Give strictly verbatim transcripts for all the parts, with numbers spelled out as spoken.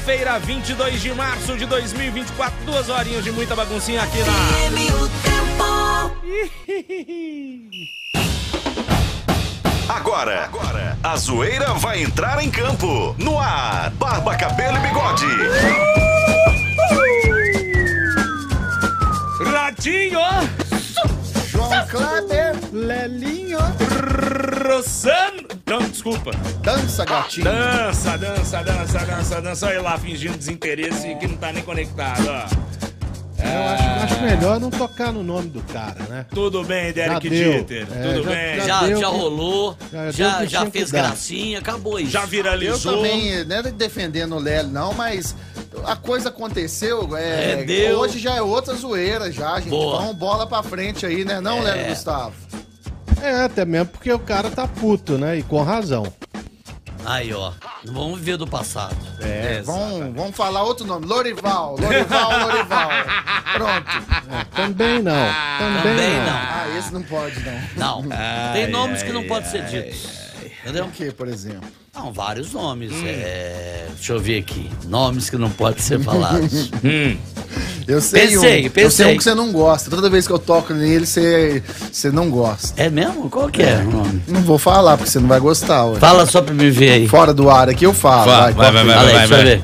Quinta-feira, vinte e dois de março de dois mil e vinte e quatro, duas horinhas de muita baguncinha aqui na... Agora, agora, a zoeira vai entrar em campo. No ar, Barba, Cabelo e Bigode. Ratinho! João Kleber, Lelinho, Rossano. Não, desculpa. Dança, gatinho. Dança, dança, dança, dança, dança. Olha lá, fingindo desinteresse que não tá nem conectado, ó. Eu acho, acho melhor não tocar no nome do cara, né? Tudo bem, Derek É, Jeter? Tudo já, bem? Já, Já, deu, já rolou, já já, deu já, que fez tinha que dar. gracinha, acabou isso. Já Eu viralizou. também, não é defendendo o Lélio, não, mas a coisa aconteceu. É, É, deu. Hoje já é outra zoeira, já, gente. Boa. Vamos bola pra frente aí, né? Não, É. Lélio Gustavo? É, até mesmo porque o cara tá puto, né? E com razão. Aí, ó, não vamos viver do passado. É, Vamos, vamos falar outro nome. Lorival, Lorival, Lorival. Pronto. também não. Também, Também não. não. Ah, esse não pode, não. Não, tem nomes que não podem ser ditos. Entendeu? O que, por exemplo? Não, vários nomes. É, deixa eu ver aqui. Nomes que não podem ser falados. Hum. Eu sei Pensei, um. Eu sei pensei. um que você não gosta. Toda vez que eu toco nele, você, você não gosta. É mesmo? Qual que é o nome? Não vou falar, porque você não vai gostar, ué. Fala só pra me ver aí. Fora do ar aqui eu falo. Vai, vai, vai, vai. Fala aí, deixa eu ver.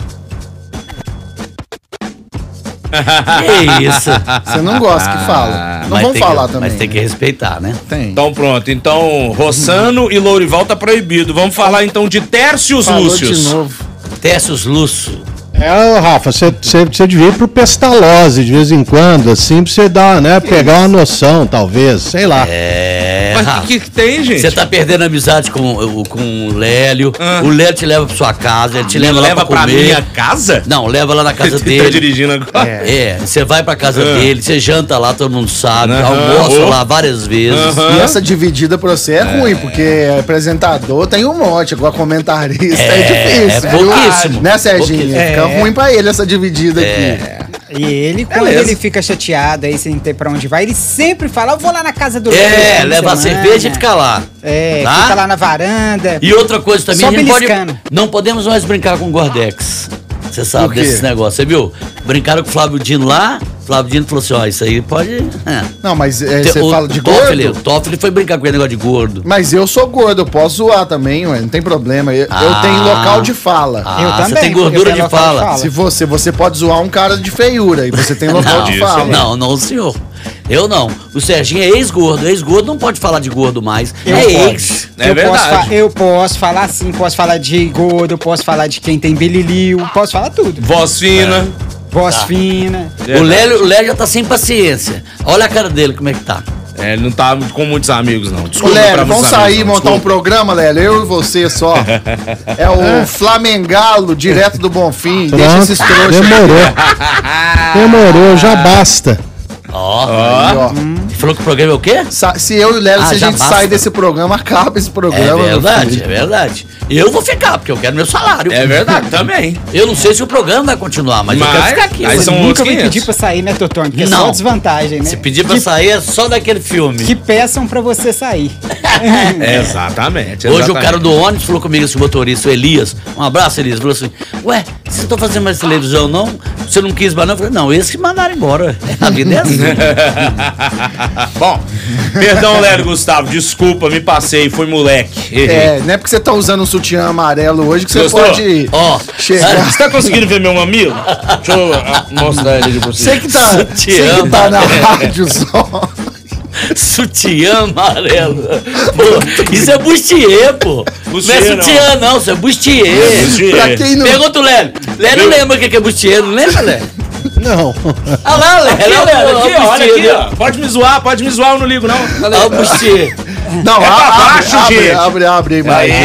Que isso? Você não gosta que fala. Não Mas vamos tem falar que, também. Mas tem que respeitar, né? Tem. Então pronto, então Rossano e Lourival tá proibido. Vamos falar então de Tércios Falou Lúcios. de novo. Tércios Lúcio. É, Rafa, você devia ir pro Pestalozzi de vez em quando, assim, pra você dar, né, pegar uma noção, talvez, sei lá. É. Mas o Rafa, que, que tem, gente? Você tá perdendo amizade com, o- com o Lélio. Ah. O Lélio te leva pra sua casa, ele te Me leva lá leva pra pra comer. minha casa? Não, leva lá na casa Você tá dele. dirigindo agora? É, você vai pra casa Ah. dele, você janta lá, todo mundo sabe, Aham. almoça Oh. lá várias vezes. Aham. E essa dividida pra você é ruim, porque apresentador tem um monte, agora comentarista é, É, difícil. é viu? pouquíssimo. Né, Serginho? Pouquíssimo. Fica É. ruim pra ele essa dividida É. aqui. E ele, quando Beleza. ele fica chateado aí sem ter pra onde vai, ele sempre fala, eu vou lá na casa do É, Lélio leva a essa semana. cerveja e fica lá. É, Tá? fica lá na varanda. E outra coisa também, Só a gente pode, beliscando. não podemos mais brincar com o Gordex. Você sabe Por quê? desses negócios, você viu? Brincaram com o Flávio Dino lá, Flávio Dino falou assim, ó, isso aí pode... É. Não, mas é, Tem- você o fala de Toffoli, gordo? O Toffoli foi brincar com aquele negócio de gordo. Mas eu sou gordo, eu posso zoar também, ué, não tem problema. Eu, eu Ah. tenho local de fala. Ah, Eu você também, tem porque gordura tem de local de fala. fala. Se você, você pode zoar um cara de feiura e você tem local Não, de isso fala. Não, não, senhor. Eu não. O Serginho é ex-gordo. Ex-gordo não pode falar de gordo mais. Eu é posso. ex. É eu, posso verdade. fa- eu posso falar sim, posso falar de gordo, posso falar de quem tem bililiu, posso falar tudo. Voz fina. Voz fina. O Lélio, o Lélio já tá sem paciência. Olha a cara dele, como é que tá. É, ele não tá com muitos amigos, não. Ô, Desculpa pra Lélio, muitos vamos amigos, sair e não. montar um Desculpa. programa, Lélio? Eu e você só. É o Flamengalo, direto do Bonfim. Deixa Pronto, esses trouxas. demorou. Demorou, já basta. Ó. Aí, ó. Falou que o programa é o quê? Sa- Se eu e o Lélio, Ah, se a já gente basta. sai desse programa, acaba esse É programa. meu verdade, filho. é verdade. Eu vou ficar, porque eu quero meu salário. É verdade, também. Eu não sei se o programa vai continuar, mas, eu Mas, quero ficar aqui. aí Você são Nunca outros vai quinhentos. pedir pra sair, né, Totônio? Porque é Não. só desvantagem, né? Se pedir pra que, sair é só daquele filme. que peçam pra você sair. Exatamente. Hoje o exatamente. cara do ônibus falou comigo, esse motorista, o Elias. Um abraço, Elias. Falou assim: ué, vocês não estão fazendo mais televisão, não? Você não quis mais, não? Eu falei: não, esses que mandaram embora. A vida é assim. Bom, perdão, Lélio Gustavo, desculpa, me passei, foi moleque. Errei. É, não é porque você tá usando um sutiã amarelo hoje que você Gostou? pode Ó, chegar. Você tá conseguindo ver meu mamilo? Deixa eu ah, mostrar ele aqui pra você. Você que tá, você Sutiã que tá na amarelo. rádio só. sutiã amarelo. Pô, isso é bustier, pô. Bustier, não é sutiã, não, isso é bustier. bustier. Pra quem não. Pergunta o Lélio. Lélio não lembra o que é bustier, não lembra, Lélio? Não. Ah lá, Lélio. Aqui, ó, Lélio, aqui, ó, olha aqui, bustier. ó. Pode me zoar, pode me zoar, eu não ligo, não. Cadê? Olha o bustier. Não, É pra abre, baixo, abre, gente. abre, abre, abre, aí.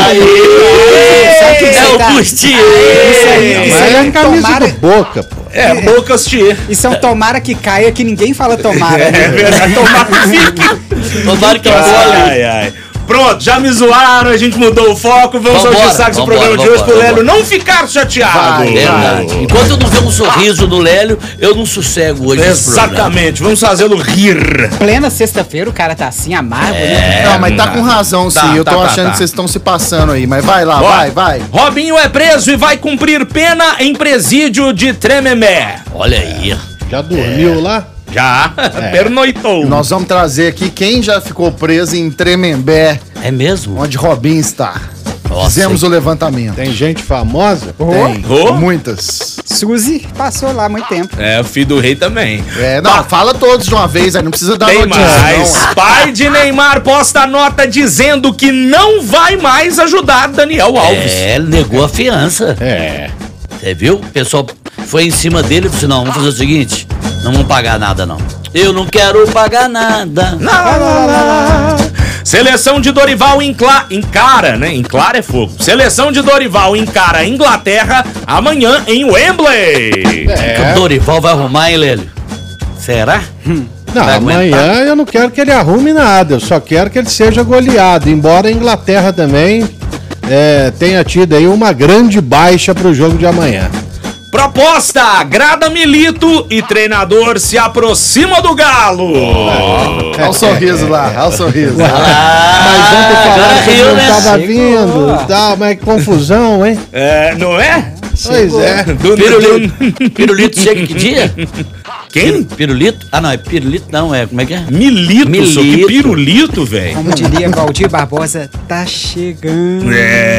Sabe o que É você o tá- bustier. Isso aí, Mas isso é aí a é camisa tomara, do Boca, pô. É, Bocas Tier. isso é um tomara que caia que ninguém fala tomara, né? É verdade, tomara que fique. Tomara que engole. Ai, ai. Pronto, já me zoaram, a gente mudou o foco. Vamos Vambora, aos destaques do vambora, programa de hoje pro vambora, Lélio vambora. não ficar chateado. Vai, Verdade. Enquanto eu não ver um sorriso do Lélio, eu não sossego hoje nesse programa. Exatamente, vamos fazê-lo rir. Plena sexta-feira, o cara tá assim, amargo, né? Não, mas tá com razão, sim. Tá, eu tô tá, tá, achando tá. que vocês estão se passando aí. Mas vai lá, Ó, vai, vai. Robinho é preso e vai cumprir pena em presídio de Tremembé. Olha aí. Já dormiu lá? Já, pernoitou. Nós vamos trazer aqui quem já ficou preso em Tremembé, É mesmo? onde Robinho está. Nossa, Fizemos o levantamento. Tem gente famosa? Tem, Oh. muitas. Suzy passou lá há muito tempo. É, o filho do rei também. É, não, fala todos de uma vez, aí não precisa dar Tem notícia, mais. não. Pai de Neymar posta nota dizendo que não vai mais ajudar Daniel Alves. É, ele negou a fiança. É. Você viu? O pessoal foi em cima dele e falou assim: não, vamos fazer o seguinte: não vamos pagar nada, não. Eu não quero pagar nada. Lá, lá, lá, lá. Seleção de Dorival encla... encara, né? Enclara é fogo. Seleção de Dorival encara a Inglaterra amanhã em Wembley. O Dorival vai arrumar, hein, Lélio? Será? Não, Vai aguentar? amanhã eu não quero que ele arrume nada, eu só quero que ele seja goleado. Embora a Inglaterra também é, tenha tido aí uma grande baixa pro jogo de amanhã. Proposta, agrada Milito e treinador se aproxima do Galo. Olha o sorriso lá, olha o sorriso. Mas ontem agora falaram que ele riu, não né? tava Chegou. vindo e tal, mas que confusão, hein? É, não é? Pois é. Do- Pirulito. Pirulito chega que dia? Quem? Pirulito? Ah, não, é pirulito não, é. Como é que é? Milito, Milito. só que pirulito, velho. Como diria Valdir Barbosa, tá chegando.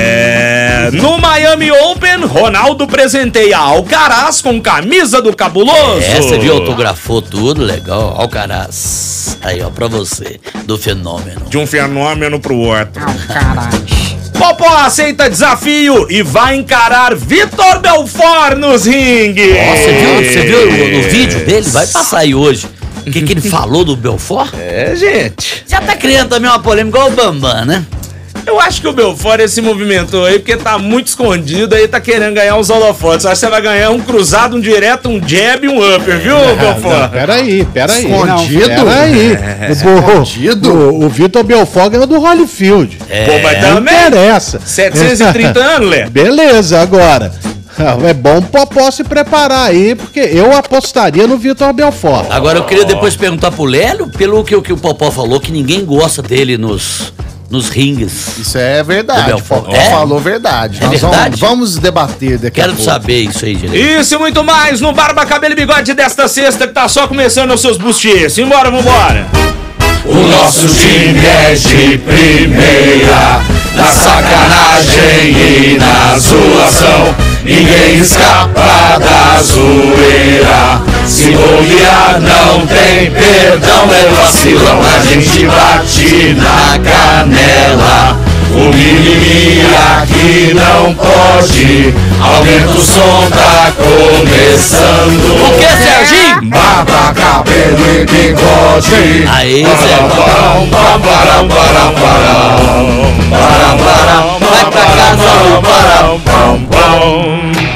É. No Miami Open, Ronaldo presenteia Alcaraz com camisa do Cabuloso. É, você viu, autografou tudo, legal. Alcaraz. Aí, ó, pra você, do fenômeno. De um fenômeno pro outro. Ah, caralho. Popó aceita desafio e vai encarar Vitor Belfort nos ringues. Ó, você viu, você viu no, no vídeo dele? Vai passar aí hoje. O que, que ele falou do Belfort? É, gente. Já tá criando também uma polêmica igual o Bambam, né? Eu acho que o Belfort se movimentou aí porque tá muito escondido aí, tá querendo ganhar uns holofotes. Acho que você vai ganhar um cruzado, um direto, um jab e um upper, viu, Belfort? Peraí, peraí. Escondido? Peraí. O, Escondido? o, o Vitor Belfort ganhou do Holyfield. Pô, mas Não também. interessa. setecentos e trinta anos, Lé. Beleza, agora. É bom o Popó se preparar aí, porque eu apostaria no Vitor Belfort. Agora eu queria depois perguntar pro Lélio, pelo que, o- que o Popó falou, que ninguém gosta dele nos, nos ringues. Isso é Do verdade. Belfort. Popó É? falou verdade. É Nós verdade? Vamos, vamos debater daqui Quero a pouco. saber isso aí, direito. Isso e muito mais no Barba, Cabelo e Bigode desta sexta que tá só começando os seus bustiços. Simbora, vambora. O nosso time é de primeira, na sacanagem e na zoação. Ninguém escapa da zoeira. Se bobear não tem perdão, é vacilão. A gente bate na canela. O mimimi aqui não pode. Aumenta o som, tá começando. O que, Serginho? Barba, cabelo e bigode. Aí, Zé. Parão, parão, parão, parão, parão. Parão, parão, Vai pra casa. parão, parão, parão.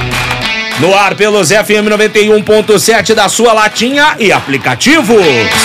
No ar pelos F M noventa e um ponto sete da sua latinha e aplicativos.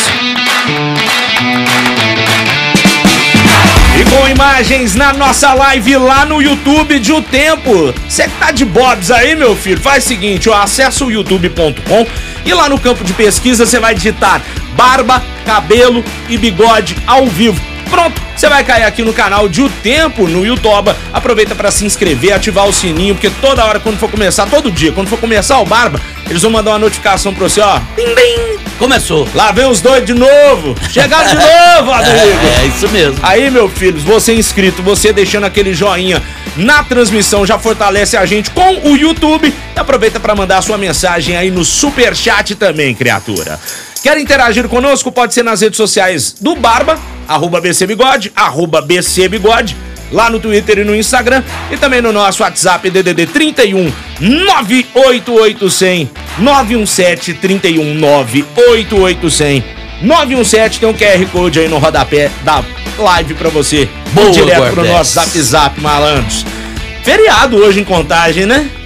E com imagens na nossa live lá no YouTube de O Tempo. Você que tá de bobs aí, meu filho, faz o seguinte, ó, acessa o youtube ponto com e lá no campo de pesquisa você vai digitar Barba, Cabelo e Bigode ao vivo. Pronto, você vai cair aqui no canal de O Tempo, no YouTube. Aproveita para se inscrever, ativar o sininho, porque toda hora, quando for começar, todo dia, quando for começar o Barba, eles vão mandar uma notificação pra você, ó. Bim, bim. Começou. Lá vem os dois de novo. Chegaram de novo, amigo. É, é isso mesmo. Aí, meu filho, você inscrito, você deixando aquele joinha na transmissão já fortalece a gente com o YouTube. E aproveita para mandar a sua mensagem aí no Superchat também, criatura. Quer interagir conosco? Pode ser nas redes sociais do Barba, arroba bcbigode, arroba bcbigode, lá no Twitter e no Instagram, e também no nosso WhatsApp D D D trinta e um, nove oito oito zero zero, nove um sete, trinta e um, nove oito oito zero zero, nove um sete, tem um Q R Code aí no rodapé da live pra você. Boa, direto pro Gordex. nosso Zap Zap, malandros. Feriado hoje em Contagem, né?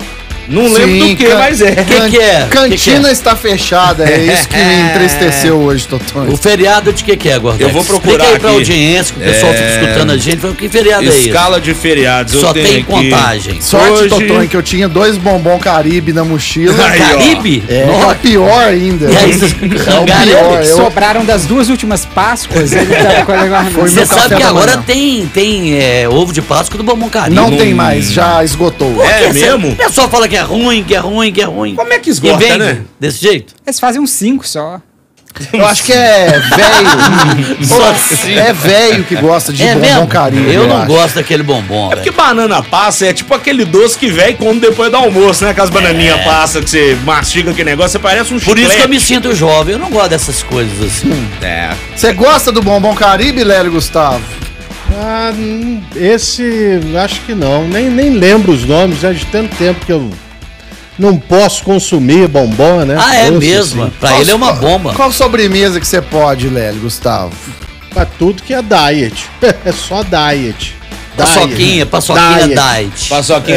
Não lembro do que, can- mas é. Que que é? Cantina Que que é? está fechada, é isso que me entristeceu hoje, Totonho. O feriado de que que é, Gordex? Eu vou procurar Explica aí pra aqui. audiência, que o pessoal É. fica escutando a gente. Fala, que feriado é esse? Escala de feriados. eu Só tenho tem aqui. contagem. Sorte, Hoje- Totonho, que eu tinha dois bombom Caribe na mochila. Aí, ó. Caribe? É, que é o Nossa. pior ainda. E aí, vocês é o rangaram pior. ele? Eu, Sobraram das duas últimas Páscoas, ele tava com a levar. Foi Você meu sabe café que da agora manhã. tem, tem é, ovo de Páscoa do Bombom Caribe. não Não- tem mais, já esgotou. Por É que você- mesmo? O pessoal fala que é ruim, que é ruim, que é ruim. Como é que esgota, E vende né? desse jeito? Eles fazem uns cinco só. Eu acho que é velho. Só assim. É velho que gosta de É bombom mesmo? Caribe. Eu não acho. gosto daquele bombom, É porque velho. banana passa é tipo aquele doce que velho come depois do almoço, né? Aquelas bananinhas passa que você mastiga aquele negócio, você parece um Por isso que eu chiclete. me sinto jovem. Eu não gosto dessas coisas assim. É. Você gosta do bombom Caribe, Lélio Gustavo? Ah, hum, esse, acho que não. Nem, nem lembro os nomes, já de tanto tempo que eu não posso consumir bombom, né? Ah, é Doce, mesmo? assim. Pra Qual- ele é uma qual- bomba. Qual sobremesa que você pode, Lélio Gustavo? Pra tudo que é diet. É só diet. Paçoquinha, Diet. paçoquinha Diet. diet. Paçoquinha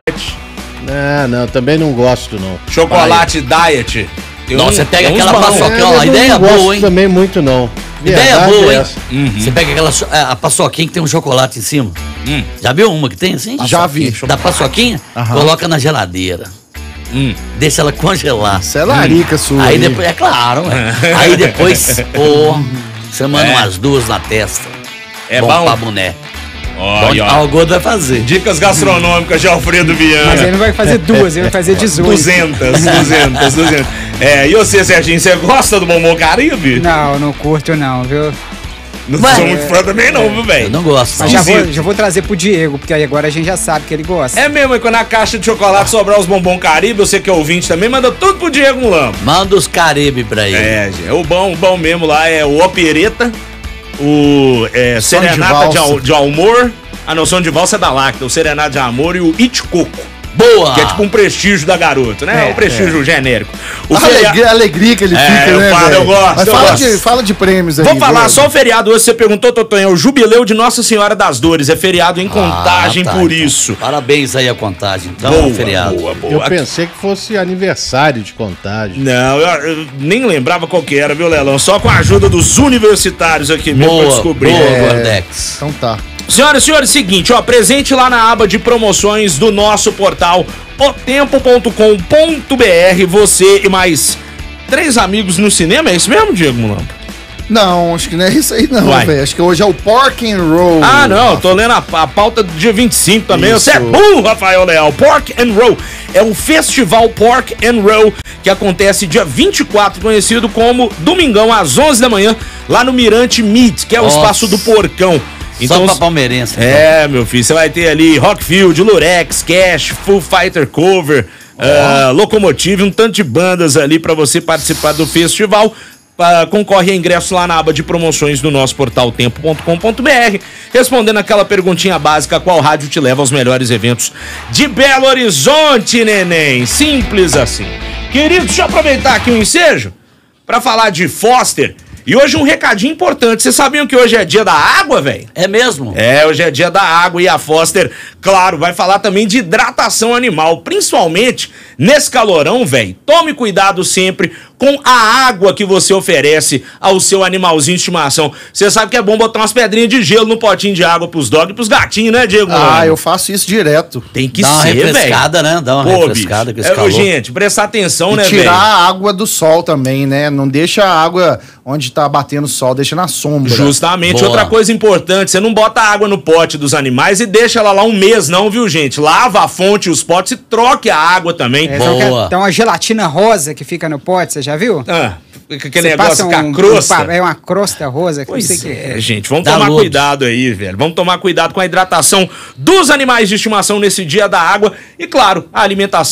Não, não, também não gosto, não. chocolate diet. Tem Não, um- você pega tem uns aquela bons. paçoca- É, ó, mas a eu ideia não é boa, gosto hein? também muito, não. Ideia Verdade boa, é hein? essa. Você pega aquela cho- é, a paçoquinha que tem um chocolate em cima. Hum. Já viu uma que tem assim? Já vi. Da paçoquinha, Aham. coloca na geladeira. Hum. Deixa ela congelar. Isso é larica sua. Aí aí. depois, é claro, ué. Aí depois, pô, você manda É. umas duas na testa. É bom bom? pra boné. Olha, Ah, ó. o Gordo vai fazer. Dicas gastronômicas de Alfredo Viana. Mas ele não vai fazer duas, ele vai fazer dezoito. duzentas, duzentas, duzentas. É, e você, Serginho, você gosta do bombom Caribe? Não, não curto não, viu? Não Ué. sou muito fã também não, viu, Eu velho? não gosto. Mas não. já vou, Esquisito. já vou trazer pro Diego, porque aí agora a gente já sabe que ele gosta. É mesmo, é quando na caixa de chocolate sobrar os bombom Caribe, você que é ouvinte também, manda tudo pro Diego Mulambo. Manda os Caribe pra ele. É, gente, o bom, o bom mesmo lá é o opereta, o é, Som de serenata de, valsa. al, de amor, a noção de valsa é da Lacta, o serenata de amor e o Itcoco, Boa! que é tipo um prestígio da garota, né? É, o prestígio genérico. O A feria- alegria, a alegria que ele É, fica, eu né, falo, velho? eu gosto, Mas eu fala, gosto. De, fala de prêmios aí. Vou falar velho. só o feriado hoje, você perguntou, Totonho, é o jubileu de Nossa Senhora das Dores, é feriado em Contagem Ah, tá, por então. isso. Parabéns aí a Contagem, então, Boa, é feriado. boa, boa. Eu pensei que fosse aniversário de Contagem. Não, eu, eu nem lembrava qual que era, viu, Lelão? Só com a ajuda dos universitários aqui mesmo pra Boa, descobrir. boa, É. Gordex. Então tá. Senhoras e senhores, seguinte, ó, presente lá na aba de promoções do nosso portal o tempo ponto com ponto b r, você e mais três amigos no cinema, é isso mesmo, Diego Mulambo? Não, acho que não é isso aí não, Vai. velho. Acho que hoje é o Pork and Roll. Ah, não, tô lendo a, a pauta do dia vinte e cinco também. Isso. Você é burro, Rafael Leal. Pork and Roll é o festival Pork and Roll que acontece dia vinte e quatro, conhecido como Domingão, às onze da manhã, lá no Mirante Meat, que é o Nossa. espaço do Porcão. Só pra palmeirense. então. É, meu filho, você vai ter ali Rockfield, Lurex, Cash, Full Fighter Cover, ah, Locomotive, um tanto de bandas ali pra você participar do festival. Ah, concorre a ingresso lá na aba de promoções do nosso portal tempo ponto com ponto b r, respondendo aquela perguntinha básica: qual rádio te leva aos melhores eventos de Belo Horizonte, neném? Simples assim. Queridos, deixa eu aproveitar aqui o ensejo pra falar de Foster. E hoje um recadinho importante. Vocês sabiam que hoje é dia da água, velho? É mesmo? É, hoje é dia da água e a Foster, claro, vai falar também de hidratação animal, principalmente nesse calorão, velho. Tome cuidado sempre com a água que você oferece ao seu animalzinho de estimação. Você sabe que é bom botar umas pedrinhas de gelo no potinho de água pros dogs e pros gatinhos, né, Diego? Ah, eu faço isso direto. Tem que Dá uma ser, velho. refrescada, né? Dá uma Pô, refrescada bicho. com esse É, calor. gente, prestar atenção, E né, tirar velho? a água do sol também, né? Não deixa a água onde tá batendo o sol, deixa na sombra. Justamente. Boa. Outra coisa importante, você não bota água no pote dos animais e deixa ela lá um mês não, viu, gente? Lava a fonte e os potes e troque a água também. É, então, Boa. que- Tem uma gelatina rosa que fica no pote, você já viu? Ah, aquele Você negócio passa com a um- crosta. um pa- é uma crosta rosa que não sei Pois o que é, gente, vamos Dá tomar lodo. cuidado aí, velho. Vamos tomar cuidado com a hidratação dos animais de estimação nesse dia da água e, claro, a alimentação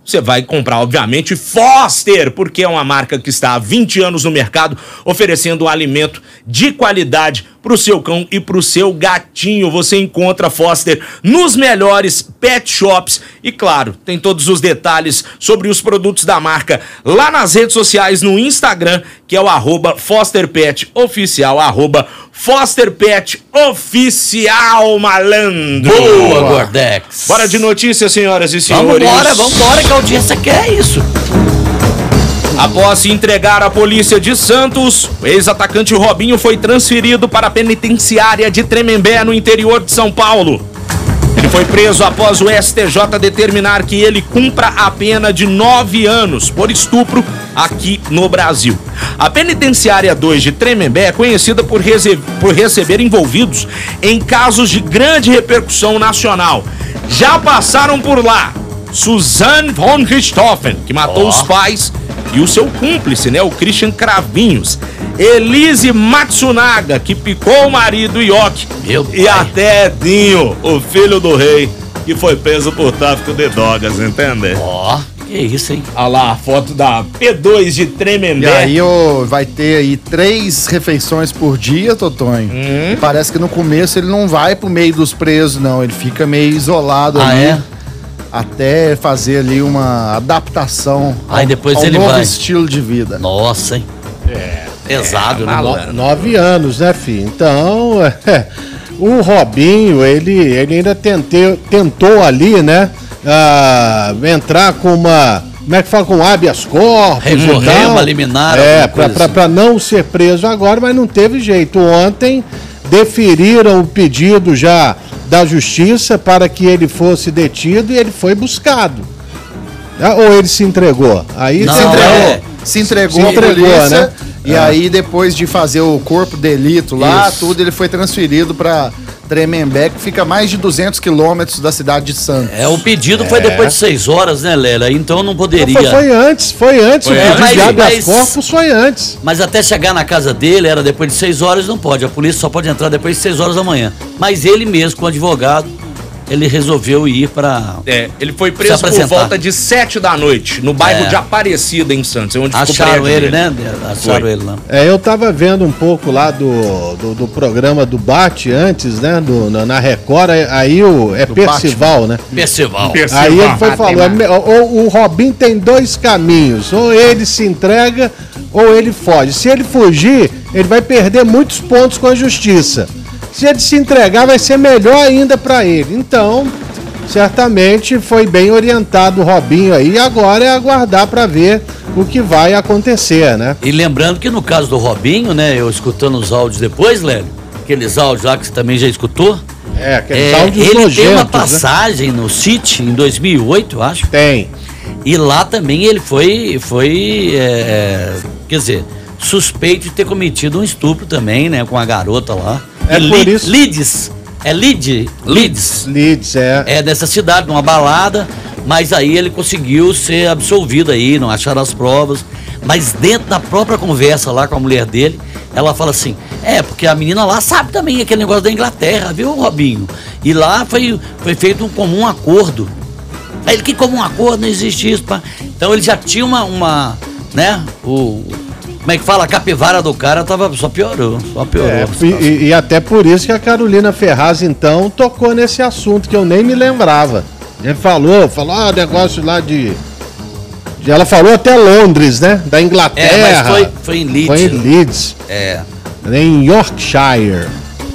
você vai comprar, obviamente, Foster, porque é uma marca que está há vinte anos no mercado, oferecendo um alimento de qualidade para o seu cão e para o seu gatinho. Você encontra Foster nos melhores pet shops e, claro, tem todos os detalhes sobre os produtos da marca lá nas redes sociais, no Instagram, que é o arroba Foster Pet Oficial, arroba Foster Pet Oficial, malandro. Boa, Gordex. Bora de notícias, senhoras e senhores. Vambora, vambora, que a audiência quer isso. Após se entregar à polícia de Santos, o ex-atacante Robinho foi transferido para a penitenciária de Tremembé, no interior de São Paulo. Ele foi preso após o S T J determinar que ele cumpra a pena de nove anos por estupro aqui no Brasil. A penitenciária dois de Tremembé é conhecida por, rece- por receber envolvidos em casos de grande repercussão nacional. Já passaram por lá Suzanne von Richthofen, que matou oh. os pais, e o seu cúmplice, né, o Christian Cravinhos. Elise Matsunaga, que picou o marido Yoki. Meu e pai. até Edinho, o filho do rei, que foi preso por tráfico de drogas, entende? Ó, oh, que isso, hein? Olha lá a foto da P dois de Tremembé. E aí ó, vai ter aí três refeições por dia, Totonho. Hum. Parece que no começo ele não vai pro meio dos presos, não. Ele fica meio isolado ah, ali. É? Até fazer ali uma adaptação aí ao, depois ao ele novo vai. estilo de vida. Nossa, hein? É. Pesado, é, né? No, nove anos, né, filho? Então, é, o Robinho, ele, ele ainda tenteu, tentou ali, né? Ah, entrar com uma. Como é que fala? Com habeas corpus. Recorrer, uma liminar. É, pra, pra, assim. pra não ser preso agora, mas não teve jeito. Ontem deferiram o pedido já da justiça para que ele fosse detido e ele foi buscado. Ou ele se entregou? Aí não, se entregou. É. Se entregou, se entregou, polícia, né? E é. aí, depois de fazer o corpo delito lá, Isso. tudo, ele foi transferido para Tremembé, que fica a mais de duzentos quilômetros da cidade de Santos. É, o pedido é. foi depois de seis horas, né, Lélia? Então não poderia. Não, foi, foi antes, foi antes. Foi o antes. pedido de habeas Mas- corpus foi antes. Mas até chegar na casa dele, era depois de seis horas, não pode. A polícia só pode entrar depois de seis horas da manhã. Mas ele mesmo, com o advogado, ele resolveu ir pra... É, ele foi preso por volta de sete da noite, no bairro É. de Aparecida, em Santos, onde ficou Acharam prédio ele, dele. né? Acharam Foi. ele lá. É, eu tava vendo um pouco lá do, do, do programa do Bate antes, né? Do, na, na Record, aí o. É Do Percival, né? Percival. Aí ele foi Ah, falou, tem é me- o, o Robinho tem dois caminhos, ou ele se entrega ou ele foge. Se ele fugir, ele vai perder muitos pontos com a justiça. Se ele se entregar, vai ser melhor ainda pra ele. Então, certamente foi bem orientado o Robinho aí, e agora é aguardar pra ver o que vai acontecer, né? E lembrando que no caso do Robinho, né? Eu escutando os áudios depois, Lélio, aqueles áudios lá que você também já escutou. É, aqueles É, áudios ele nojentos, tem uma né? passagem no City em dois mil e oito, eu acho. Tem. E lá também ele foi, foi é, quer dizer, suspeito de ter cometido um estupro também, né? Com a garota lá. É E por Li- isso- Leeds. É Leeds? Leeds. Leeds, é. É dessa cidade, numa balada. Mas aí ele conseguiu ser absolvido aí, não acharam as provas. Mas dentro da própria conversa lá com a mulher dele, ela fala assim, é, porque a menina lá sabe também aquele negócio da Inglaterra, viu, Robinho? E lá foi, foi feito um comum acordo. Aí ele, que comum acordo? Não existe isso, pá. Então ele já tinha uma, uma né, o... Como é que fala? A capivara do cara tava, só piorou, só piorou. É, a e, situação. e- e até por isso que a Carolina Ferraz, então, tocou nesse assunto que eu nem me lembrava. Ele falou, falou, ah, negócio lá de... de- Ela falou até Londres, né? Da Inglaterra. É, mas foi, foi em Leeds. Foi em Leeds, É. em Yorkshire.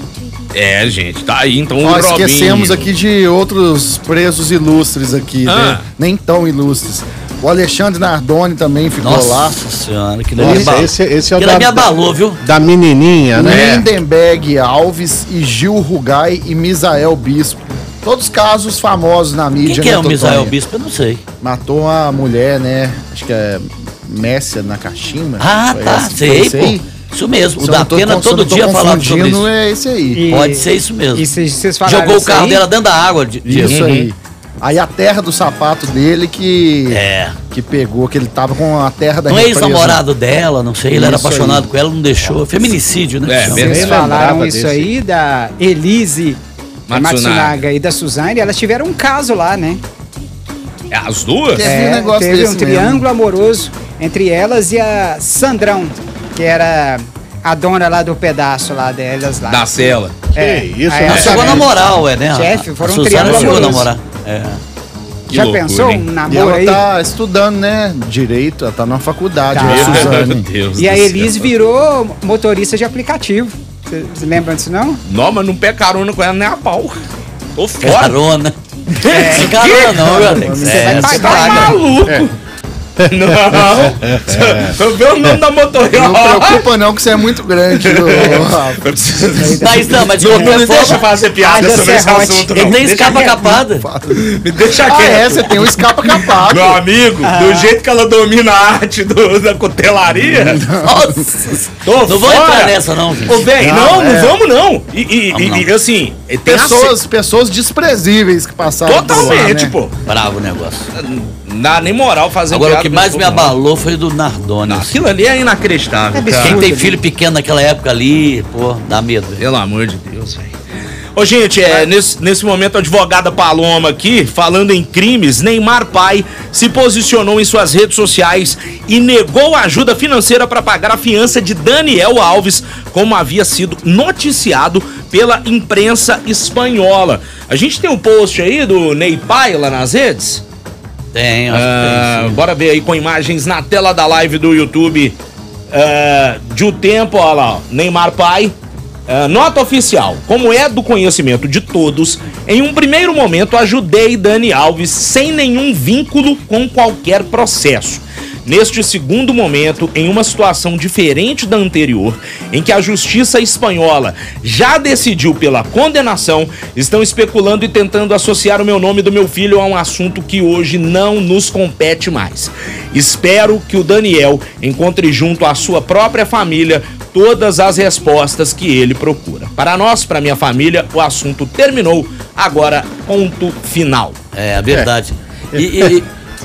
É, gente, tá aí então o Nós Robinho. esquecemos aqui de outros presos ilustres aqui, Ah. né? Nem tão ilustres. O Alexandre Nardoni também ficou Nossa lá. senhora, que Nossa, me abalou. esse, esse é o Aquilo da, me abalou, viu? da menininha, né? Lindenberg Alves e Gil Rugai e Misael Bispo. Todos casos famosos na mídia. Quem que né, é o Misael Totonho? Bispo? Eu não sei. Matou uma mulher, né? Acho que é Messia Nakashima. Ah, Foi tá, essa- foi sei, esse aí? pô. Isso mesmo. Se O eu não tô Datena con- se eu todo não tô dia falava sobre confundindo, isso. é esse aí. E- Pode ser isso mesmo. E vocês vocês falaram Jogou o isso carro aí? dela dentro da água. De, de- Isso Uhum. aí. Aí a terra do sapato dele que, É. que pegou, que ele tava com a terra da Um represa. ex-namorado dela, não sei, ele era Isso apaixonado aí. com ela, não deixou. Feminicídio, né? É, que chama. mesmo. Vocês Nem lembrava falaram isso desse. aí da Elise Matsunaga. Matsunaga e da Suzane, elas tiveram um caso lá, né? É as duas? Teve um É, negócio teve desse um mesmo. triângulo amoroso entre elas e a Sandrão, que era a dona lá do pedaço lá delas lá. Da cela. É, Que isso, aí eu Ela ela chegou a também- namorar, ué, né? Chefe, A- foram a um Suzana triângulo chegou a amoroso. namorar. É. Que Já loucura, pensou hein? um E namoro ela aí? tá estudando, né? Direito, ela tá na faculdade, Tá. a Meu Suzane. Deus E a do Elis céu. virou motorista de aplicativo. Vocês lembram disso, não? Não, mas não pé carona com ela nem a pau. Tô fora. Carona. É, carona não, meu Alex. Você É, vai você pagar, paga. Maluco. Não. Eu vi o nome da motorista. Não preocupa não que você é muito grande, ô, Rafa. Eu preciso- Mas não, mas de Não, não qualquer me deixa forma, fazer piada Haja sobre esse serrote. assunto, ele não. tem Deixa escapa quieto. capada. Me deixa Ah, é? quieto. Você tem um escapa capado. Meu amigo, do jeito que ela domina a arte do- da cutelaria, Nossa. tô Não vou fora. entrar nessa, não, gente. Ô, velho, Não, não, não é. vamos não. E, e- Vamos e- não. e, assim, tem Pessoas, pessoas desprezíveis que a... passaram por lá, Totalmente, né? pô. Bravo o negócio. Não dá nem moral fazer Agora, o piada que com mais esse me povo, não. abalou foi do Nardoni. Não, aquilo ali é inacreditável, É cara. Quem tem Tudo, filho pequeno naquela época ali, pô, dá medo. velho. Pelo amor de Deus, velho. Ô, gente, é, nesse, nesse momento a advogada Paloma aqui, falando em crimes, Neymar pai se posicionou em suas redes sociais e negou ajuda financeira para pagar a fiança de Daniel Alves, como havia sido noticiado pela imprensa espanhola. A gente tem um post aí do Ney pai lá nas redes? Tem, acho Ah, que tem. Sim. bora ver aí com imagens na tela da live do YouTube ah, de um tempo, olha lá, ó, Neymar pai. Ah, nota oficial, como é do conhecimento de todos, em um primeiro momento ajudei Dani Alves sem nenhum vínculo com qualquer processo. Neste segundo momento, em uma situação diferente da anterior, em que a justiça espanhola já decidiu pela condenação, estão especulando e tentando associar o meu nome do meu filho a um assunto que hoje não nos compete mais. Espero que o Daniel encontre junto à sua própria família todas as respostas que ele procura. Para nós, para minha família, o assunto terminou. Agora, ponto final. É, a verdade. E, e-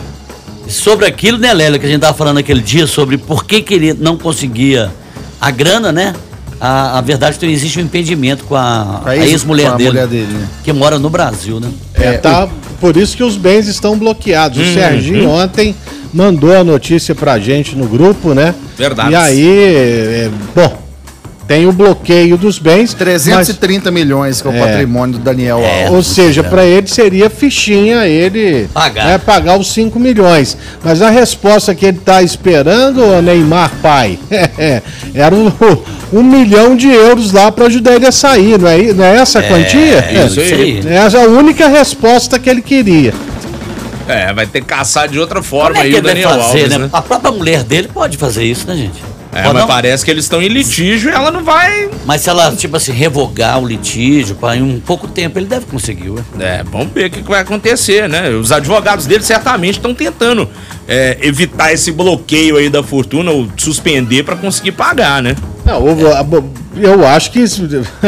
e sobre aquilo, né, Lélia, que a gente tava falando aquele dia, sobre por que, que ele não conseguia a grana, né? A, a verdade é que existe um impedimento com a, Com a a ex- ex-mulher com a dele, mulher dele, né? que mora no Brasil, né? É, tá, por isso que os bens estão bloqueados. O Serginho ontem mandou a notícia pra gente no grupo, né? Verdade. E aí, é, bom, tem o bloqueio dos bens, trezentos e mas, trinta milhões que é o É. patrimônio do Daniel É. Alves. ou seja, para ele seria fichinha ele Pagar. né, pagar os cinco milhões. Mas a resposta que ele tá esperando, ô Neymar pai, era um, um milhão de euros lá para ajudar ele a sair, não é, não é essa a quantia? É, isso aí. Essa é a única resposta que ele queria. É, vai ter que caçar de outra forma Como é aí que o ele vai Daniel fazer, Alves, né? né? A própria mulher dele pode fazer isso, né, gente? É, Pode mas não? parece que eles estão em litígio e ela não vai... Mas se ela, tipo assim, revogar o litígio, pra, em um pouco tempo, ele deve conseguir, ué. É, vamos ver o que que vai acontecer, né? Os advogados dele certamente estão tentando é, evitar esse bloqueio aí da fortuna ou suspender para conseguir pagar, né? Não, o- eu acho que se,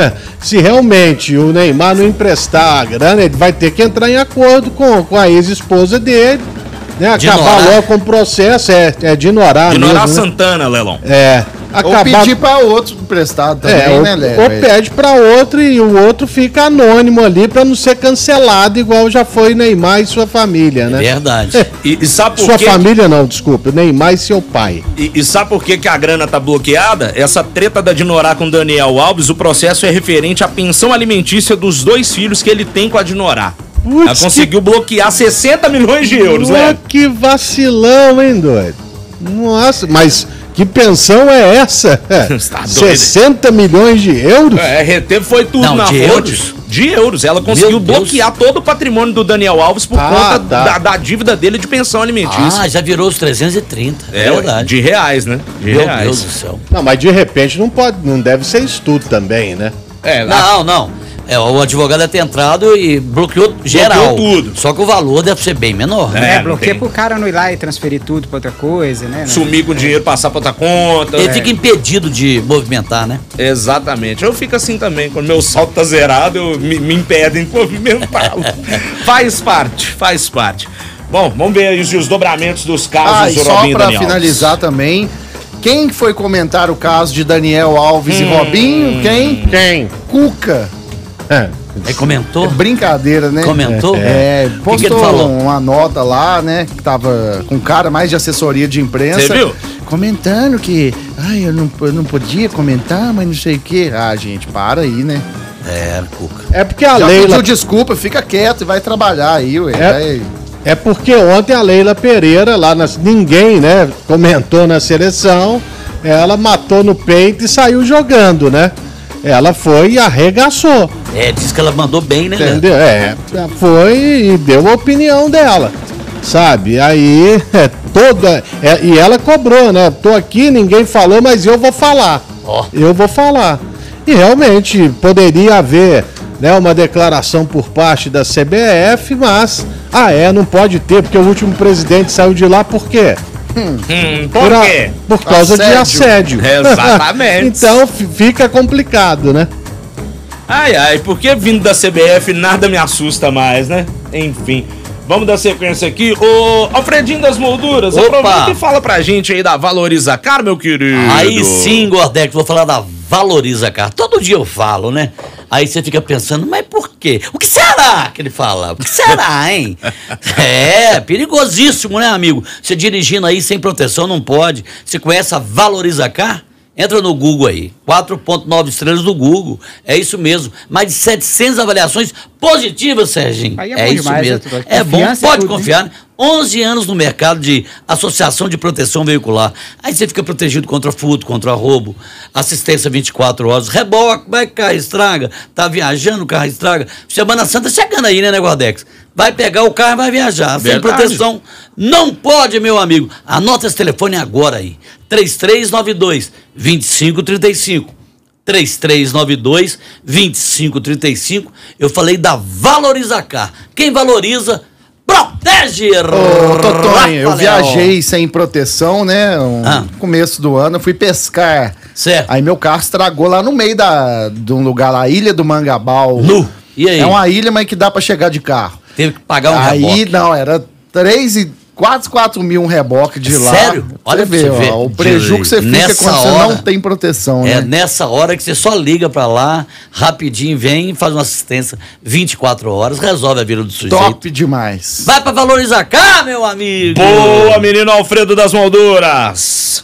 se realmente o Neymar não emprestar a grana, ele vai ter que entrar em acordo com, com a ex-esposa dele, né? De Acabar ignorar. logo com o processo, é, é de ignorar De Nora mesmo, né? Santana, Lelão. É, Ou acabar... pedir pra outro emprestado também, É, ou, né, Léo? ou pede pra outro e o outro fica anônimo ali pra não ser cancelado, igual já foi Neymar e sua família, né? Verdade. E, e sabe por Sua quê? família não, desculpa, Neymar e seu pai. E, e sabe por que, que a grana tá bloqueada? Essa treta da Dinorá com Daniel Alves, o processo é referente à pensão alimentícia dos dois filhos que ele tem com a Dinorá. Putz, Ela conseguiu bloquear sessenta milhões de euros, Ué, né? que vacilão, hein, doido? Nossa, mas que pensão é essa? É, Tá doido. sessenta milhões de euros? É, reteve foi tudo Não, na de fonte. euros? De euros. Ela conseguiu Meu Deus. bloquear todo o patrimônio do Daniel Alves por Ah, conta tá. da, da dívida dele de pensão alimentícia. Ah, já virou os trezentos e trinta. é, É ué, verdade. de reais, né? De Meu reais. Deus do céu. Não, mas de repente não pode, não deve ser isso tudo também, né? É, a- Não, não. É, o advogado deve ter entrado e bloqueou geral. tudo. Só que o valor deve ser bem menor. né? É, É, não bloqueia tem. pro cara não ir lá e transferir tudo pra outra coisa, né? sumir com o dinheiro, passar pra outra conta. Ele É. fica impedido de movimentar, né? Exatamente. Eu fico assim também. Quando meu salto tá zerado, eu me, me impedem de movimentá-lo. Faz parte, faz parte. Bom, vamos ver aí os desdobramentos dos Ah, casos e do só Robinho e pra Daniel Alves. finalizar também, quem foi comentar o caso de Daniel Alves e Robinho? Quem? Quem? Cuca. É. Aí comentou? É brincadeira, né? Comentou? É, que postou que ele falou? uma nota lá, né? Que tava com um cara mais de assessoria de imprensa. Você viu? Comentando que, ai, eu não, eu não podia comentar, mas não sei o quê. Ah, gente, para aí, né? É, Cuca. É porque a Já Leila... pediu desculpa, fica quieto e vai trabalhar aí, ué. É. Vai- É porque ontem a Leila Pereira, lá nas, ninguém, né, comentou na seleção, ela matou no peito e saiu jogando, né? Ela foi e arregaçou, É, diz que ela mandou bem, né? entendeu? É, foi e deu a opinião dela, sabe? Aí, é, toda... é, e ela cobrou, né? Tô aqui, ninguém falou, mas eu vou falar. Ó. Eu vou falar. E realmente poderia haver, né, uma declaração por parte da C B F, mas, ah é, não pode ter, porque o último presidente saiu de lá por quê? Hum, por a- quê? por causa de assédio. Exatamente. Então fi- fica complicado, né? Ai, ai, porque vindo da C B F nada me assusta mais, né? Enfim. Vamos dar sequência aqui. Ô, Alfredinho das Molduras, Opa! aproveita e fala pra gente aí da Valoriza Car, meu querido. Aí sim, Gordex, vou falar da Valoriza Car. Todo dia eu falo, né? Aí você fica pensando, mas por quê? O que será que ele fala? O que será, hein? É, perigosíssimo, né, amigo? Você dirigindo aí sem proteção não pode. Você conhece a Valoriza Car? Entra no Google aí, quatro ponto nove estrelas do Google, é isso mesmo. Mais de setecentas avaliações positivas, Serginho. Aí é é bom isso demais, mesmo. né, Tudo? É bom, Confiança e pode tudo, hein? confiar. onze anos no mercado de associação de proteção veicular. Aí você fica protegido contra furto, contra roubo, assistência vinte e quatro horas, reboque, vai que o carro estraga, tá viajando, o carro estraga. Semana Santa chegando aí, né, né, Gordex? Vai pegar o carro e vai viajar. Sem Verdade. proteção, não pode, meu amigo. Anota esse telefone agora aí. três três nove dois, dois cinco três cinco. três três nove dois, dois cinco três cinco. Eu falei da Valoriza Car. Quem valoriza, protege. Ô, Totonho, eu Rafael. viajei sem proteção, né? No Ah. começo do ano, eu fui pescar. Certo. Aí meu carro estragou lá no meio da, de um lugar lá, Ilha do Mangabal. Nu. E aí? É uma ilha, mas que dá pra chegar de carro. Teve que pagar um Aí, reboque. não, era três e quase quatro mil um reboque de lá. Sério? Olha Você pra vê, você ver. ó, o prejuízo que você fica Nessa quando você hora- não tem proteção, É né? nessa hora que você só liga pra lá, rapidinho vem, faz uma assistência vinte e quatro horas, resolve a vida do sujeito. Top demais. Vai pra Valoriza Car, meu amigo. Boa, menino Alfredo das Molduras.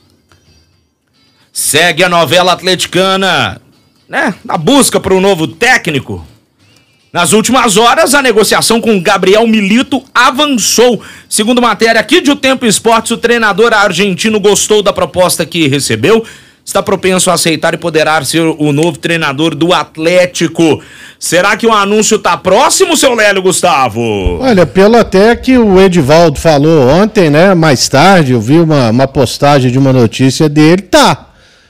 Segue a novela atleticana, né? Na busca por um novo técnico. Nas últimas horas, a negociação com Gabriel Milito avançou. Segundo matéria aqui de O Tempo Esportes, o treinador argentino gostou da proposta que recebeu, está propenso a aceitar e poderá ser o novo treinador do Atlético. Será que o anúncio tá próximo, seu Lélio Gustavo? Olha, pelo até que o Edivaldo falou ontem, né? Mais tarde, eu vi uma, uma postagem de uma notícia dele, tá.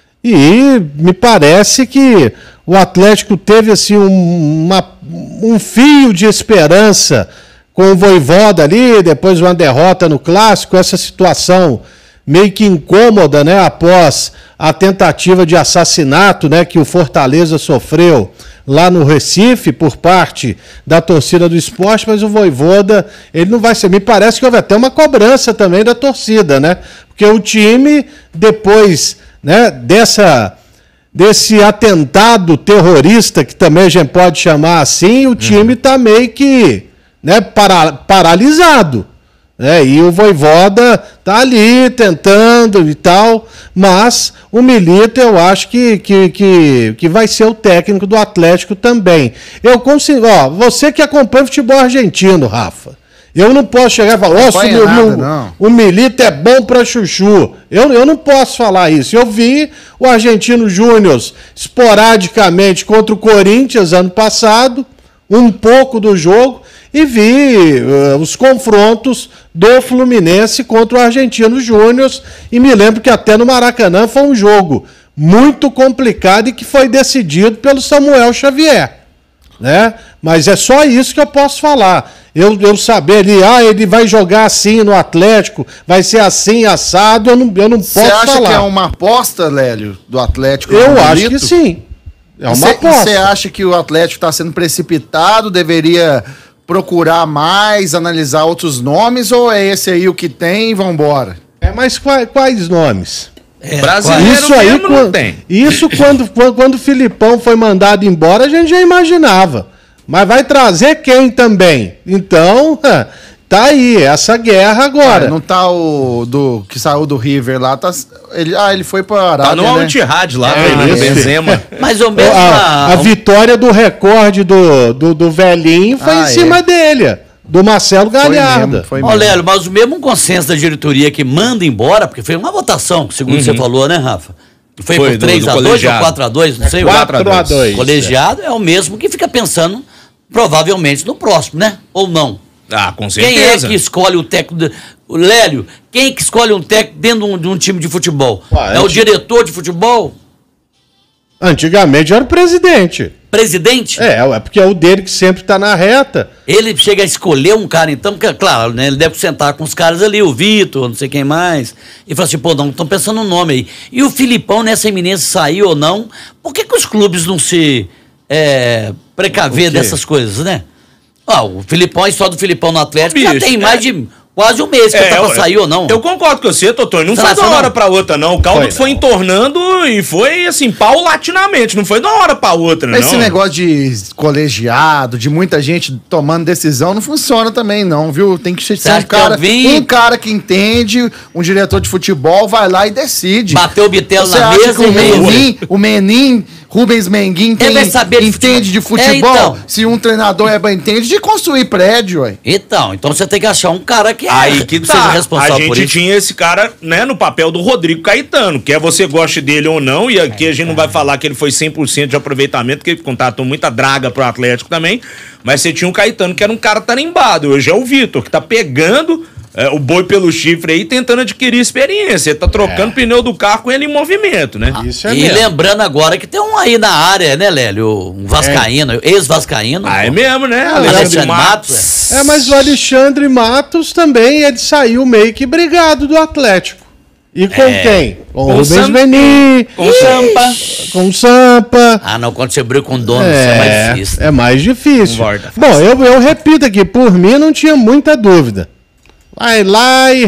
E me parece que o Atlético teve assim um, uma, um fio de esperança com o Vojvoda ali, depois uma derrota no Clássico, essa situação meio que incômoda, né, após a tentativa de assassinato, né, que o Fortaleza sofreu lá no Recife por parte da torcida do Sport, mas o Vojvoda, ele não vai ser, me parece que houve até uma cobrança também da torcida, né, porque o time, depois, né, dessa... desse atentado terrorista, que também a gente pode chamar assim, o time está meio que, né, para, paralisado. Né? E o Vojvoda tá ali tentando e tal, mas o Milito eu acho que, que, que, que vai ser o técnico do Atlético também. Eu consigo, ó, você que acompanha o futebol argentino, Rafa, eu não posso chegar e falar, nossa, Acompanha o, nada, o, não. o Milito é bom para chuchu. Eu, eu não posso falar isso. Eu vi o Argentino Júnior esporadicamente contra o Corinthians ano passado, um pouco do jogo, e vi uh, os confrontos do Fluminense contra o Argentino Júnior, e me lembro que até no Maracanã foi um jogo muito complicado e que foi decidido pelo Samuel Xavier. Né? Mas é só isso que eu posso falar. Eu, eu saber ali, ah, ele vai jogar assim no Atlético, vai ser assim, assado, eu não, eu não posso Você acha falar. que é uma aposta, Lélio, do Atlético? Eu no acho Milito? que sim. É uma Cê- aposta. Você acha que o Atlético está sendo precipitado, deveria procurar mais, analisar outros nomes, ou é esse aí o que tem e vambora? É, mas quais, quais nomes? É, Brasileiro Isso aí, mesmo não quando, tem. isso quando, quando, quando o Filipão foi mandado embora, a gente já imaginava. Mas vai trazer quem também? Então, tá aí, essa guerra agora. Ah, não tá o do que saiu do River lá, tá ele, ah, ele foi para Arábia, Tá no né? Al-Ittihad lá, É, treinando o isso. Benzema. Mas o mesmo. A, a vitória do recorde do, do, do velhinho foi Ah, em cima é. dele, do Marcelo Foi Galhardo. mesmo, foi Ó, mesmo. Lélio, mas o mesmo consenso da diretoria que manda embora, porque foi uma votação, segundo você falou, né, Rafa? Foi, Foi, por do- três do a dois ou colegiado. quatro a dois, não sei. quatro a dois. O colegiado é o mesmo que fica pensando, provavelmente, no próximo, né? Ou não? Ah, com Quem é certeza. que escolhe o técnico? Do... O Lélio, quem é que escolhe um técnico dentro de um, de um time de futebol? Ah, é o antes- diretor de futebol? Antigamente era o presidente. Presidente? É, é porque é o dele que sempre tá na reta. Ele chega a escolher um cara, então, porque, claro, né, ele deve sentar com os caras ali, o Vitor, não sei quem mais, e fala assim, pô, não, estão pensando no nome aí. E o Filipão, nessa iminência, saiu ou não, por que, que os clubes não se é, precaver O quê? dessas coisas, né? Ó, o Filipão, a história do Filipão no Atlético, já Bicho, tem é. mais de quase um mês que tá pra eu- sair ou não. Eu concordo com você, Totônio. Não Você foi acha de uma não? hora pra outra, não. O caldo Foi, foi não. entornando e foi, assim, paulatinamente. Não foi de uma hora pra outra, não. Esse negócio de colegiado, de muita gente tomando decisão, não funciona também, não, viu? Tem que ser Você um acha que cara, eu vim- um cara que entende, um diretor de futebol, vai lá e decide. Bateu o bitelo Você na acha mesa que o e meio. Menin, o Menin, Rubens Menguin, tem, vai saber de entende de futebol. futebol? É, então. Se um treinador é bem entende de construir prédio, ué. Então, então você tem que achar um cara que, é, Aí que seja tá. responsável A por gente isso. tinha esse cara, né, no papel do Rodrigo Caetano. Quer você goste dele ou não, e aqui a gente não vai falar que ele foi cem por cento de aproveitamento, porque ele contratou muita draga pro Atlético também. Mas você tinha um Caetano que era um cara tarimbado. Hoje é o Vitor, que tá pegando é, o boi pelo chifre aí, tentando adquirir experiência. Ele tá trocando o pneu do carro com ele em movimento, né? Isso é E mesmo. lembrando agora que tem um aí na área, né, Lélio? Um vascaíno, ex-vascaíno. Ah, é pô. mesmo, né? Alexandre Alexandre Matos. Matos. É, mas o Alexandre Matos também, ele saiu meio que brigado do Atlético. E com É. quem? Com o Com Rubens Sam- Menin, Com o Sampa. com o Sampa. Ah, não, quando você briga com o dono, isso é mais É, difícil. é mais difícil. Concorda. Bom, eu, eu repito aqui, por mim não tinha muita dúvida. Vai lá e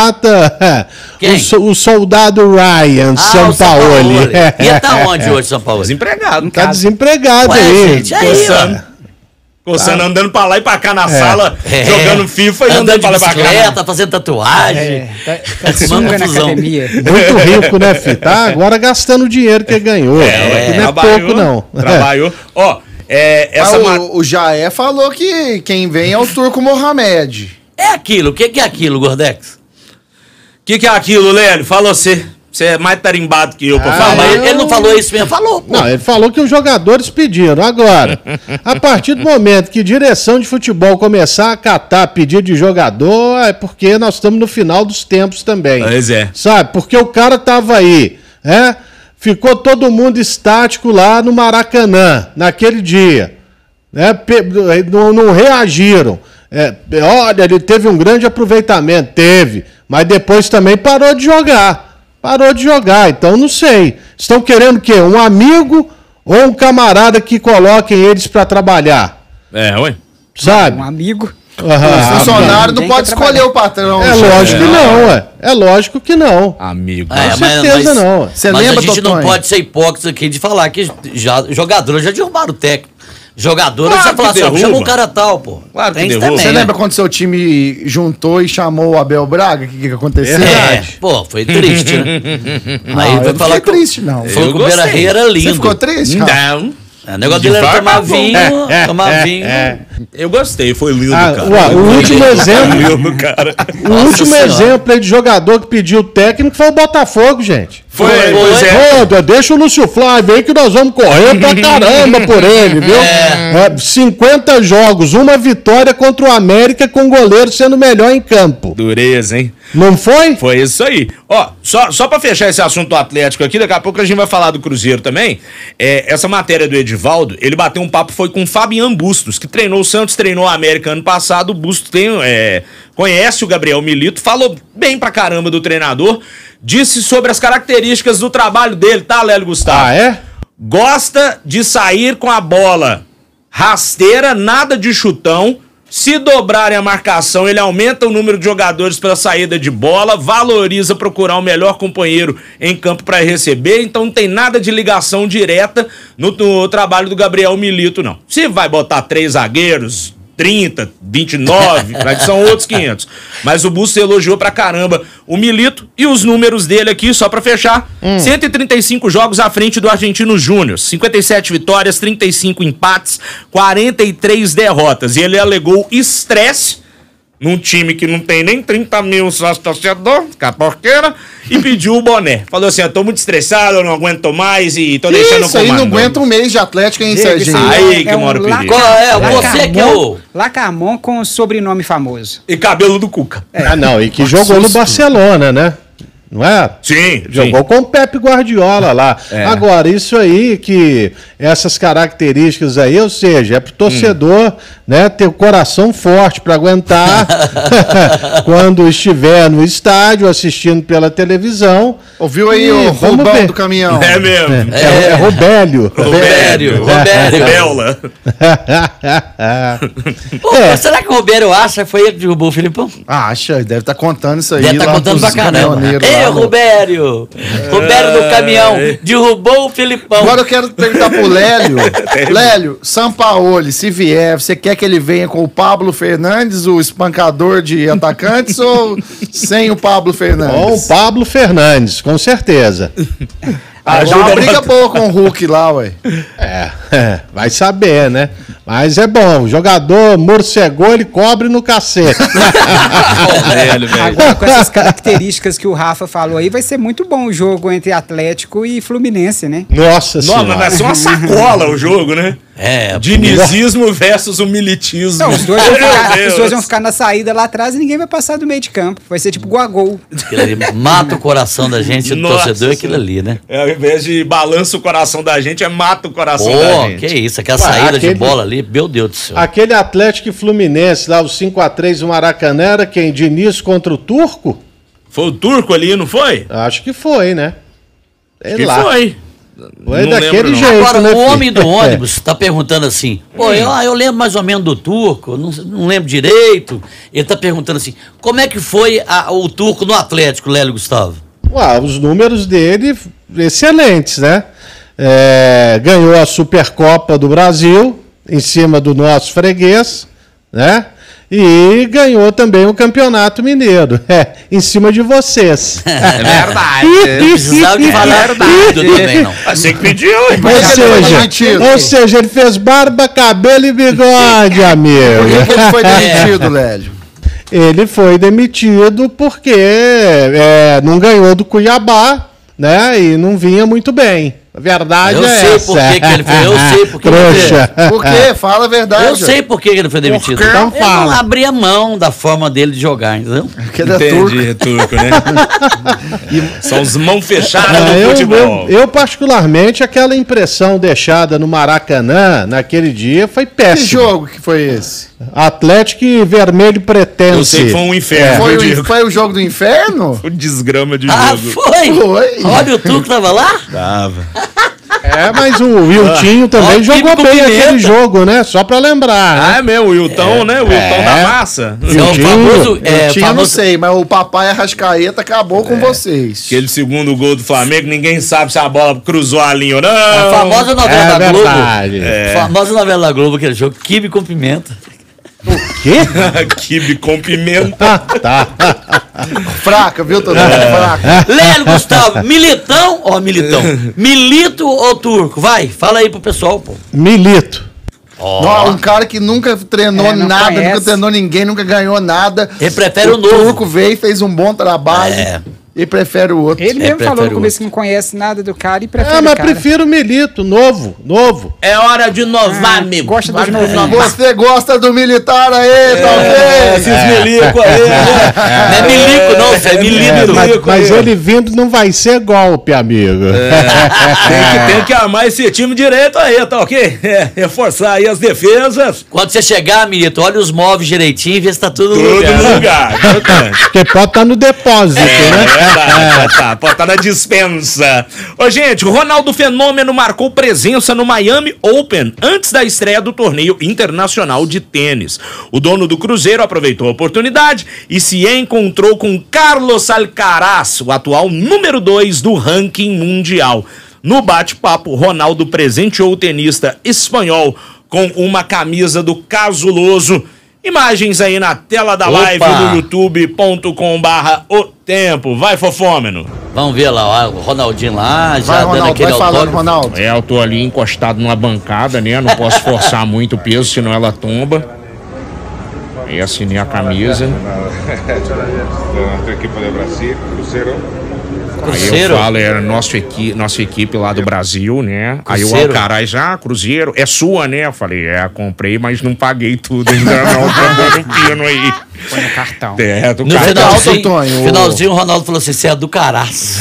resgata Quem? o, so- o soldado Ryan, Ah, São o Sampaoli. Paulo. E tá onde hoje, São Paulo? Desempregado. Tá desempregado Ué, aí. gente, aí, Coçando. ó. Coçando, andando pra lá e pra cá na sala, É. jogando FIFA e Andando andando de pra lá e pra cá. bicicleta, fazendo tatuagem. É, tá, tá Uma sunga na confusão. academia. Muito rico, né, filho? Tá agora gastando o dinheiro que ganhou. É, não é trabalhou, pouco, não. Trabalhou. Ó, é, essa Ah, ma- o, o Jaé falou que quem vem é o Turco Mohamed. É aquilo, o que, que é aquilo, Gordex? O que, que é aquilo, Lélio? Fala você. Você é mais tarimbado que eu pra Ah, Não, falar. mas eu- ele, ele não falou isso mesmo, falou, pô. Não, ele falou que os jogadores pediram. Agora, a partir do momento que direção de futebol começar a catar pedido de jogador, é porque nós estamos no final dos tempos também. Pois é. Sabe? Porque o cara tava aí, é? Ficou todo mundo estático lá no Maracanã, naquele dia. Né? Pe- Não, não reagiram. É, olha, ele teve um grande aproveitamento, teve. Mas depois também parou de jogar. Parou de jogar, então não sei. Estão querendo o quê? Um amigo ou um camarada que coloquem eles pra trabalhar? É, ué. Sabe? Um amigo. Aham. o funcionário não Ninguém pode quer escolher trabalhar. o patrão. É gente. lógico que não, ué. É lógico que não. Amigo. É, Com certeza não, ué. Você mas lembra, a gente não Totonho? pode ser hipócrita aqui de falar que já, jogadores já derrubaram o técnico. Jogadores Claro já falaram que assim, ó, derruba. chama o cara tal, pô. Claro que Tem isso derruba. também, Você né? lembra quando seu time juntou e chamou o Abel Braga? O que, que aconteceu? É, pô, foi triste, né? Não, Aí eu vai não falar fiquei que triste, não. Foi Eu que o Beira gostei. Rio era lindo. Você ficou triste? Rafa? Não. O negócio dele era Devagar, tomar tá bom. vinho, tomar vinho. Eu gostei, foi lindo, Ah, cara. ué, o último exemplo, Foi lindo, cara. o Nossa último Senhora. exemplo aí de jogador que pediu técnico foi o Botafogo, gente. Foi, Foi, pois é. Ô, deixa o Lúcio Flávio aí que nós vamos correr pra caramba por ele, viu? É, cinquenta jogos, uma vitória contra o América com o goleiro sendo melhor em campo. Dureza, hein? Não foi? Foi isso aí. Ó, só, só pra fechar esse assunto do Atlético aqui, daqui a pouco a gente vai falar do Cruzeiro também. É, essa matéria do Edivaldo, ele bateu um papo, foi com o Fabian Bustos, que treinou o Santos, treinou a América ano passado. O Bustos tem, é, conhece o Gabriel Milito, falou bem pra caramba do treinador, disse sobre as características do trabalho dele, tá, Lélio Gustavo? Ah, é? Gosta de sair com a bola rasteira, nada de chutão, Se dobrarem a marcação, ele aumenta o número de jogadores para saída de bola, valoriza procurar o melhor companheiro em campo para receber, então não tem nada de ligação direta no, no trabalho do Gabriel Milito, não. Se vai botar três zagueiros, trinta, vinte e nove, são outros quinhentos. Mas o Busto elogiou pra caramba o Milito e os números dele aqui, só pra fechar. Hum. cento e trinta e cinco jogos à frente do Argentino Júnior, cinquenta e sete vitórias, trinta e cinco empates, quarenta e três derrotas. E ele alegou estresse num time que não tem nem trinta mil sócios torcedores, caporqueira, e pediu o boné. Falou assim, eu tô muito estressado, eu não aguento mais e tô deixando o comando. Isso aí não aguenta um mês de Atlético, hein, Serginho? Aí que mora o perigo. Qual é? Você que é o... Lacamon com sobrenome famoso. E cabelo do Cuca. É. Ah, não, e que jogou no Barcelona, né? Não é? Sim. Jogou sim. com o Pepe Guardiola lá. É. Agora, isso aí, que essas características aí, ou seja, é pro torcedor, hum. né, ter o coração forte para aguentar quando estiver no estádio, assistindo pela televisão. Ouviu aí e, o Rubão do caminhão? É mesmo. É, é, é Robélio. Robélio. Robélio. Bela. Pô, é. Será que o Robélio acha que foi ele que derrubou o Filipão? Acha, deve estar tá contando isso aí. Deve estar tá contando pra caramba. Ei, Robério! É... Robério do caminhão derrubou o Filipão. Agora eu quero perguntar pro Lélio. Lélio, Sampaoli, se vier, você quer que ele venha com o Pablo Fernandes, o espancador de atacantes, ou sem o Pablo Fernandes? Com o Pablo Fernandes, com certeza. Ah, já uma briga boa com o Hulk lá, ué. É, é, vai saber, né? Mas é bom, o jogador morcegou, ele cobre no cacete. velho, velho. Agora, com essas características que o Rafa falou aí, vai ser muito bom o jogo entre Atlético e Fluminense, né? Nossa senhora. Não, mas vai ser uma sacola o jogo, né? É, dinizismo versus o militismo. Não, os dois, vão ficar, os dois vão ficar na saída lá atrás e ninguém vai passar do meio de campo. Vai ser tipo gol a gol. Mata o coração da gente, o torcedor, aquilo ali, né? É, ao invés de balança o coração da gente, é mata o coração Pô, da gente. Que isso, aquela Ué, saída aquele, de bola ali, meu Deus do céu. Aquele Atlético e Fluminense lá, o cinco a três do Maracanã, era quem? Diniz contra o Turco? Foi o Turco ali, não foi? Acho que foi, né? Sei Acho lá. que foi. Foi não daquele lembro, jeito, Agora, né, o homem do ônibus está perguntando assim, pô, eu, eu lembro mais ou menos do Turco, não, não lembro direito. Ele está perguntando assim, como é que foi a, o Turco no Atlético, Lélio Gustavo? Ué, os números dele, excelentes, né? É, ganhou a Supercopa do Brasil, em cima do nosso freguês, né? E ganhou também o Campeonato Mineiro, é, em cima de vocês. É verdade. Não precisava de falar verdade também, não. Você que pediu, hein? Ou seja, ou seja, ele fez barba, cabelo e bigode, amigo. Por que ele foi demitido, é. Lélio? Ele foi demitido porque é, não ganhou do Cuiabá, né? E não vinha muito bem. A verdade eu é sei essa. Por que, que ele foi, eu sei por que Trouxa. ele Por quê? Fala a verdade. Eu sei por que ele foi demitido. Então ele fala. não abria mão da forma dele de jogar, entendeu? Porque ele é Entendi, turco. é turco, né? São os mãos fechadas Ah, no eu, futebol. eu, eu, particularmente, aquela impressão deixada no Maracanã naquele dia foi péssima. Que jogo que foi esse? Atlético e Vermelho Pretense. Eu sei que foi um inferno. Foi, viu, o, foi o jogo do inferno? O desgrama de Ah, jogo. foi? Foi. Olha, o Turco tava lá? Tava. É, mas o Wiltinho também Ó, jogou time bem com aquele pimenta. jogo, né? Só pra lembrar. Ah, né? é mesmo, o Wilton, É. né? O Wilton É. da massa. É o Wiltinho, famoso. É, Eu tinha, não famoso sei, mas o papai Arrascaeta acabou com vocês. Aquele segundo gol do Flamengo, ninguém sabe se a bola cruzou a linha ou não. a famosa novela É da Globo. verdade. É. Famosa novela da Globo, aquele jogo, Quibe com Pimenta. Quê? Quibe com pimenta. Ah, tá. Fraca, viu, Tony? É. Fraca. Lélio Gustavo, Militão, ó, Militão. Milito ou Turco? Vai, fala aí pro pessoal, pô. Milito. Não, um cara que nunca treinou É, não nada, conhece. nunca treinou ninguém, nunca ganhou nada. Ele prefere o novo. Turco veio e fez um bom trabalho. É. E prefere o outro. Ele É, mesmo falou prefere no começo que não conhece nada do cara e prefere Ah, mas o cara. prefiro o Milito, novo, novo. É hora de inovar, Ah, amigo. gosta dos Hora de novinhos. inovar. Você gosta do militar aí, É, talvez? esses milico aí, né? Não é milico, não, Isso é milímetro. É, mas mas ele vindo não vai ser golpe, amigo. É, tem, que, tem que armar esse time direito aí, tá ok? É, reforçar aí as defesas. Quando você chegar, Milito, olha os móveis direitinho e vê se tá tudo, Tudo no lugar. no lugar. Porque pode estar no depósito, É, né? é verdade, pode tá, pode tá na dispensa. Ô, gente, o Ronaldo Fenômeno marcou presença no Miami Open antes da estreia do torneio internacional de tênis. O dono do Cruzeiro aproveitou a oportunidade e se encontrou com Carlos Alcaraz, o atual número dois do ranking mundial. No bate-papo, Ronaldo presenteou o tenista espanhol com uma camisa do Casuloso. Imagens aí na tela da Opa. live no youtube ponto com barra o tempo. Vai, Fofômeno. Vamos ver lá, ó, o Ronaldinho lá, já Vai, dando Ronaldo, aquele vai falando, autógrafo. Ronaldo. É, eu tô ali encostado numa bancada, né? Não posso forçar muito o peso, senão ela tomba. Aí assinei a camisa. Da equipe do Brasil, Cruzeiro. Aí Cruzeiro? eu falo, era nossa equipe, nossa equipe lá do Brasil, né? Aí o Cruzeiro? Alcaraz, ah, Cruzeiro, é sua, né? Eu falei, é, comprei, mas não paguei tudo ainda não, tá dando pino aí. Põe no cartão. É, do No cartão. finalzinho, Tonho, o- finalzinho, o Ronaldo falou assim: você é do Caraz.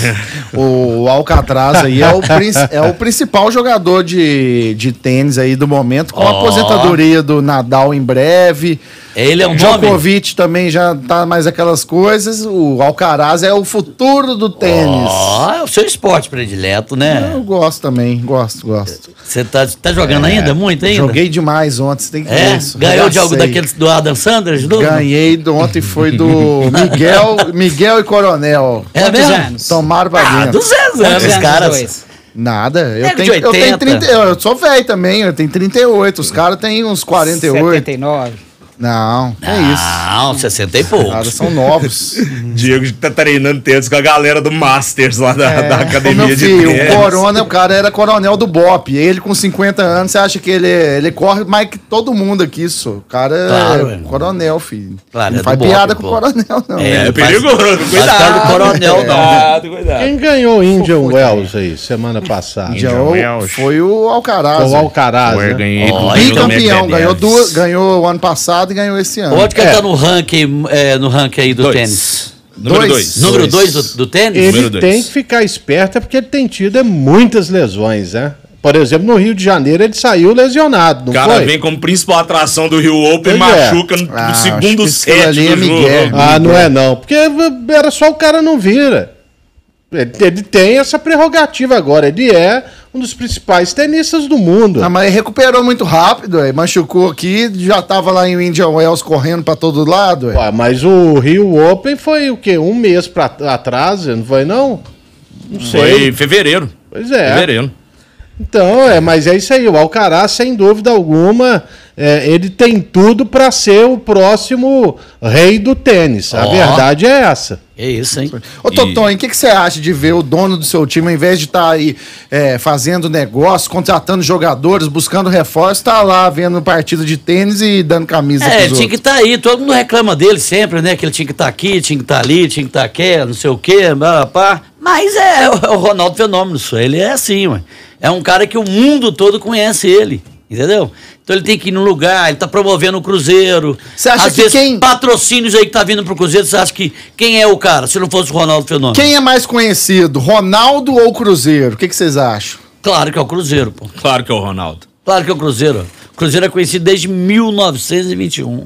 O Alcatraz aí é o, prin- é o principal jogador de, de tênis aí do momento, com a Ó. aposentadoria do Nadal em breve. Ele é um nome. Djokovic também já tá mais aquelas coisas. O Alcaraz é o futuro do tênis. Ó, é o seu esporte predileto, né? Eu gosto também, gosto, gosto. Você tá, tá jogando ainda? Muito ainda? Joguei demais ontem, você tem que ver É? isso. Ganhou de algo Arregacei. daqueles do Adam Sanders de novo? Ganhei do ontem, foi do Miguel, Miguel e Coronel. É Quantos mesmo? anos? Tomaram pra Ah, dentro. duzentos anos, Quantos os anos caras. os dois? Nada, eu Nego de tenho, eu tenho oitenta. trinta, eu sou velho também, eu tenho trinta e oito, os caras têm uns quarenta e oito. setenta e nove. Não, é isso. Não, sessenta e Os caras poucos. são novos. Diego tá treinando tênis com a galera do Masters lá da, da Ô, academia meu de filho, tênis. o Corona, o cara era coronel do Bop. Ele com cinquenta anos, você acha que ele, ele corre mais que todo mundo aqui, isso. O cara Claro, é é. coronel, filho. Claro, não é faz do Bop, piada com pô. o coronel, não. É, É perigoso, Faz cuidado. cara do coronel, não. Cuidado, cuidado. Quem ganhou o Indian Wells aí, semana passada? Já Indian o- Wells. foi o Alcaraz. O Alcaraz, Eu né? ganhei Ó, do aí Daniel Bicampeão, Medvedev. ganhou duas, ganhou o ano passado e ganhou esse ano. Onde que ele É. tá no ranking, é, no ranking aí do Dois. tênis? Número Dois. dois. Número Dois. dois do, do tênis? Ele Número dois. tem que ficar esperto, é porque ele tem tido é, muitas lesões, né? Por exemplo, no Rio de Janeiro ele saiu lesionado, não O cara foi? vem como principal atração do Rio Open e Pois é. machuca no Ah, acho segundo que set aquilo ali é do jogo. Miguel. Ah, não é não, porque era só o cara não vira. Ele, ele tem essa prerrogativa agora, ele é um dos principais tenistas do mundo. Ah, mas ele recuperou muito rápido, ué. Machucou aqui, já tava lá em Indian Wells correndo pra todo lado. Ué. Ué, mas o Rio Open foi o quê? Um mês pra, atrás, não foi não? Não Foi sei. em fevereiro. Pois é. Fevereiro. Então, é, mas é isso aí. O Alcaraz, sem dúvida alguma, é, ele tem tudo para ser o próximo rei do tênis. A Ó. verdade é essa. É isso, hein? Ô, Totonho, o que, que você acha de ver o dono do seu time, ao invés de estar aí é, fazendo negócio, contratando jogadores, buscando reforço, tá lá vendo partido de tênis e dando camisa É, pros ele tinha que outros? estar aí, todo mundo reclama dele sempre, né? Que ele tinha que estar aqui, tinha que estar ali, tinha que estar aqui, não sei o quê, blá, blá, blá. Mas é o, o Ronaldo Fenômeno, isso. Ele é assim, ué. É um cara que o mundo todo conhece ele, entendeu? Então ele tem que ir no lugar, ele tá promovendo o Cruzeiro. Você acha Às que vezes, quem- patrocínios aí que tá vindo pro Cruzeiro, você acha que quem é o cara, se não fosse o Ronaldo Fenômeno? Quem é mais conhecido, Ronaldo ou Cruzeiro? O que, que vocês acham? Claro que é o Cruzeiro, pô. Claro que é o Ronaldo. Claro que é o Cruzeiro. O Cruzeiro é conhecido desde mil novecentos e vinte e um.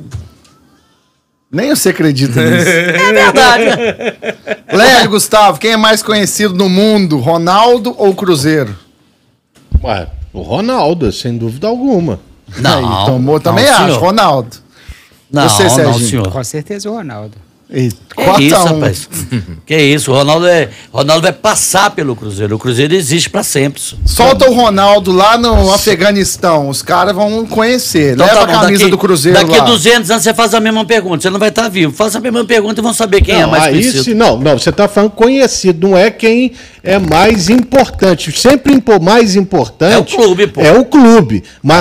Nem você acredita nisso. É verdade. Lélio, Gustavo, quem é mais conhecido no mundo, Ronaldo ou Cruzeiro? Ué, o Ronaldo, sem dúvida alguma. Não, Aí, tomou, também não, acho, senhor. Ronaldo. Não, Você, não, Serginho? senhor. Com certeza o Ronaldo. E Que quatro isso, a um. rapaz. Que isso, o Ronaldo, é, Ronaldo vai passar pelo Cruzeiro. O Cruzeiro existe pra sempre. senhor. Solta o Ronaldo lá no Afeganistão, os caras vão conhecer. Então Leva tá a bom, camisa daqui- do Cruzeiro Daqui lá. a duzentos anos você faz a mesma pergunta, você não vai estar vivo. Faça a mesma pergunta e vão saber quem é Não, mais aí conhecido. se- não, não, você está falando conhecido, não é quem é mais importante. Sempre impo- mais importante É o clube, pô. É o clube. Mas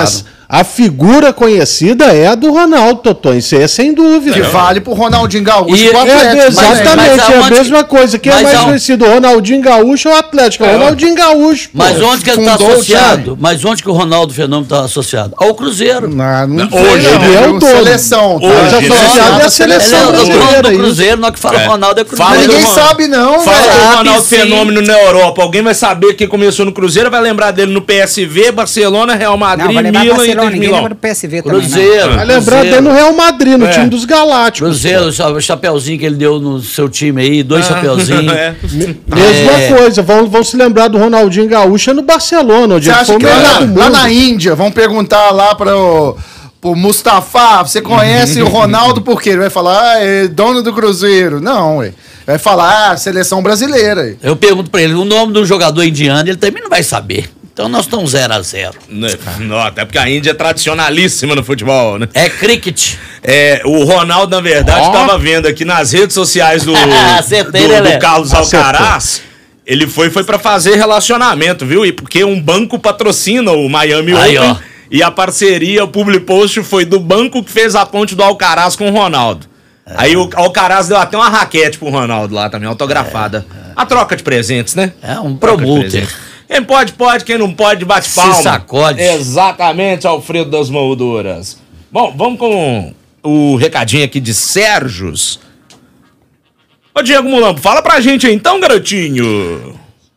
A figura conhecida é a do Ronaldo, Totó, isso aí é sem dúvida. Que vale pro Ronaldinho Gaúcho E- e pro É, Atlético. exatamente, mas é a aonde- mesma coisa. Quem é mas mais aonde- conhecido, o Ronaldinho Gaúcho ou o Atlético? É o Ronaldinho Gaúcho, pô. Mas onde que ele está fundou o associado? time. Mas onde que o Ronaldo Fenômeno está associado? Ao Cruzeiro. Não, não Hoje sei, não, ele é o viu? dono. Seleção. tá? Hoje, Mas ele é associado é a Ele seleção é o dono brasileira. do isso. Cruzeiro, na que fala É. Ronaldo é Cruzeiro. Fala Mas ninguém do- sabe não, Fala velho. do Sabe, Ronaldo sim. Fenômeno na Europa. Alguém vai saber que começou no Cruzeiro, vai lembrar dele no P S V, Barcelona, Real Madrid, Não, vai levar Milan e Barcelona, Inter de ninguém Milão. lembra do P S V também, não. Cruzeiro. Vai lembrar dele no Real Madrid, no É. time dos Galácticos. Cruzeiro, o chapeuzinho que ele deu no seu time aí, dois chapeuzinhos. É. Mesma É. coisa, vão, vão se lembrar do Ronaldinho Gaúcho no Barcelona, onde Você ele acha foi o que lá melhor na, do mundo. lá na Índia vão perguntar lá para o pro Mustafa, você conhece o Ronaldo por quê? Ele vai falar, ah, é dono do Cruzeiro. Não, ué. Vai falar, ah, seleção brasileira. Eu pergunto pra ele o nome do jogador indiano, ele também não vai saber. Então nós estamos zero a zero. Não, até porque a Índia é tradicionalíssima no futebol, né? É cricket. É, o Ronaldo, na verdade, Ó. estava vendo aqui nas redes sociais do, Acertei, do, Lelé. do Carlos Acertou. Alcaraz. Ele foi, foi para fazer relacionamento, viu? E porque um banco patrocina o Miami Aí, Open. ó. E a parceria, o public post foi do banco que fez a ponte do Alcaraz com o Ronaldo. É. Aí o Alcaraz deu até uma raquete pro Ronaldo lá também, autografada. A troca de presentes, né? É um Troca de promoter. presentes. Quem pode, pode. Quem não pode, bate Se palma. sacode. Exatamente, Alfredo das Molduras. Bom, vamos com o recadinho aqui de Sérgios. Ô, Diego Mulambo, fala pra gente aí então, garotinho.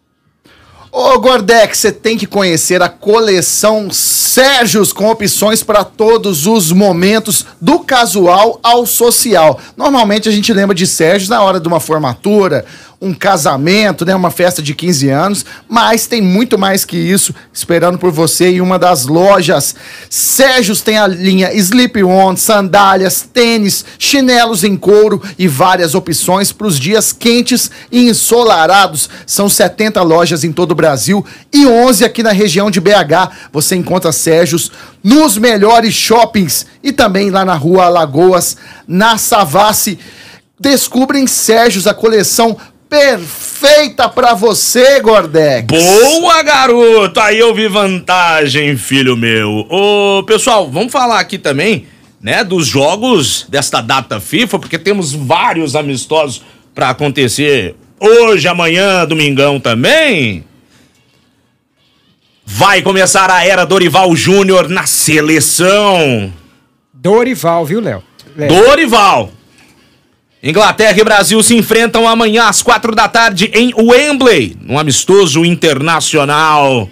Ô, Gordex, você tem que conhecer a coleção Sérgios com opções para todos os momentos, do casual ao social. Normalmente a gente lembra de Sérgios na hora de uma formatura, um casamento, né, uma festa de quinze anos, mas tem muito mais que isso esperando por você em uma das lojas. Sérgios tem a linha slip-on, sandálias, tênis, chinelos em couro e várias opções para os dias quentes e ensolarados. São setenta lojas em todo o Brasil e onze aqui na região de B H. Você encontra Sérgios nos melhores shoppings e também lá na rua Alagoas, na Savassi. Descubra em Sérgios a coleção perfeita pra você, Gordex. Boa, garoto! Aí eu vi vantagem, filho meu. Ô, pessoal, vamos falar aqui também, né, dos jogos desta data FIFA, porque temos vários amistosos pra acontecer hoje, amanhã, domingão também. Vai começar a era Dorival Júnior na seleção. Dorival, viu, Léo? Léo. Dorival. Inglaterra e Brasil se enfrentam amanhã às quatro da tarde em Wembley, num amistoso internacional.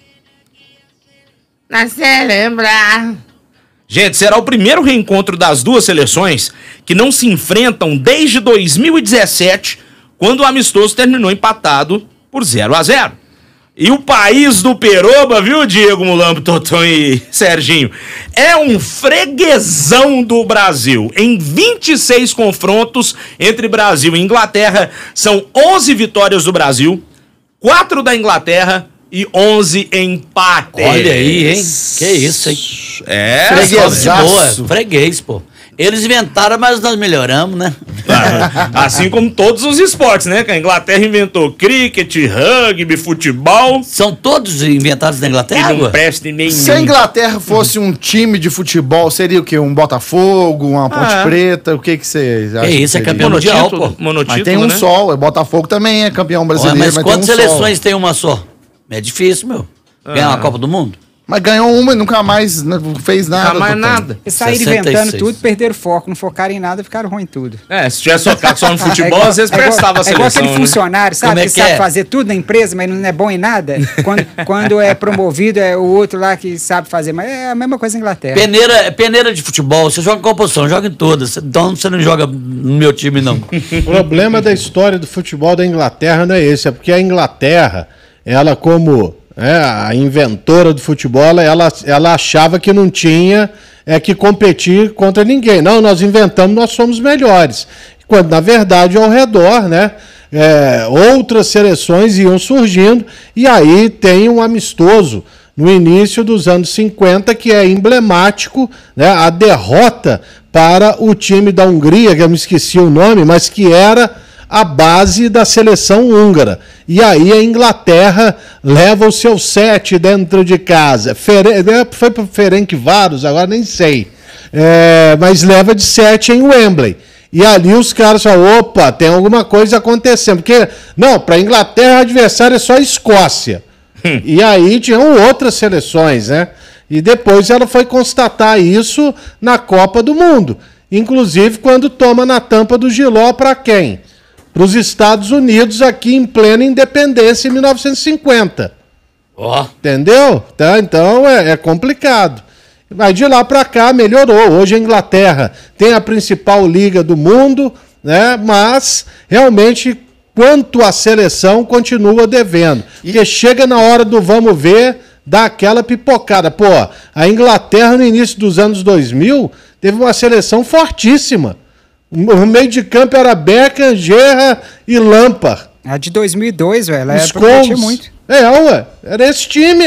Nascer lembrar. Gente, será o primeiro reencontro das duas seleções que não se enfrentam desde dois mil e dezessete, quando o amistoso terminou empatado por zero a zero. E o país do Peroba, viu, Diego Mulambo, Totão e Serginho, é um freguesão do Brasil. Em vinte e seis confrontos entre Brasil e Inglaterra, são onze vitórias do Brasil, quatro da Inglaterra e onze empates. Olha aí, hein? Que isso, hein? É, Freguesaço. De boa, freguês, pô. Eles inventaram, mas nós melhoramos, né? assim como todos os esportes, né? Que a Inglaterra inventou cricket, rugby, futebol. São todos inventados na E Inglaterra? não presta em nenhum. Se a Inglaterra fosse um time de futebol, seria o quê? Um Botafogo, uma Ponte Ah. Preta? O que que você acha? É isso, que é seria? campeão mundial, Monotítulo, pô. monotítulo, Mas tem um né? sol, o Botafogo também é campeão Olha, brasileiro, mas mas, quantas tem um seleções sol. tem uma só? É difícil, meu. Ganhar uma Copa do Mundo? Mas ganhou uma e nunca mais não fez nada. Não mais doutor. nada. Eles saíram sessenta e inventando seis. tudo, perderam foco, não focaram em nada, ficaram ruim tudo. É, se tivesse focado só no futebol, igual- às vezes é igual- prestava a É igual seleção, aquele né? funcionário, sabe? Como é que que sabe é? fazer tudo na empresa, mas não é bom em nada. Quando, quando é promovido, é o outro lá que sabe fazer. Mas é a mesma coisa na Inglaterra. Peneira, peneira de futebol, você joga em qual posição? Joga em todas. Então você não joga no meu time, não. O problema da história do futebol da Inglaterra não é esse, é porque a Inglaterra, ela como é, a inventora do futebol, ela, ela achava que não tinha é, que competir contra ninguém. Não, nós inventamos, nós somos melhores. Quando, na verdade, ao redor, né, é, outras seleções iam surgindo, e aí tem um amistoso no início dos anos cinquenta, que é emblemático, né, a derrota para o time da Hungria, que eu me esqueci o nome, mas que era a base da seleção húngara. E aí a Inglaterra leva o seu sete dentro de casa. Fere... Foi para o Ferencváros, agora nem sei. É... Mas leva de sete em Wembley. E ali os caras falam, opa, tem alguma coisa acontecendo. Porque, não, para a Inglaterra o adversário é só a Escócia. Hum. E aí tinham outras seleções, né? E depois ela foi constatar isso na Copa do Mundo. Inclusive quando toma na tampa do Giló para quem? Para os Estados Unidos aqui em plena independência em mil novecentos e cinquenta. Ó. Oh. Entendeu? Tá? Então é, é complicado. Mas de lá para cá melhorou. Hoje a Inglaterra tem a principal liga do mundo, né? Mas realmente quanto à seleção continua devendo. E... Porque chega na hora do vamos ver, dá aquela pipocada. Pô, a Inglaterra no início dos anos dois mil teve uma seleção fortíssima. O meio de campo era Beckham, Gerrard e Lampard. A de dois mil e dois, velho, ela prometia muito. É, ué, era esse time.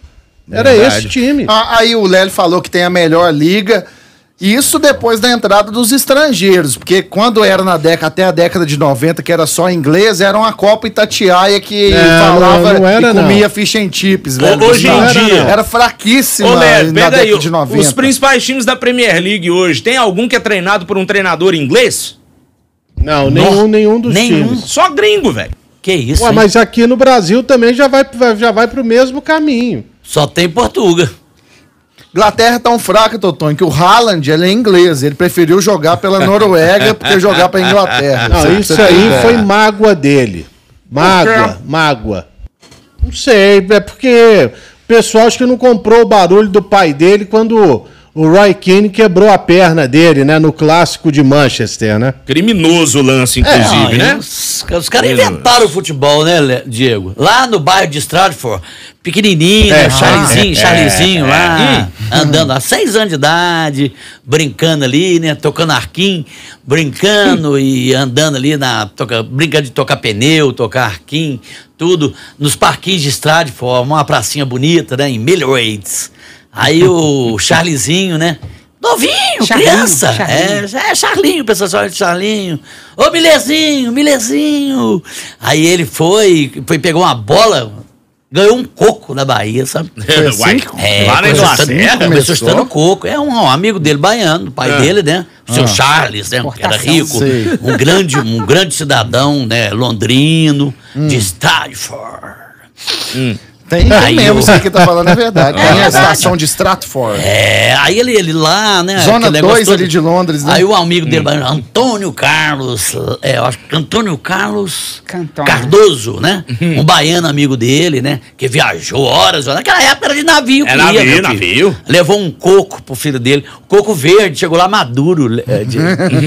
Era Verdade. esse time. Ah, aí o Lélio falou que tem a melhor liga. Isso depois da entrada dos estrangeiros, porque quando era na década, até a década de noventa, que era só inglês, era uma Copa Itatiaia que é, falava não, não era, e comia não. fish and chips, velho. Hoje em dia. Era fraquíssima Ô, Léo, na década aí, de noventa. Os principais times da Premier League hoje, tem algum que é treinado por um treinador inglês? Não, nenhum, não. nenhum dos nenhum. times. Só gringo, velho. Que isso, Ué, mas aqui no Brasil também já vai, já vai pro mesmo caminho. Só tem Portugal. Inglaterra é tão fraca, Totonho, que o Haaland, ele é inglês. Ele preferiu jogar pela Noruega porque jogar pra Inglaterra. Não, você, isso você aí foi mágoa dele. Mágoa, mágoa. Não sei, é porque o pessoal acho que não comprou o barulho do pai dele quando o Roy Keane quebrou a perna dele, né, no clássico de Manchester, né? Criminoso lance, inclusive, é, não, né? Os, os caras inventaram o futebol, né, Diego? Lá no bairro de Stratford, pequenininho, é, né, Charlezinho, é, Charlezinho é, lá, é. andando há seis anos de idade, brincando ali, né, tocando arquim, brincando e andando ali, na, toca, brincando de tocar pneu, tocar arquim, tudo, nos parquinhos de Stratford, uma pracinha bonita, né, em Millwraiths. Aí o Charlezinho, né? Novinho, Charlinho, criança. Charlinho. É, é Charlinho, o pessoal chama de Charlinho. Ô, Milezinho, Milezinho. Aí ele foi, foi pegou uma bola, ganhou um coco na Bahia, sabe? Assim? É, lá na Inglaterra começou chutando coco. É um, um amigo dele baiano, o pai é. dele, né? O seu ah. Charles, né? Que era rico, um grande, um grande cidadão, né? Londrino, hum. de Stratford. Hum. Tem, tem mesmo, isso aqui tá falando é verdade. Tem a estação de Stratford. É, aí ele, ele lá, né? Zona dois ali de Londres, né? Aí o amigo dele, hum. Antônio Carlos, é, eu acho que Antônio Carlos Cantone. Cardoso, né? Um baiano amigo dele, né? Que viajou horas, naquela época era de navio. É navio, ia, navio. Levou um coco pro filho dele, coco verde, chegou lá maduro. É, de...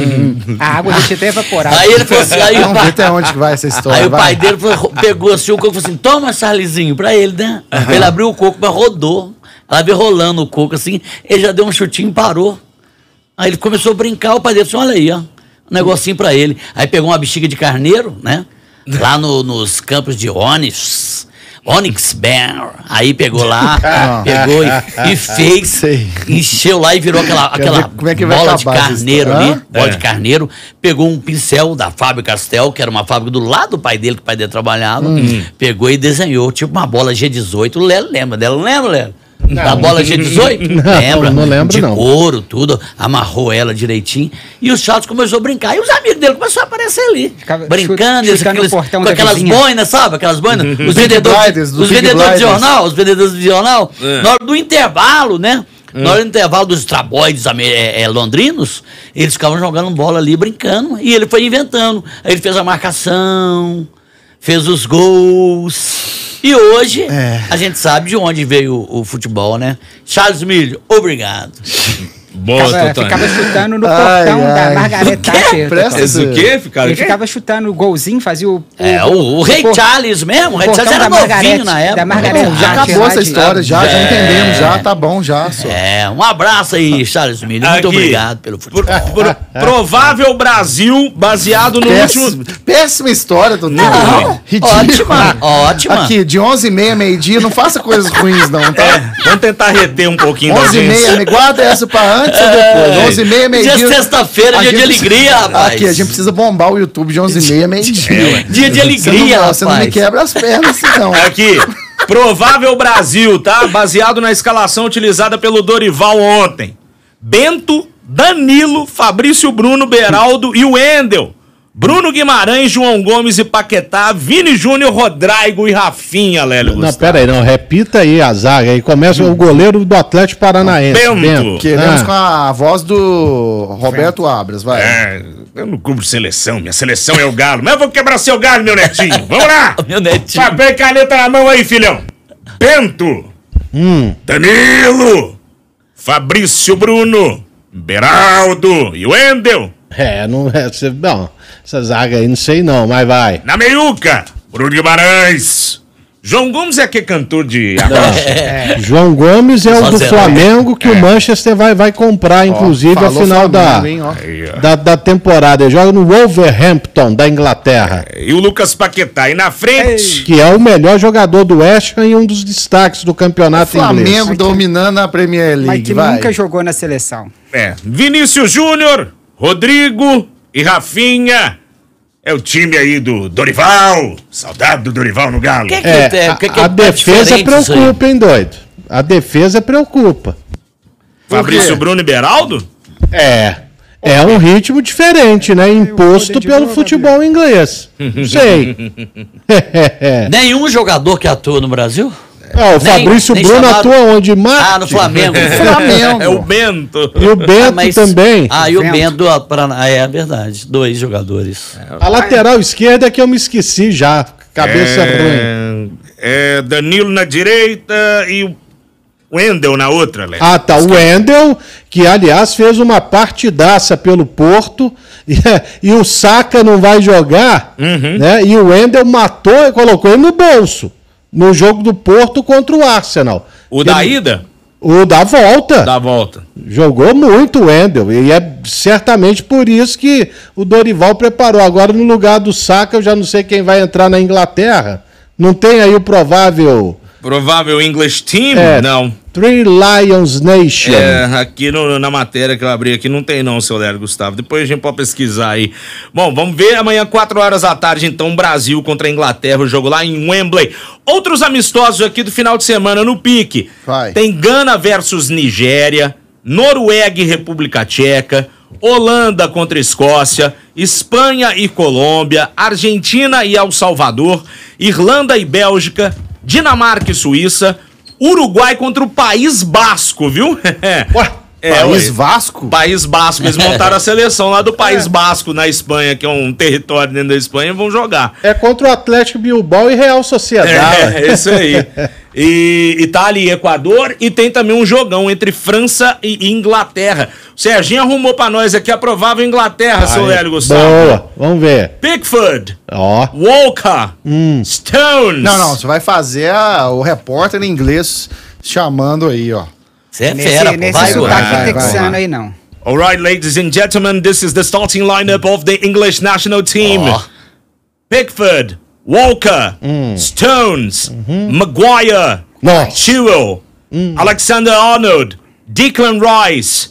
A água deixa até evaporar. Aí ele falou assim, aí vamos ver até onde que vai essa história. Aí vai. o pai dele foi, pegou assim o coco e falou assim, toma, Charlezinho, pra ele, né? Uhum. Ele abriu o coco, mas rodou. Ela veio rolando o coco assim, ele já deu um chutinho e parou. Aí ele começou a brincar, o pai dele disse, olha aí, ó, um negocinho pra ele. Aí pegou uma bexiga de carneiro, né? Lá no, nos campos de Onyx, Onyx Bear. Aí pegou lá, ah. pegou e, e fez, Sei. encheu lá e virou aquela, aquela como é que bola de carneiro ali, ah? bola é. de carneiro. Pegou um pincel da Fábio Castel, que era uma fábrica do lado do pai dele, que o pai dele trabalhava. Hum. Pegou e desenhou, tipo uma bola G dezoito. O Lelo lembra dela, não lembra, Lelo? Não. Da bola G dezoito? Não, lembra? Não lembro, de não. De couro, tudo. Amarrou ela direitinho. E o Charles começou a brincar. E os amigos dele começaram a aparecer ali. Ficava brincando. Chut, eles, aqueles, com aquelas boinas, sabe? Aquelas boinas. Os vendedores, os vendedores de jornal. Os vendedores de jornal. É. Na hora do intervalo, né? Hum. Na hora do intervalo dos traboides é, é, londrinos, eles ficavam jogando bola ali, brincando. E ele foi inventando. Aí ele fez a marcação, fez os gols... E hoje, é. a gente sabe de onde veio o, o futebol, né? Charles Milho, obrigado. Boa, ficava, ficava chutando no portão ai, da ai. Margaret Thatcher. Presta o quê? Ficava Ele ficava chutando o golzinho, fazia o... o é, o, o, o Rei por... Charles mesmo. O Rei Charles era novinho Margaret, na época. Da Margaret já acabou essa história, já, é, já entendemos, já tá bom, já. Só. É, um abraço aí, Charles Milho. Muito Aqui, obrigado pelo futebol. Por, por, provável Brasil, baseado no péssima, último... Péssima história, doutor. Não, ótima, ótima. Aqui, de onze e meia, meio-dia, não faça coisas ruins, não, tá? É, vamos tentar reter um pouquinho da onze e meia, guarda essa pra antes ou depois? onze e meia, meio-dia. Dia sexta-feira, dia de alegria, rapaz. Aqui, a gente precisa bombar o YouTube de onze e meia, meio-dia. Dia de alegria, rapaz. Você não me quebra as pernas, assim, não. Aqui, provável Brasil, tá? Baseado na escalação utilizada pelo Dorival ontem. Bento, Danilo, Fabrício Bruno, Beraldo e o Wendel. Bruno Guimarães, João Gomes e Paquetá, Vini Júnior, Rodrigo e Rafinha, Lélio Não, Gustavo. pera aí, não, repita aí a zaga aí. Começa o goleiro do Atlético Paranaense. Bento. Bento. Queremos Ah. com a voz do Roberto Abras, vai. É, eu não cubro seleção, minha seleção é o Galo. Mas eu vou quebrar seu galho, meu netinho. Vamos lá! Meu netinho. Papel e caneta na mão aí, filhão. Bento, Hum. Danilo, Fabrício Bruno, Beraldo e Wendel. É, não é. cê- Não, essa zaga aí não sei não, mas vai. Na meiuca, Bruno Guimarães. João Gomes é que cantor de arrocha. João Gomes é o Só do zero. Flamengo que É. o Manchester vai, vai comprar, inclusive, ao falou final da, Flamengo, hein, ó. Aí, ó. da, da temporada. Ele joga no Wolverhampton, da Inglaterra, E o Lucas Paquetá aí na frente. que é o melhor jogador do West Ham e um dos destaques do campeonato inglês. Flamengo dominando a Premier Mas League, que vai. nunca jogou na seleção. É, Vinícius Júnior, Rodrigo e Rafinha. É o time aí do Dorival. Saudade do Dorival no Galo. Que que É, é, a, que que a é defesa diferente isso aí? preocupa, hein, doido? A defesa preocupa. Fabrício quê? Bruno e Beraldo? É. É um ritmo diferente, né? Imposto poder de pelo bola, futebol inglês. Não sei. Nenhum jogador que atua no Brasil? Ah, o Nem- Fabrício nem Bruno chamado- atua onde? Marte. Ah, no Flamengo. Flamengo. É o Bento. E o Bento Ah, mas- também. Ah, e o Vento. Bento, ah, pra- ah, é verdade. Dois jogadores. A lateral esquerda é que eu me esqueci já. Cabeça ruim. É, é Danilo na direita e o Wendel na outra, Léo. Ah, tá. O Wendel, que aliás fez uma partidaça pelo Porto, e, e o Saka não vai jogar, né? E o Wendel matou e colocou ele no bolso. No jogo do Porto contra o Arsenal. O da Ele- ida? O da volta. Da volta. Jogou muito o Wendel. E é certamente por isso que o Dorival preparou. Agora, no lugar do Saka, eu já não sei quem vai entrar na Inglaterra. Não tem aí o provável Provável English Team? É. Não. Three Lions Nation. É, aqui no- na matéria que eu abri aqui não tem não, seu Lélio Gustavo. Depois a gente pode pesquisar aí. Bom, vamos ver amanhã, quatro horas da tarde, então, Brasil contra a Inglaterra, o jogo lá em Wembley. Outros amistosos aqui do final de semana no pique. Vai. Tem Gana versus Nigéria, Noruega e República Tcheca, Holanda contra Escócia, Espanha e Colômbia, Argentina e El Salvador, Irlanda e Bélgica, Dinamarca e Suíça, Uruguai contra o País Basco, viu? Ué, É, País ué. Vasco? País Basco, eles montaram a seleção lá do País Basco, na Espanha, que é um território dentro da Espanha, e vão jogar. É contra o Atlético Bilbao e Real Sociedade. É, isso aí. E Itália e Equador, e tem também um jogão entre França e Inglaterra. O Serginho arrumou pra nós aqui a provável Inglaterra, seu Aí, Lélio Gustavo. boa, vamos ver. Pickford, Ó, Walker, Stones. Não, não, você vai fazer a- o repórter em inglês chamando aí, ó. Você é Nesse, fera, pô. nesse Vai, sotaque vai, vai, texano vai. aí, não. All right, ladies and gentlemen, this is the starting lineup of the English national team. Ó. Pickford, Walker, Stones, Maguire, Nossa. Chilwell, Alexander Arnold, Declan Rice,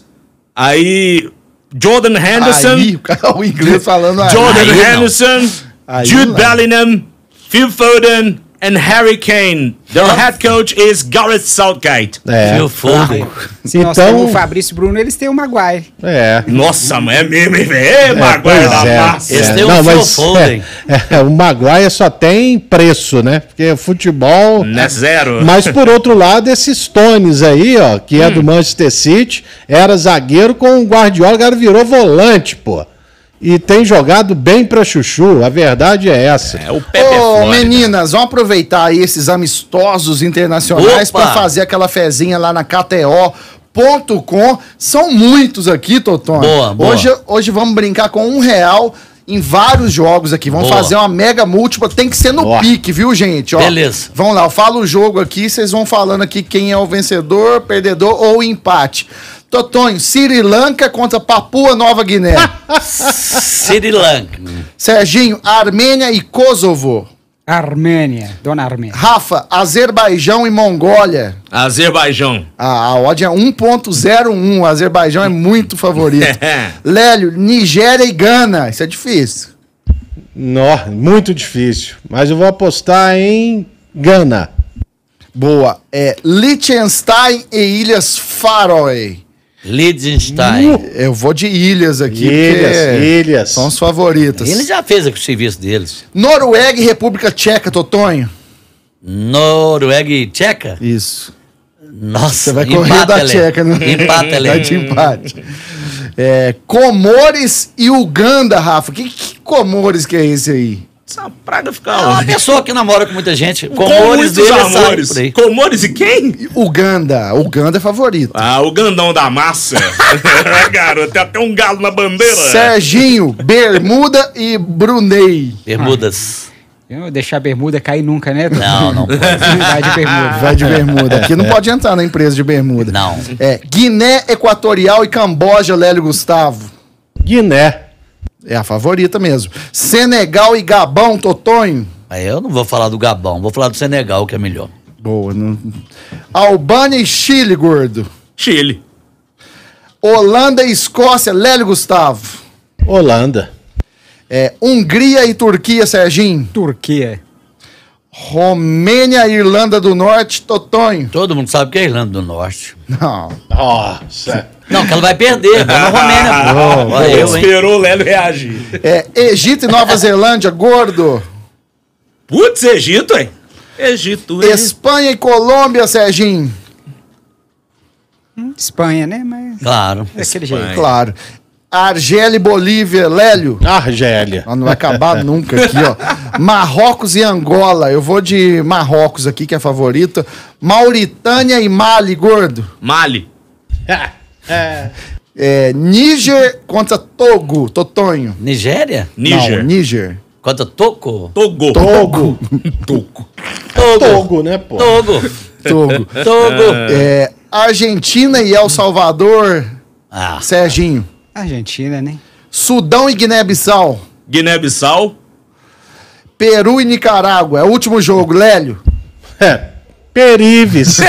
aí Jordan Henderson, Aí, o cara- o inglês falando aí. Jordan Aí não. Henderson, Aí Jude não. Bellingham, Phil Foden and Harry Kane. Their head coach is Gareth Southgate. é. Phil Foden. Se nós Então- temos o Fabrício Bruno, eles têm o Maguire. É. Nossa, mas é mesmo, hein, velho? Ei, É, Maguire pois da é, massa. Esse é. tem o Não, Phil mas, Foden. é, é, o Maguire só tem preço, né? Porque futebol. Não é zero. Mas por outro lado, esse Stones aí, ó, que é do Manchester City, era zagueiro com o Guardiola, agora virou volante, pô. E tem jogado bem pra chuchu, a verdade é essa. É o Pepe Ô, Flórida. meninas, vamos aproveitar aí esses amistosos internacionais Opa! para fazer aquela fezinha lá na K T O ponto com. São muitos aqui, Totônio. Boa, boa. Hoje, hoje vamos brincar com um real em vários jogos aqui. Vamos Boa. fazer uma mega múltipla. Tem que ser no Boa. pique, viu, gente? Ó, Beleza. Vamos lá, eu falo o jogo aqui, vocês vão falando aqui quem é o vencedor, perdedor ou empate. Totonho, Sri Lanka contra Papua Nova Guiné. Sri Lanka. Serginho, Armênia e Kosovo. Armênia, dona Armênia. Rafa, Azerbaijão e Mongólia. Azerbaijão. A, a odd é um ponto zero um. O Azerbaijão é muito favorito. Lélio, Nigéria e Gana. Isso é difícil. Nó, muito difícil. Mas eu vou apostar em Gana. Boa. É Liechtenstein e Ilhas Faroe. Liechtenstein. Uh, eu vou de ilhas aqui. Ilhas, ilhas. São os favoritos. Ele já fez aqui o serviço deles. Noruega e República Tcheca, Totonho. Noruega e Tcheca? Isso. Nossa, Você vai correr da Ele. Tcheca, né? Empata, ele. Vai de empate. É, Comores e Uganda, Rafa. Que, que Comores que é esse aí? Essa praga fica É uma onde? pessoa que namora com muita gente. Com Comores muitos dele amores. sai por aí. Comores e quem? Uganda. Uganda é favorito. Ah, o gandão da massa. Garoto, tem até um galo na bandeira. Serginho, Bermuda e Brunei. Bermudas. Eu vou deixar a bermuda cair nunca, né? Não, não pode. Vai de bermuda. Vai de bermuda. Aqui não pode entrar na empresa de bermuda. Não. É, Guiné Equatorial e Camboja, Lélio Gustavo. Guiné. É a favorita mesmo. Senegal e Gabão, Totonho. Aí eu não vou falar do Gabão, vou falar do Senegal, que é melhor. Boa. Não... Albânia e Chile, gordo. Chile. Holanda e Escócia, Lélio Gustavo. Holanda. É, Hungria e Turquia, Serginho. Turquia. Romênia e Irlanda do Norte, Totonho. Todo mundo sabe que é Irlanda do Norte. Não. Nossa. Não, que ela vai perder, vai na Romênia. pô. Olha eu, hein? Esperou o Lélio reagir. É, Egito e Nova Zelândia, gordo. Putz, Egito, hein? Egito, hein? Espanha e Colômbia, Serginho. Espanha, né? Mas Claro. daquele Espanha. jeito. Claro. Argélia e Bolívia, Lélio. Argélia. Ah, não vai acabar nunca aqui, ó. Marrocos e Angola. Eu vou de Marrocos aqui, que é a favorita. Mauritânia e Mali, gordo. Mali. É, Níger contra Togo, Totonho. Nigéria? Níger. Não, Níger. Contra Togo? Togo. Togo. Togo. Togo. Togo, né, pô? Togo. Togo. Togo. É, Argentina e El Salvador, Ah, Serginho. Argentina, né? Sudão e Guiné-Bissau. Guiné-Bissau. Peru e Nicarágua. É o último jogo, Lélio. É. Perives.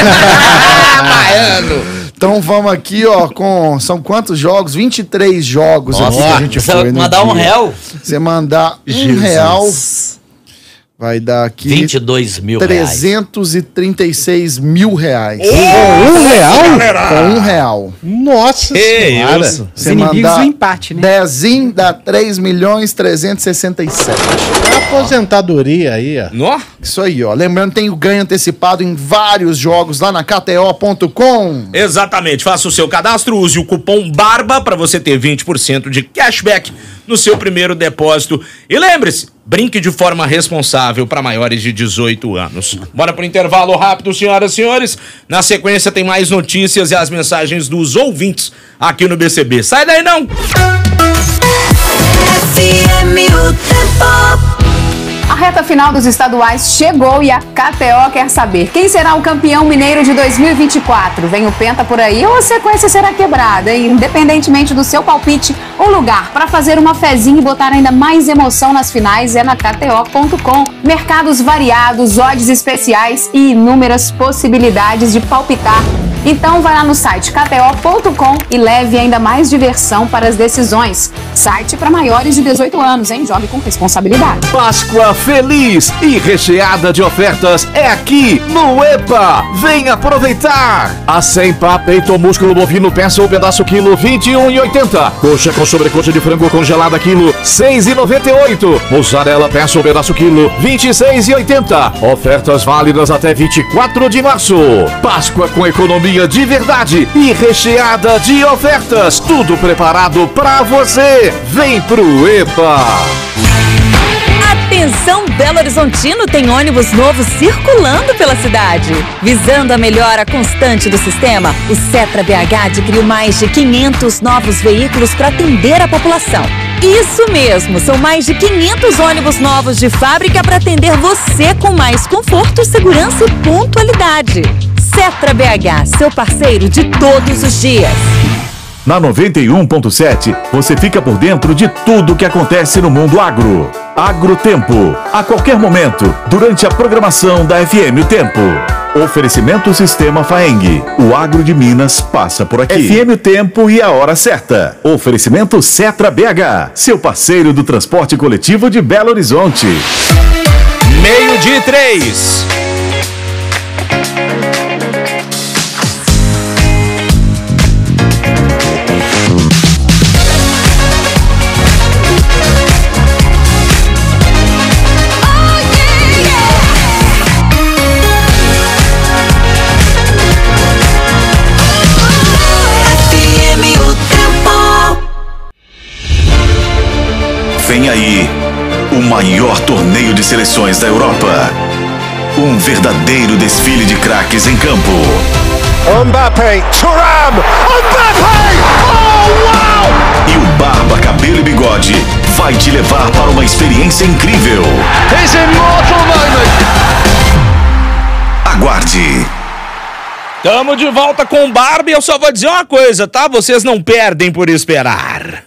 Então vamos aqui, ó, com... São quantos jogos? vinte e três jogos aqui que a gente você foi vai no mandar um dia. real? Você mandar um real, vai dar aqui... vinte e dois mil reais. trezentos e trinta e seis mil reais. Um real? Com um real. Nossa Que senhora. isso? Os inimigos do empate, né? Dezinho dá três milhões trezentos e sessenta e sete. Aposentadoria aí, ó. Nó. Isso aí, ó. Lembrando, tem o ganho antecipado em vários jogos lá na K T O ponto com. Exatamente. Faça o seu cadastro, use o cupom BARBA para você ter vinte por cento de cashback no seu primeiro depósito. E lembre-se, brinque de forma responsável para maiores de dezoito anos. Bora pro intervalo rápido, senhoras e senhores. Na sequência tem mais notícias e as mensagens dos ouvintes aqui no B C B. Sai daí não! A reta final dos estaduais chegou e a K T O quer saber quem será o campeão mineiro de dois mil e vinte e quatro. Vem o Penta por aí ou a sequência será quebrada? E, independentemente do seu palpite, o lugar para fazer uma fezinha e botar ainda mais emoção nas finais é na K T O ponto com. Mercados variados, odds especiais e inúmeras possibilidades de palpitar. Então vai lá no site K T O ponto com e leve ainda mais diversão para as decisões. Site para maiores de dezoito anos, hein? Jogue com responsabilidade. Páscoa feliz e recheada de ofertas é aqui no EPA. Vem aproveitar! A Sempa peito músculo bovino peça ou pedaço quilo vinte e um reais e oitenta centavos. Coxa com sobrecoxa de frango congelada quilo seis reais e noventa e oito centavos. Mussarela peça ou pedaço quilo vinte e seis reais e oitenta centavos. Ofertas válidas até vinte e quatro de março. Páscoa com economia de verdade e recheada de ofertas. Tudo preparado pra você. Vem pro EPA. Atenção, Belo Horizontino tem ônibus novo circulando pela cidade. Visando a melhora constante do sistema, o Setra B H adquiriu mais de quinhentos novos veículos para atender a população. Isso mesmo, são mais de quinhentos ônibus novos de fábrica para atender você com mais conforto, segurança e pontualidade. Setra B H, seu parceiro de todos os dias. Na noventa e um ponto sete, você fica por dentro de tudo que acontece no mundo agro. Agrotempo, a qualquer momento, durante a programação da F M O Tempo. Oferecimento Sistema Faeng. O agro de Minas passa por aqui. F M O Tempo e a hora certa. Oferecimento Setra B H, seu parceiro do transporte coletivo de Belo Horizonte. Meio-dia e três. Vem aí o maior torneio de seleções da Europa. Um verdadeiro desfile de craques em campo. Mbappé, Thuram, Mbappé! Oh, wow! E o Barba, Cabelo e Bigode vai te levar para uma experiência incrível. His immortal moment. Aguarde. Tamo de volta com o Barba e eu só vou dizer uma coisa, tá? Vocês não perdem por esperar.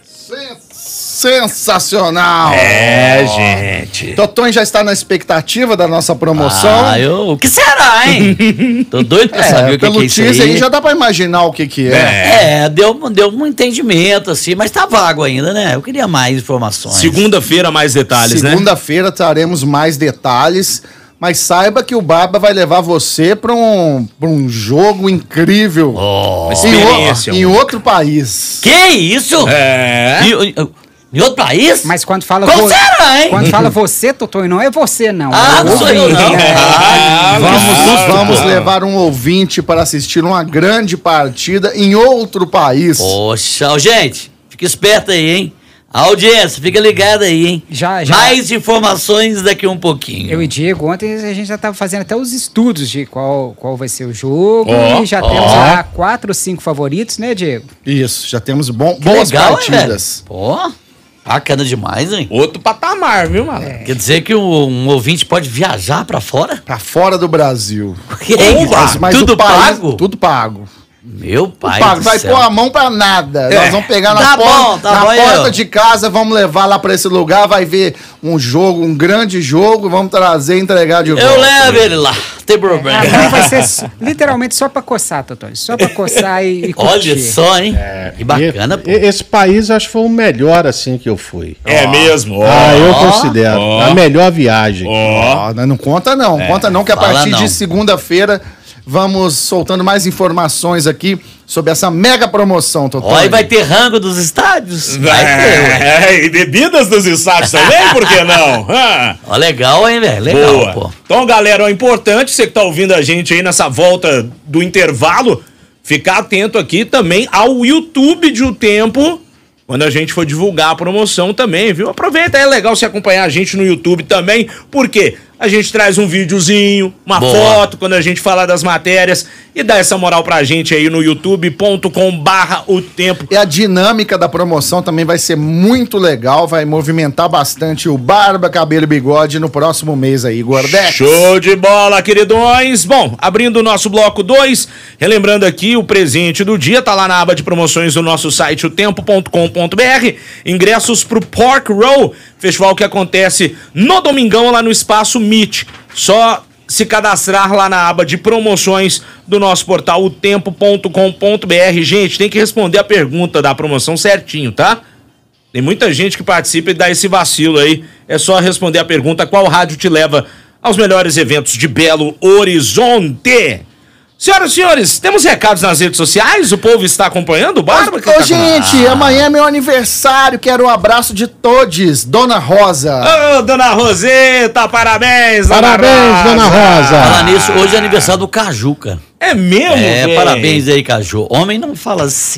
Sensacional! É, gente. Totonho já está na expectativa da nossa promoção. Ah, eu... O que será, hein? Tô doido pra É, saber o que, pelo que é isso teaser aí. aí já dá pra imaginar o que que é. É, deu, deu um entendimento, assim, mas tá vago ainda, né? Eu queria mais informações. Segunda-feira, mais detalhes, né? Segunda-feira traremos mais detalhes, mas saiba que o Barba vai levar você para um, pra um jogo incrível. Oh, em, experiência, o, em outro país. Que isso? É. E, em outro país? Mas quando fala Qual vo- será, hein? Quando fala você, Totonho, não é você, não. Ah, é não sou eu, ouvinte, não. né? Ah, Vamos, susto, vamos pô. levar um ouvinte para assistir uma grande partida em outro país. Poxa, ó, gente, fica esperto aí, hein? A audiência, fica ligada aí, hein? Já, já. Mais informações daqui um pouquinho. Eu e Diego, ontem a gente já estava fazendo até os estudos de qual, qual vai ser o jogo. Ó, e já ó. temos lá quatro ou cinco favoritos, né, Diego? Isso, já temos bom, Que boas legal, hein, partidas. velho? Pô, bacana demais, hein? Outro patamar, viu, mano? Quer dizer que um, um ouvinte pode viajar pra fora? Pra fora do Brasil. Que Mas, mas Tudo o país- pago? Tudo pago. Meu pai Pago, do vai céu. pôr a mão pra nada. É. Nós vamos pegar na, Tá porta, bom, tá na bom, porta eu. de casa, vamos levar lá pra esse lugar, vai ver um jogo, um grande jogo, vamos trazer e entregar de volta. Eu levo ele lá, não tem problema. A mão vai ser s- literalmente só pra coçar, Totonho. Só pra coçar e, e curtir. Olha só, hein? que bacana, E- pô. Esse país acho que foi o melhor assim que eu fui. É mesmo? Ó. Ah, eu Ó, considero. ó. A melhor viagem. Ó. Ó, não, não conta não, conta não, que a fala partir não. de segunda-feira vamos soltando mais informações aqui sobre essa mega promoção, Totonho. Ó, aí vai ter rango dos estádios? Vai ter, ué. É, e bebidas dos estádios também, por que não? Ah. Ó, legal, hein, velho? Legal, Boa. pô. Então, galera, ó, importante, você que tá ouvindo a gente aí nessa volta do intervalo, ficar atento aqui também ao YouTube de O Tempo, quando a gente for divulgar a promoção também, viu? Aproveita, é legal você acompanhar a gente no YouTube também, porque a gente traz um videozinho, uma Boa. foto, quando a gente falar das matérias, e dá essa moral pra gente aí no youtube ponto com barra o tempo. E a dinâmica da promoção também vai ser muito legal, vai movimentar bastante o Barba, Cabelo e Bigode no próximo mês aí, Gordex. Show de bola, queridões! Bom, abrindo o nosso bloco dois, relembrando aqui o presente do dia, tá lá na aba de promoções do nosso site o tempo ponto com ponto br, ingressos pro Pork Roll, festival que acontece no domingão lá no Espaço Meet. Só se cadastrar lá na aba de promoções do nosso portal o tempo ponto com ponto br. Gente, tem que responder a pergunta da promoção certinho, tá? Tem muita gente que participa e dá esse vacilo aí. É só responder a pergunta: qual rádio te leva aos melhores eventos de Belo Horizonte? Senhoras e senhores, temos recados nas redes sociais? O povo está acompanhando o Barba? Ô, Que tá com- gente, amanhã é meu aniversário, quero um abraço de todos. Dona Rosa. Ô, dona Roseta, parabéns, dona Parabéns, dona Rosa. Falar nisso, hoje é aniversário do Caju, cara. É mesmo, É, véi? parabéns aí, Caju. Homem não fala assim.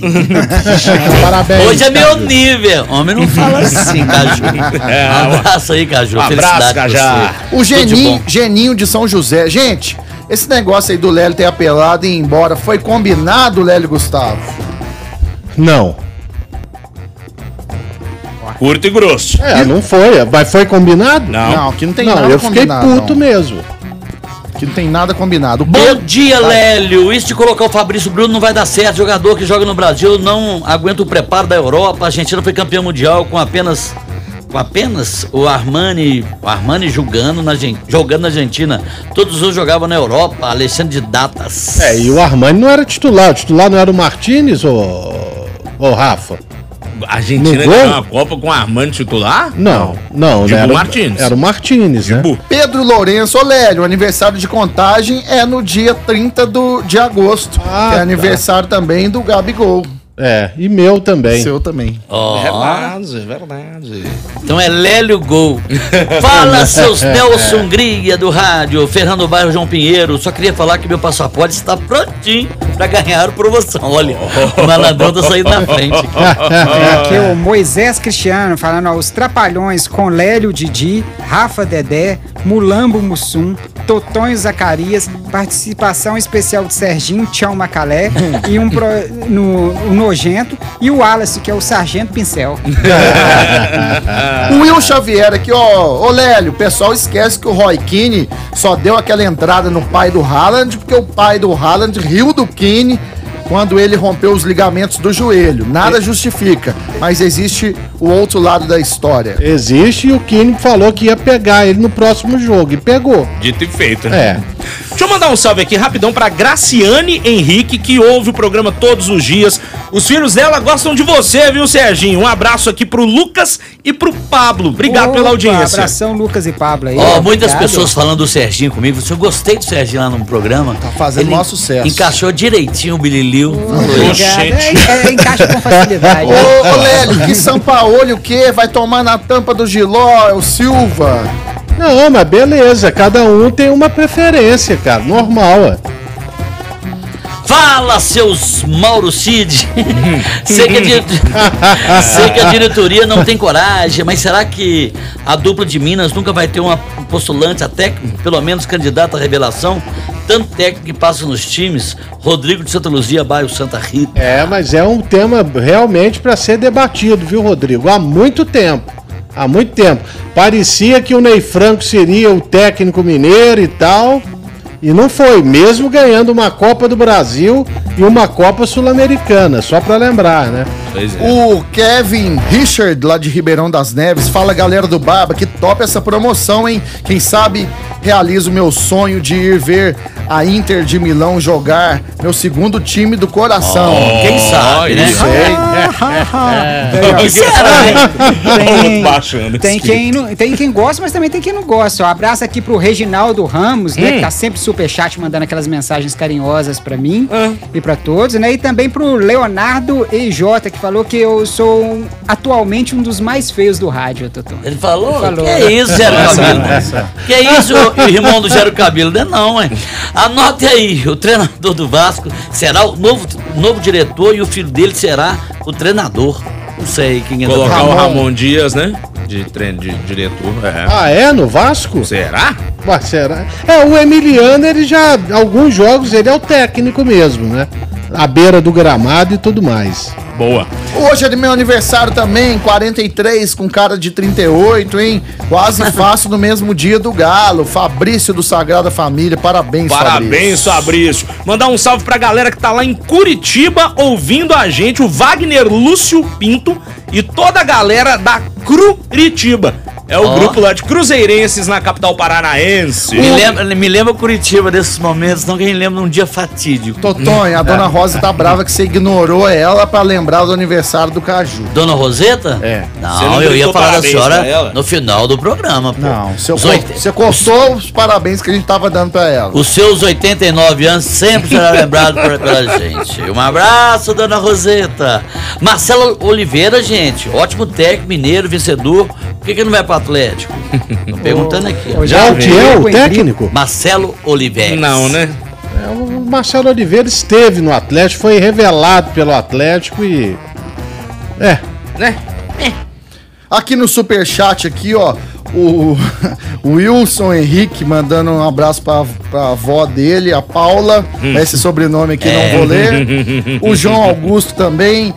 Parabéns. Hoje é meu Caju. nível. Homem não fala assim, Caju. É, Um abraço aí, Caju. um abraço, Felicidade pra Cajá. você. O Tudo de Geninho, bom. Geninho de São José. Gente, esse negócio aí do Lélio ter apelado e ir embora, foi combinado, Lélio e Gustavo? Não. Curto e grosso. É, não foi. Mas foi combinado? Não. Não, aqui não tem Não, nada eu fiquei combinado, puto não. mesmo. que não tem nada combinado. Bom Pedro... dia, Lélio. Isso de colocar o Fabrício Bruno não vai dar certo. Jogador que joga no Brasil não aguenta o preparo da Europa. A Argentina foi campeã mundial com apenas com apenas o Armani, o Armani jogando na, jogando na Argentina. Todos os outros jogavam na Europa. Alexandre de Datas. É, e o Armani não era titular. O titular não era o Martínez ou o Rafa? A Argentina ganhou uma Copa com o Armani titular? Não, não. Tipo era o Martínez. Era o Martínez, né? Pedro Lourenço, Olélio, o aniversário de Contagem é no dia trinta do, de agosto, Ah, que é tá. aniversário também do Gabigol. É, e meu também. Seu também. Oh. Verdade, verdade. Então é Lélio Gol. Fala, seus Nelson Hungria do rádio, Fernando Bairro, João Pinheiro. Só queria falar que meu passaporte está prontinho pra ganhar a promoção. Olha, o malandrão tá saindo na frente. É aqui o Moisés Cristiano falando, ó, os Trapalhões com Lélio Didi, Rafa Dedé, Mulambo Mussum, Totonho Zacarias, participação especial de Serginho Tchau Macalé e um pro, no, o Nojento e o Wallace, que é o Sargento Pincel. O Will Xavier aqui, ó, ô Lélio, o pessoal esquece que o Roy Keane só deu aquela entrada no pai do Haaland porque o pai do Haaland riu do Keane quando ele rompeu os ligamentos do joelho. Nada justifica, mas existe o outro lado da história. Existe, e o Keane falou que ia pegar ele no próximo jogo, e pegou. Dito e feito, É. né? Deixa eu mandar um salve aqui rapidão pra Graciane Henrique, que ouve o programa todos os dias. Os filhos dela gostam de você, viu, Serginho? Um abraço aqui pro Lucas e pro Pablo. Obrigado Opa, pela audiência. Abração, Lucas e Pablo aí. Ó, muitas Obrigado. pessoas falando do Serginho comigo. Eu gostei do Serginho lá no programa. Tá fazendo maior sucesso. Encaixou direitinho o Bililiu. Obrigado. É, é, encaixa com facilidade. Ô, ô Lélio, que Sampaoli o quê? Vai tomar na tampa do Giló, é o Silva. Não, mas beleza, cada um tem uma preferência, cara, normal, é. Fala, seus Mauro Cid. sei, que a di... sei que a diretoria não tem coragem, mas será que a dupla de Minas nunca vai ter uma postulante até, pelo menos, candidata à revelação? Tanto técnico que passa nos times, Rodrigo de Santa Luzia, bairro Santa Rita. É, mas é um tema realmente para ser debatido, viu, Rodrigo? Há muito tempo. Há muito tempo. Parecia que o Ney Franco seria o técnico mineiro e tal. E não foi, mesmo ganhando uma Copa do Brasil e uma Copa Sul-Americana, só pra lembrar, né? Pois é. O Kevin Richard, lá de Ribeirão das Neves, fala, galera do Baba, que top essa promoção, hein? Quem sabe realizo o meu sonho de ir ver a Inter de Milão jogar, meu segundo time do coração. Oh, quem sabe, né? Não sei. Tem, será, hein? tem, Baixando tem, esse quem não, tem quem gosta, mas também tem quem não gosta. Um abraço aqui pro Reginaldo Ramos, né? Hum. Que tá sempre superchat, mandando aquelas mensagens carinhosas pra mim Ah. e pra todos, né? E também pro Leonardo E J, que falou que eu sou um- atualmente um dos mais feios do rádio, Totô. Ele falou? Ele falou. Que é isso, Gero Cabelo? Que é isso, irmão do Gero Cabelo? Não é não, hein? Anote aí, o treinador do Vasco será o novo, novo diretor e o filho dele será o treinador. Não sei quem é. Colocar do o Ramon Dias, né? De treino de diretor. É. Ah, é? No Vasco? Será? Ué, será? É, o Emiliano, ele já, alguns jogos, ele é o técnico mesmo, né? À beira do gramado e tudo mais. Boa. Hoje é de meu aniversário também, quarenta e três com cara de trinta e oito, hein? Quase faço no mesmo dia do Galo. Fabrício do Sagrada Família, parabéns, Parabéns, Fabrício. Mandar um salve pra galera que tá lá em Curitiba ouvindo a gente, o Wagner Lúcio Pinto e toda a galera da Curitiba. É o Ó. grupo lá de cruzeirenses na capital paranaense. Me lembra, me lembra Curitiba desses momentos, não que a gente lembra um dia fatídico. Totonho, a dona Rosa tá brava que você ignorou ela pra lembrar do aniversário do Caju. Dona Roseta? É. Você Não, não eu ia gritou falar da parabéns pra senhora ela? no final do programa, pô. Não, você, Os oit- você cortou os parabéns que a gente tava dando pra ela. Os seus oitenta e nove anos sempre será lembrado por- pela gente. Um abraço, Dona Roseta. Marcelo Oliveira, gente, ótimo técnico, mineiro, vencedor. Por que, que não vai pro Atlético? Tô perguntando aqui. ó. Já o que é o veio, técnico? Marcelo Oliveira. Não, né? É, o Marcelo Oliveira esteve no Atlético, foi revelado pelo Atlético e... É, Né? Aqui no superchat aqui, ó, o o Wilson Henrique mandando um abraço pra, pra avó dele, a Paula. Esse sobrenome aqui não vou ler. O João Augusto também.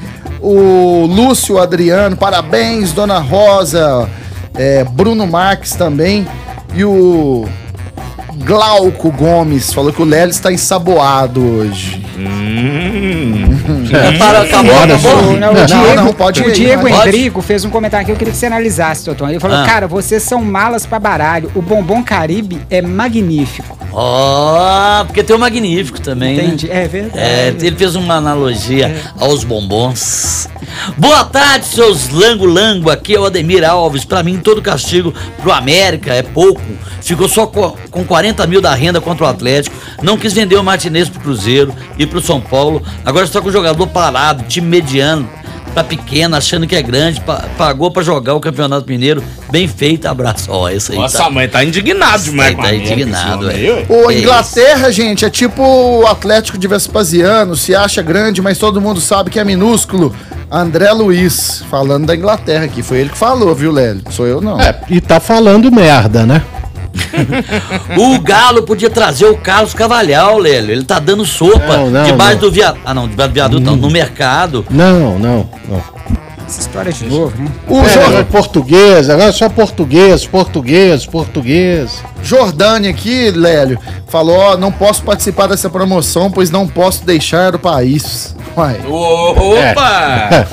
O Lúcio Adriano, parabéns, Dona Rosa. É, Bruno Marques também. E o Glauco Gomes falou que o Lélio está ensaboado hoje. Hum. É, para, acabou, Não, acabou. não, o Diego, não, pode o ir, Diego pode. Endrigo fez um comentário aqui, eu queria que você analisasse, Totão. Ele falou, Ah. cara, vocês são malas pra baralho. O bombom Caribe é magnífico. Ó, porque tem o Magnífico também, Entendi, né? é verdade. É, ele fez uma analogia aos bombons. Boa tarde, seus lango-lango. Aqui é o Ademir Alves. Pra mim, todo castigo pro América é pouco. Ficou só co- com quarenta mil da renda contra o Atlético. Não quis vender o Martinez pro Cruzeiro e pro São Paulo. Agora está com o jogador parado, time mediano, tá pequeno, achando que é grande. pa- Pagou pra jogar o Campeonato Mineiro. Bem feito, abraço. Ó, esse aí Nossa, tá... a mãe tá indignado demais Aí com tá a América, indignado, esse é. homem aí, ué. O É Inglaterra, gente, é tipo o Atlético de Vespasiano, se acha grande, mas todo mundo sabe que é minúsculo. André Luiz, falando da Inglaterra aqui, foi ele que falou, viu, Lélio? Sou eu não. É, e tá falando merda, né? O Galo podia trazer o Carlos Cavalhal, Lélio. Ele tá dando sopa Não, não, debaixo não. do viaduto. Ah, não, debaixo do viaduto, não, no mercado. Não, não, não. Essa história de novo, né? O É, Jor- agora português, agora só português, português, português. Jordânia aqui, Lélio, falou, ó, não posso participar dessa promoção, pois não posso deixar o país. Uai, Opa!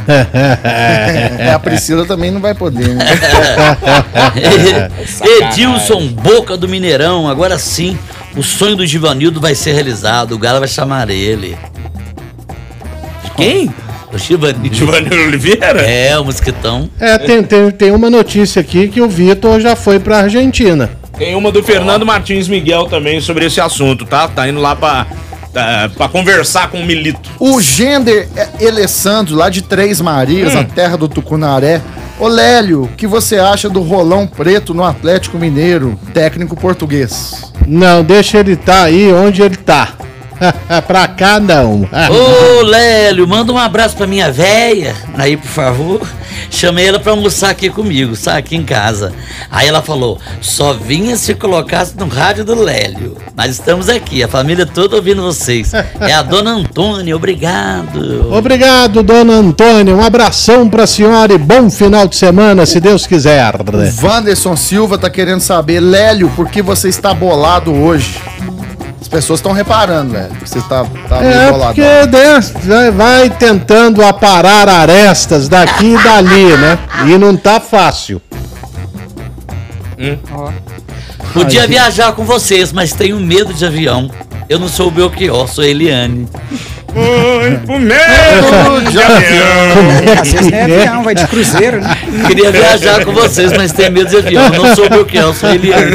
é, a Priscila também não vai poder, né? Edilson Boca do Mineirão. Agora sim, o sonho do Givanildo vai ser realizado. O Galo vai chamar ele. De quem? O Givanildo. Giovanni Oliveira? É, o mosquitão. É, tem, tem, tem uma notícia aqui que o Vitor já foi pra Argentina. Tem uma do Fernando Martins Miguel também sobre esse assunto, tá? Tá indo lá pra, tá, pra conversar com o Milito. O Gender Alessandro, lá de Três Marias, a terra do Tucunaré. Ô Lélio, o que você acha do Rolão Preto no Atlético Mineiro, técnico português? Não, deixa ele tá aí onde ele tá. Pra cá não. Ô, Lélio, manda um abraço pra minha véia. Aí, por favor. Chamei ela pra almoçar aqui comigo, sabe, aqui em casa. Aí ela falou, só vinha se colocasse no rádio do Lélio. Mas estamos aqui, a família toda ouvindo vocês. É a dona Antônia, obrigado. Obrigado, dona Antônia. Um abração pra senhora e bom final de semana, se Deus quiser. O Wanderson Silva tá querendo saber, Lélio, por que você está bolado hoje? As pessoas estão reparando, velho. que Você tá, tá meio É, bolado. porque né, vai tentando aparar arestas daqui e dali, né? E não tá fácil. Ó. Podia viajar com vocês, mas tenho medo de avião. Eu não sou o Belchior, sou a Eliane. O medo de avião. Às vezes não é avião, vai de cruzeiro, né? Queria viajar com vocês, mas tenho medo de avião. Não sou o Belchior, sou a Eliane.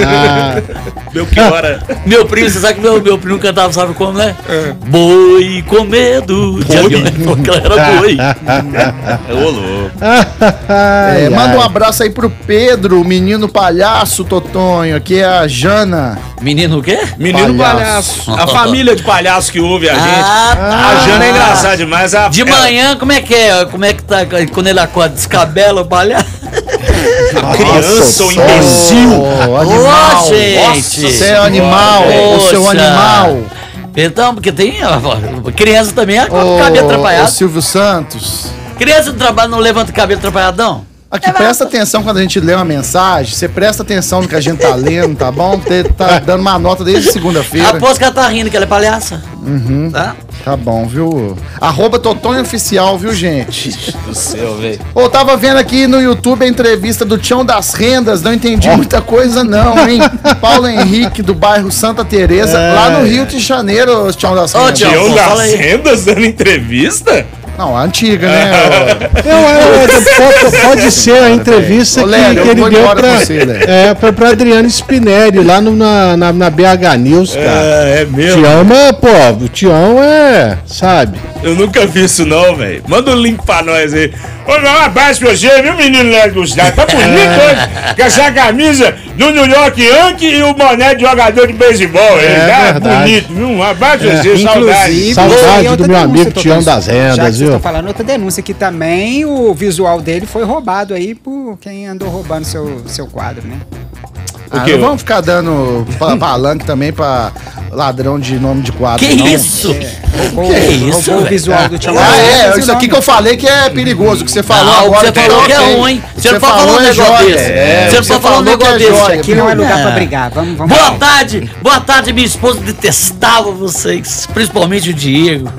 Meu que hora. Meu primo, você sabe que meu, meu primo cantava, sabe como, né? Boi com medo de avião. Porque ela era boi. Ô, louco. É, manda um abraço aí pro Pedro, o menino palhaço, Totonho. Aqui é a Jana. Menino o quê? Menino Palhaço. palhaço. A família de palhaço que ouve a gente. Ah, tá. A Jana é engraçada demais. A, De é- manhã, como é que é? Como é que tá? Quando ele acorda, descabela o palhaço? A criança, o imbecil. Ô, animal. Ô, gente. Você é animal, o seu Poxa. animal. Então, porque tem. ó, Criança também é com Ô, o cabelo ô, atrapalhado. Silvio Santos. Criança do trabalho não levanta o cabelo atrapalhadão? Aqui, presta atenção quando a gente lê uma mensagem. Você presta atenção no que a gente tá lendo, tá bom? Você tá dando uma nota desde segunda-feira. Aposto que ela tá rindo, que ela é palhaça. Uhum. Tá? Tá bom, viu? Arroba Totonho Oficial, viu, gente? Do céu, velho. Ô, tava vendo aqui no YouTube a entrevista do Tião das Rendas, não entendi muita coisa não, hein? Paulo Henrique, do bairro Santa Teresa, lá no Rio de Janeiro, o Tião das Ô, Rendas. Tião. Tião Fala das aí. Rendas dando entrevista? Não, a antiga, né? Eu, eu- pode, pode ser a entrevista Ô, que, Lélio, que eu ele vou deu embora pra, com você, Lélio. é, pra, pra Adriano Spinelli, lá no, na, na, na B H News, cara. É, é mesmo. Tião, mas, pô, o Tião é, sabe? Eu nunca vi isso não, velho. Manda um link pra nós aí. Ô, um abraço pra você, viu, menino Lélio Gustavo? Tá bonito hoje, com essa camisa do New York Yankee e o boné de jogador de beisebol. É hein? Tá verdade. bonito, viu? Um abraço pra você, Inclusive, saudade. Saudade e outra do meu denúncia, amigo Tião Totão, das Já que Rendas, vocês viu? estão falando outra denúncia que também o visual dele foi roubado aí por quem andou roubando seu, seu quadro, né? Ah, quê? não vamos ficar dando pa- palanque também pra ladrão de nome de quadro. Que não. isso? É. O que é isso? O visual do Thiago. Ah, é, isso aqui que eu falei que é perigoso, que você falou Não, agora. você falou que é ruim. Você não pode falar um negócio desse. É, Você não pode falar um negócio desse. Aqui não é lugar É. pra brigar. Vamos, vamos Boa lá. tarde, boa tarde, minha esposa detestava vocês, principalmente o Diego.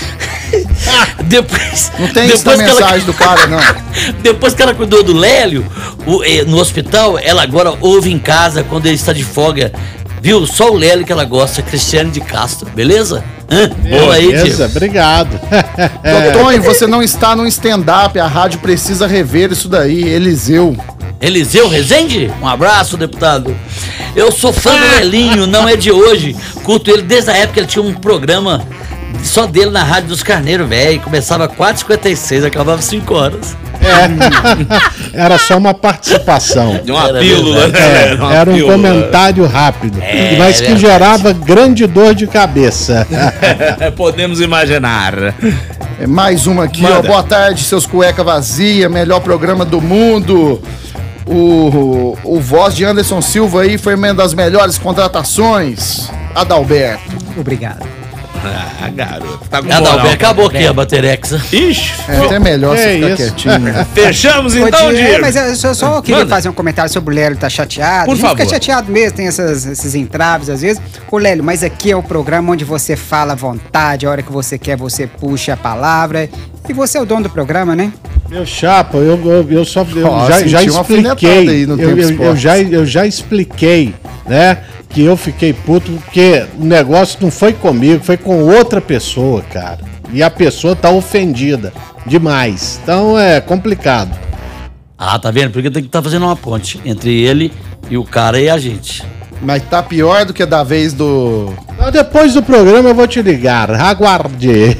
Depois, Não tem isso na depois que ela- mensagem do cara, não. Depois que ela cuidou do Lélio o- eh, no hospital, ela agora ouve em casa quando ele está de folga. Viu? Só o Lélio que ela gosta, Cristiane de Castro, beleza? Hã? Boa aí, Beleza, Diego. obrigado. Doutor, você não está no stand-up, a rádio precisa rever isso daí, Eliseu. Eliseu Rezende? Um abraço, deputado. Eu sou fã do Lelinho, não é de hoje. Curto ele desde a época que ele tinha um programa só dele na Rádio dos Carneiros, velho. Começava às quatro e cinquenta e seis, acabava às cinco horas. É. Era só uma participação. De uma Era pílula, verdade. né? É, Uma era um pílula. comentário rápido, É, mas que verdade. gerava grande dor de cabeça. Podemos imaginar. É mais uma aqui, ó. Manda. Boa tarde, seus cueca vazia, melhor programa do mundo. O, o voz de Anderson Silva aí foi uma das melhores contratações. Adalberto. Obrigado. Ah, garoto. Tá com Ah, não, moral. bem, acabou aqui a Baterexa. Ixi. É até melhor Que você ficar isso? quietinho. Fechamos Ô, então, Diego, Diego. mas eu só, só queria Manda. fazer um comentário sobre o Lélio tá chateado. Por a gente favor. fica chateado mesmo, tem essas, esses entraves às vezes. Ô, Lélio, mas aqui é o programa onde você fala à vontade, a hora que você quer, você puxa a palavra. E você é o dono do programa, né? Meu chapa, eu, eu, eu só eu Ó, já, já senti uma alfinetada expliquei. aí no eu, Tempo eu, eu Esportes. já, eu já expliquei, né? Que eu fiquei puto porque o negócio não foi comigo, foi com outra pessoa, cara. E a pessoa tá ofendida demais. Então é complicado. Ah, tá vendo? Porque tem que estar fazendo uma ponte entre ele e o cara e a gente. Mas tá pior do que da vez do. Então, depois do programa eu vou te ligar. Aguarde.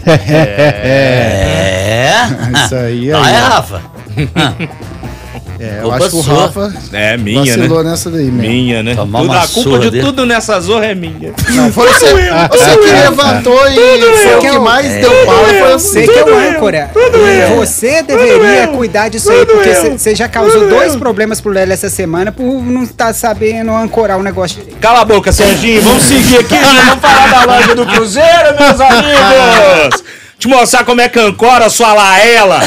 É. Isso aí, Ah, aí, é, ó. Rafa? É, eu Culpa acho que o sua. Rafa É minha, vacilou né? nessa daí mesmo. Minha, né? Tomar Tudo, uma a culpa surra de dele. tudo nessa zorra é minha. Não, foi você, você que levantou e foi o que mais deu pau e foi Você você. que é o âncora. E você deveria cuidar disso aí, porque você já causou dois problemas pro Lélio essa semana por não estar sabendo ancorar o negócio direito. Cala a boca, Serginho. Vamos seguir aqui, gente. Vamos falar da loja do Cruzeiro, meus amigos. Te mostrar como é que ancora sua laela.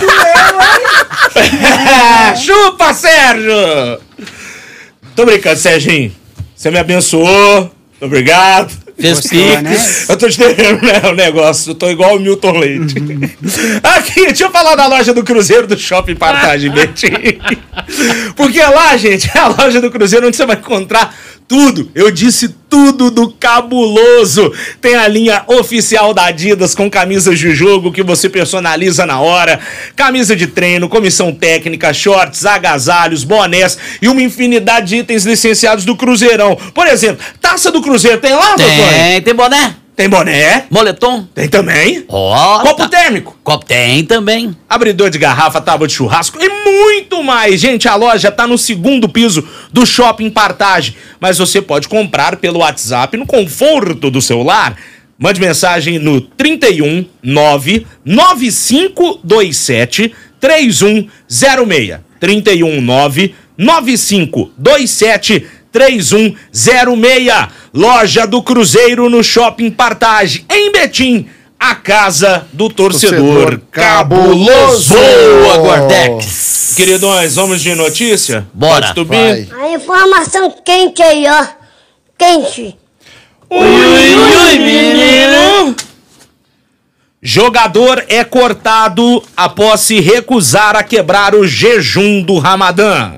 Chupa, Sérgio! Tô brincando, Serginho. Você me abençoou. Obrigado. Fez Gostou, né? pix. Eu tô te devendo, né, o negócio. Eu tô igual o Milton Leite. Aqui, deixa eu falar da loja do Cruzeiro do Shopping Partage, Betim. Porque lá, gente, é a loja do Cruzeiro onde você vai encontrar tudo. Eu disse tudo do cabuloso. Tem a linha oficial da Adidas com camisas de jogo que você personaliza na hora. Camisa de treino, comissão técnica, shorts, agasalhos, bonés e uma infinidade de itens licenciados do Cruzeirão. Por exemplo, taça do Cruzeiro tem lá, doutor? Tem, tem boné? Tem boné? Moletom? Tem também. Ó, Copo tá. térmico. Copo tem também. Abridor de garrafa, tábua de churrasco e muito mais. Gente, a loja tá no segundo piso do Shopping Partage, mas você pode comprar pelo WhatsApp no conforto do seu lar. Mande mensagem no trinta e um, nove nove cinco dois sete, três um zero seis. trinta e um, nove nove cinco dois sete, três um zero seis. Loja do Cruzeiro no Shopping Partage, em Betim. A casa do torcedor, Torcedor cabuloso. Boa, Gordex. Queridões, vamos de notícia? Bora. Pode subir? Vai. A informação quente aí, ó. Quente. Ui, ui, menino! Jogador é cortado após se recusar a quebrar o jejum do Ramadã.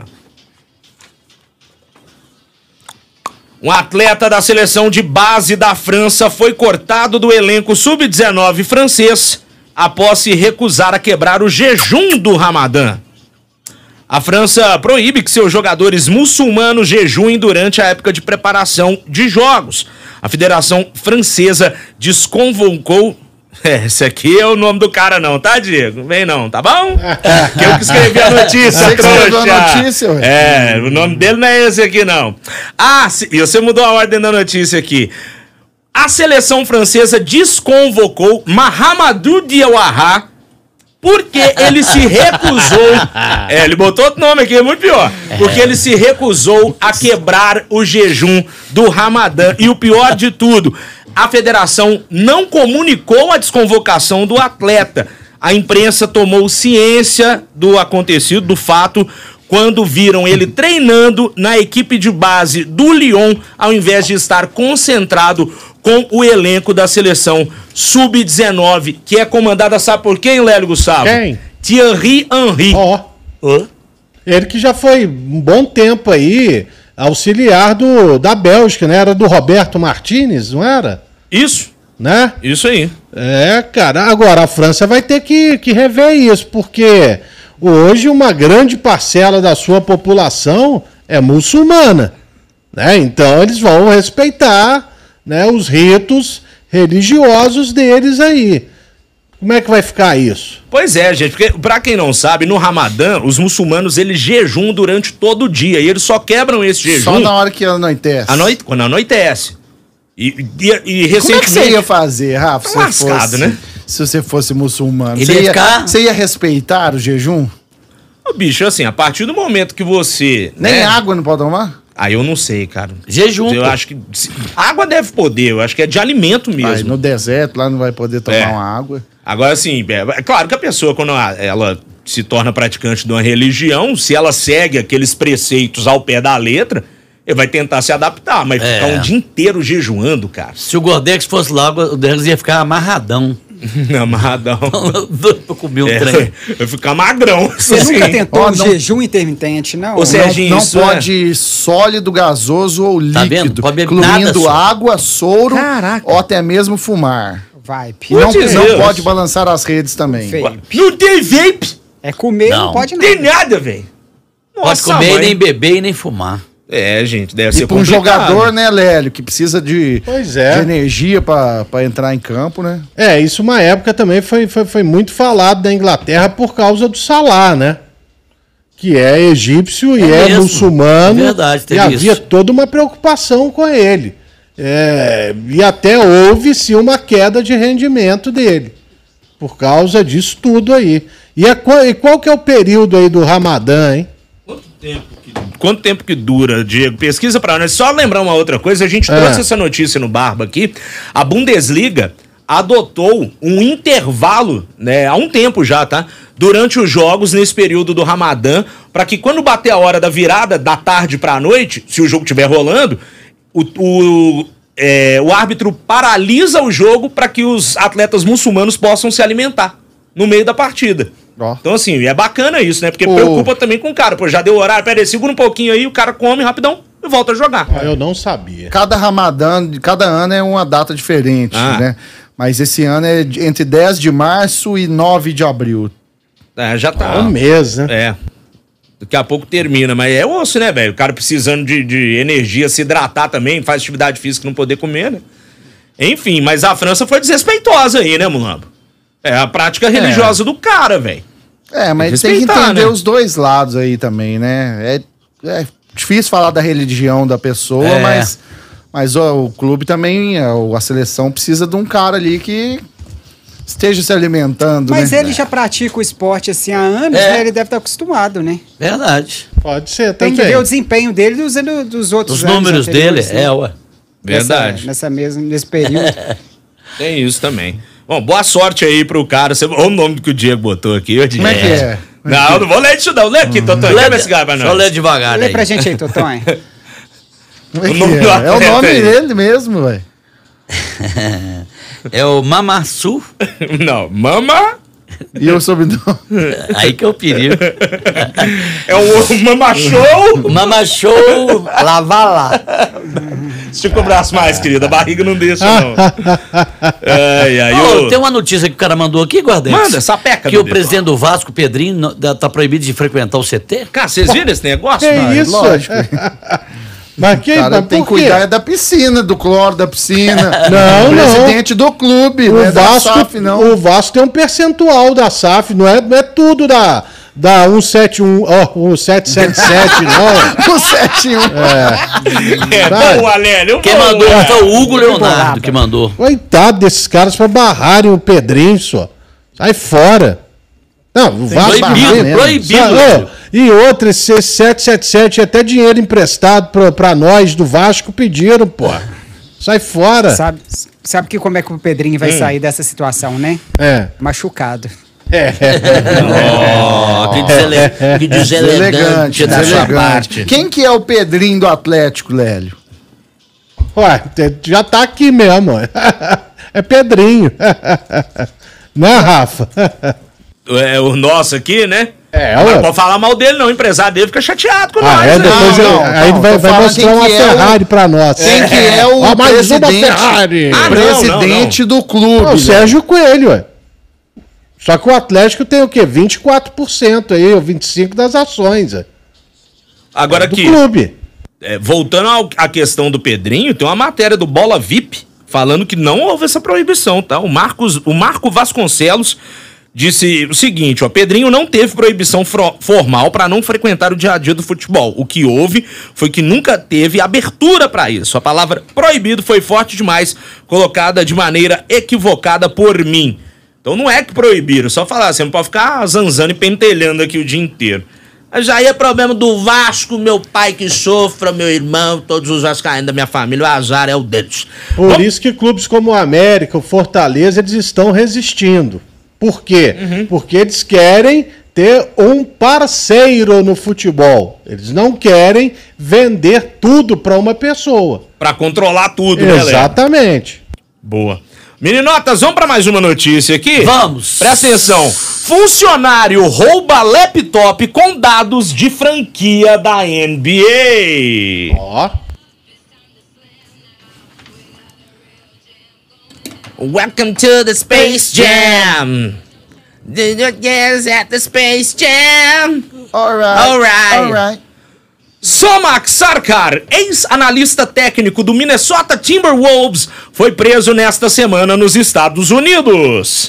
Um atleta da seleção de base da França foi cortado do elenco sub dezenove francês após se recusar a quebrar o jejum do Ramadã. A França proíbe que seus jogadores muçulmanos jejuem durante a época de preparação de jogos. A Federação Francesa desconvocou... É, esse aqui é o nome do cara não, tá, Diego? Vem não, tá bom? Que eu que escrevi a notícia, Você que escreveu a trouxa. notícia, ué. É, o nome dele não é esse aqui, não. Ah, se- e você mudou a ordem da notícia aqui. A seleção francesa desconvocou Mahamadou Diawara, Porque ele se recusou. É, ele botou outro nome aqui, é muito pior. Porque ele se recusou a quebrar o jejum do Ramadã. E o pior de tudo, a federação não comunicou a desconvocação do atleta. A imprensa tomou ciência do acontecido, do fato, quando viram ele treinando na equipe de base do Lyon, ao invés de estar concentrado com o elenco da seleção sub dezenove, que é comandada, sabe por quem, Lélio Gustavo? Quem? Thierry Henry. Ó. Oh. Ele que já foi um bom tempo aí auxiliar do, da Bélgica, né? Era do Roberto Martínez, não era? Isso. Né? Isso aí. É, cara. Agora a França vai ter que, que rever isso, porque hoje uma grande parcela da sua população é muçulmana, né? Então eles vão respeitar, né, os ritos religiosos deles aí. Como é que vai ficar isso? Pois é, gente, porque pra quem não sabe, no Ramadã, os muçulmanos, eles jejum durante todo o dia, e eles só quebram esse jejum... Só na hora que anoitece. Anoite, quando anoitece. E, e, e recentemente... Como é que você ia fazer, Rafa, se, Tá lascado, fosse, né? se você fosse muçulmano? Ele Você ia ia, ficar- você ia respeitar o jejum? Ô, bicho, assim, a partir do momento que você... Nem né, água não pode tomar? Aí eu não sei, cara. Jejum. Eu pô. acho que... se- Água deve poder, eu acho que é de alimento Aí, mesmo. no deserto, lá não vai poder tomar É. uma água. Agora, assim, é, é claro que a pessoa, quando ela, ela se torna praticante de uma religião, se ela segue aqueles preceitos ao pé da letra, ele vai tentar se adaptar, mas É. ficar um dia inteiro jejuando, cara. Se o Gordex fosse lá, o Gordex ia ficar amarradão. Amarradão. Doido pra comer um É, trem. vai ficar magrão. Você assim. nunca tentou Ó, um não- jejum intermitente, não? Ô, Serginho, não isso pode sólido, gasoso ou líquido, Tá vendo? Pode beber incluindo nada, só. água, soro Caraca. ou até mesmo fumar. Vai, E não, Putz, não Deus. pode balançar as redes também. Feio. Não tem vape, É comer, não, Não. pode não tem nada. nada, velho. Pode Nossa, comer, mãe. nem beber e nem fumar. É, gente, deve E ser para um complicado. jogador, né, Lélio, que precisa de, Pois é. de energia para entrar em campo, né? É, isso uma época também foi, foi, foi muito falado da Inglaterra por causa do Salah, né? Que é egípcio e É é, mesmo. muçulmano. É verdade, e teve havia isso. toda uma preocupação com ele. É, e até houve-se uma queda de rendimento dele. Por causa disso tudo aí. E, é, qual- e qual que é o período aí do Ramadã, hein? Quanto tempo que, quanto tempo que dura, Diego? Pesquisa pra nós. Só lembrar uma outra coisa, a gente É. trouxe essa notícia no Barba aqui. A Bundesliga adotou um intervalo, né, há um tempo já, tá? Durante os jogos, nesse período do Ramadã, pra que quando bater a hora da virada, da tarde pra noite, se o jogo estiver rolando, o, o, é, o árbitro paralisa o jogo pra que os atletas muçulmanos possam se alimentar no meio da partida. Ó. Então, assim, é bacana isso, né? Porque Ô. preocupa também com o cara. Pô, já deu horário, pera aí, segura um pouquinho aí, o cara come rapidão e volta a jogar. Ah, eu não sabia. Cada Ramadã, cada ano é uma data diferente, Ah. né? Mas esse ano é de- entre dez de março e nove de abril. É, já É tá. um mês, né? É. Daqui a pouco termina, mas é osso, né, velho? O cara precisando de, de energia, se hidratar também, faz atividade física, não poder comer, né? Enfim, mas a França foi desrespeitosa aí, né, Mulambo? É a prática religiosa do cara, velho. É, mas Tem tem que que respeitar, entender né? os dois lados aí também, né? É, é difícil falar da religião da pessoa, É. mas, mas ó, o clube também, ó, a seleção precisa de um cara ali que esteja se alimentando, Mas né? ele já pratica o esporte assim há anos, É. né? Ele deve estar acostumado, né? Verdade. Pode ser Tem também. que ver o desempenho dele usando dos outros Os anos números dele, anteriores, né? é, ué. Verdade. Nessa, nessa mesma, nesse período. Tem isso também. Bom, boa sorte aí pro cara. Você... Olha o nome que o Diego botou aqui. Ô, Diego. Como é que é? Não, eu não vou ler isso não. Lê aqui, Totonho. Lê esse cara pra nós. Só lê devagar Lê aí. pra gente aí, Totonho. Como é, O que nome é? do É o atleta nome aí. dele mesmo, velho. É o Mamassu. Não, mama E o sobrenome? Aí que é o perigo. é o mama show. Mamachou Lavala. Estica o braço mais, querida. A barriga não deixa, não. Ai, ai, Ô, ô. tem uma notícia que o cara mandou aqui, Guardex. Manda, sapeca, Que o bebê. presidente do Vasco, Pedrinho, no- da- tá proibido de frequentar o C T? Cara, vocês viram esse negócio? Que mano? isso? lógico. Mas quem O cara mas tem que por quê? cuidar da piscina, do cloro da piscina. Não, o não. presidente do clube, O né? Da Vasco, S A F, não. o Vasco tem um percentual da S A F, não é, não é tudo da, da cento e setenta e um, ó, cento e setenta e sete, não. O sete e um. É Vai. bom, Alélio. Quem bom, mandou é. foi o Hugo Leonardo Leonardo. que mandou. Coitado desses caras pra barrarem o Pedrinho, só. Sai fora. Não, o Vasco... Proibido, proibido. Sabe, oh, e outra, esse sete sete sete, até dinheiro emprestado pra, pra nós do Vasco pediram, pô. Sai fora. Sabe, sabe que como é que o Pedrinho vai Hum. sair dessa situação, né? É. Machucado. É. Oh, que desele- que deselegante da sua parte. Quem que é o Pedrinho do Atlético, Lélio? Ué, já tá aqui mesmo. É Pedrinho. Né, Rafa? É o nosso aqui, né? É, Não ué. pode falar mal dele, não. O empresário dele fica chateado com Ah, nós. é? né? Depois Não, eu- não, aí ele não, vai, tô vai falando mostrar quem uma que é o- Ferrari pra nós. Quem que é o Ó, mais uma presidente, Ferrari. Ah, não, presidente não, não. do clube? É o né? Sérgio Coelho, ué. Só que o Atlético tem o quê? vinte e quatro por cento aí, ou vinte e cinco por cento das ações. Ué. Agora Do aqui, clube. é, voltando ao- à questão do Pedrinho, tem uma matéria do Bola V I P falando que não houve essa proibição, tá? O, Marcos, o Marco Vasconcelos disse o seguinte, ó, Pedrinho não teve proibição fro- formal para não frequentar o dia a dia do futebol. O que houve foi que nunca teve abertura para isso. A palavra proibido foi forte demais, colocada de maneira equivocada por mim. Então não é que proibiram, só falar, você não pode ficar zanzando e pentelhando aqui o dia inteiro. Mas aí é problema do Vasco, meu pai que sofra, meu irmão, todos os vascaínos da minha família, o azar é o deles. Por isso que clubes como o América, o Fortaleza, eles estão resistindo. Por quê? Uhum. Porque eles querem ter um parceiro no futebol. Eles não querem vender tudo para uma pessoa. Pra controlar tudo, né, Léo? Exatamente. Boa. Meninotas, vamos pra mais uma notícia aqui? Vamos. Presta atenção. Funcionário rouba laptop com dados de franquia da N B A. Ó. Welcome to the Space Jam. Yes, at the Space Jam. Alright. Alright. Alright. Somak Sarkar, ex-analista técnico do Minnesota Timberwolves, foi preso nesta semana nos Estados Unidos.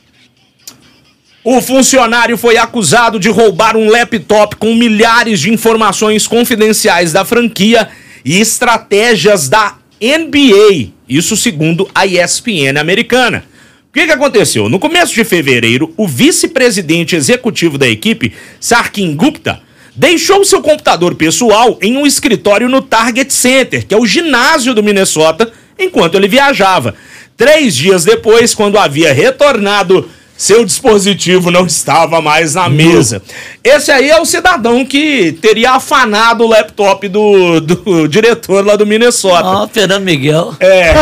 O funcionário foi acusado de roubar um laptop com milhares de informações confidenciais da franquia e estratégias da N B A, isso segundo a E S P N americana. O que, que aconteceu? No começo de fevereiro, o vice-presidente executivo da equipe, Sarkin Gupta, deixou seu computador pessoal em um escritório no Target Center, que é o ginásio do Minnesota, enquanto ele viajava. Três dias depois, quando havia retornado, seu dispositivo não estava mais na mesa. Esse aí é o cidadão que teria afanado o laptop do, do diretor lá do Minnesota. Ó, Fernando Miguel. É.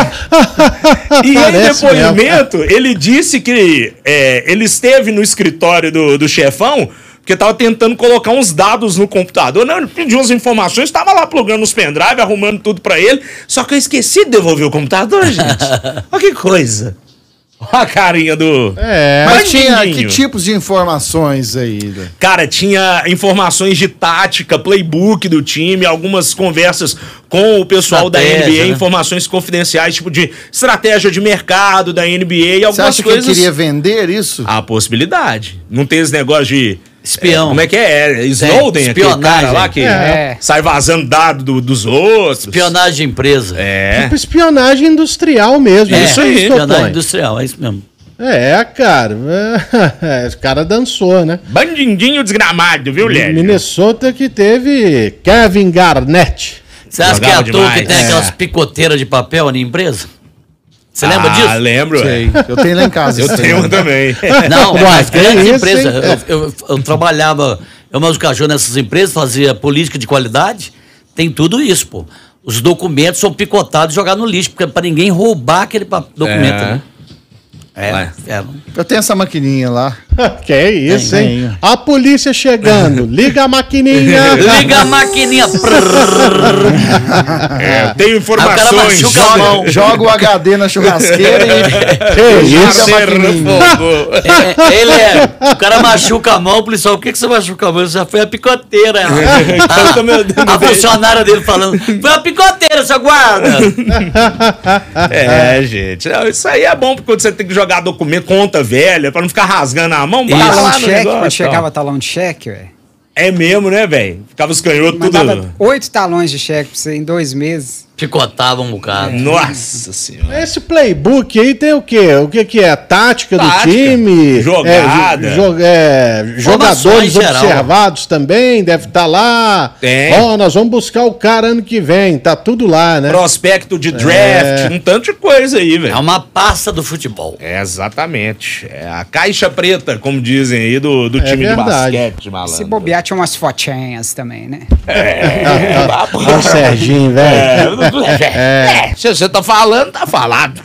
E em Parece depoimento, ele disse que é, ele esteve no escritório do, do chefão porque tava tentando colocar uns dados no computador. Não, ele pediu umas informações, estava lá plugando os pendrive, arrumando tudo pra ele. Só que eu esqueci de devolver o computador, gente. Olha que coisa. Olha a carinha do... É. Mas tinha que Bandidinho. tipos de informações aí? né? Cara, tinha informações de tática, playbook do time, algumas conversas com o pessoal da Estratégia, N B A, né? informações confidenciais, tipo de estratégia de mercado da N B A e Você algumas acha coisas... que ele queria vender isso? A possibilidade. Não tem esse negócio de... Espião. é, como é que é? É Snowden, aquele espionagem. cara lá que É. sai vazando dado do- dos outros. Espionagem de empresa. É. Tipo espionagem industrial mesmo. É, isso aí, espionagem Topões. industrial, é isso mesmo. É, cara. É, o cara dançou, né? Bandindinho desgramado, viu, Lélio? Minnesota que teve Kevin Garnett. Você acha que é à Jogava toa demais. que tem É. aquelas picoteiras de papel na empresa? Você lembra ah, disso? lembro. Sei. Eu tenho lá em casa. Eu isso aí. tenho um também. Não, Uai, mas que grandes isso, empresas. hein? Eu, eu- eu trabalhava, eu mais cachorro nessas empresas, fazia política de qualidade. Tem tudo isso, pô. Os documentos são picotados e jogados no lixo, porque para ninguém roubar aquele pa- documento. É. Né? É, Vai. é. Eu tenho essa maquininha lá. Que é isso, Tem, hein? tem. A polícia chegando. Liga a maquininha. Liga a maquininha. É, eu tenho Aí o cara informações. machuca a mão. Joga o H D na churrasqueira e. Que Liga a isso? maquininha. É, ele é. O cara machuca a mão, policial. Por que, que você machuca a mão? Já foi a picoteira. Então, tô meu Deus. A, a funcionária dele falando: foi a picoteira, seu guarda. É, gente. Não, isso aí é bom porque quando você tem que jogar documento, conta velha, pra não ficar rasgando a mão, bota Talão lá de no cheque, negócio, quando chegava ó. talão de cheque, ué. É mesmo, né, velho? Ficava os canhotos Mandava tudo... oito talões de cheque pra você em dois meses. Picotava um bocado. Nossa senhora. Esse playbook aí tem o quê? O que, que é? Tática, Tática, do time? jogada. É, jo, é, jogadores geral. observados também, deve estar lá. Tem. Ó, nós vamos buscar o cara ano que vem, tá tudo lá, né? Prospecto de draft, É. um tanto de coisa aí, É velho. uma pasta do futebol. É, exatamente. É a caixa preta, como dizem aí, do, do É time verdade. de basquete, malandro. Se bobear, tinha umas fotinhas também, né? Olha o Serginho, velho. É, se você tá falando, tá falado.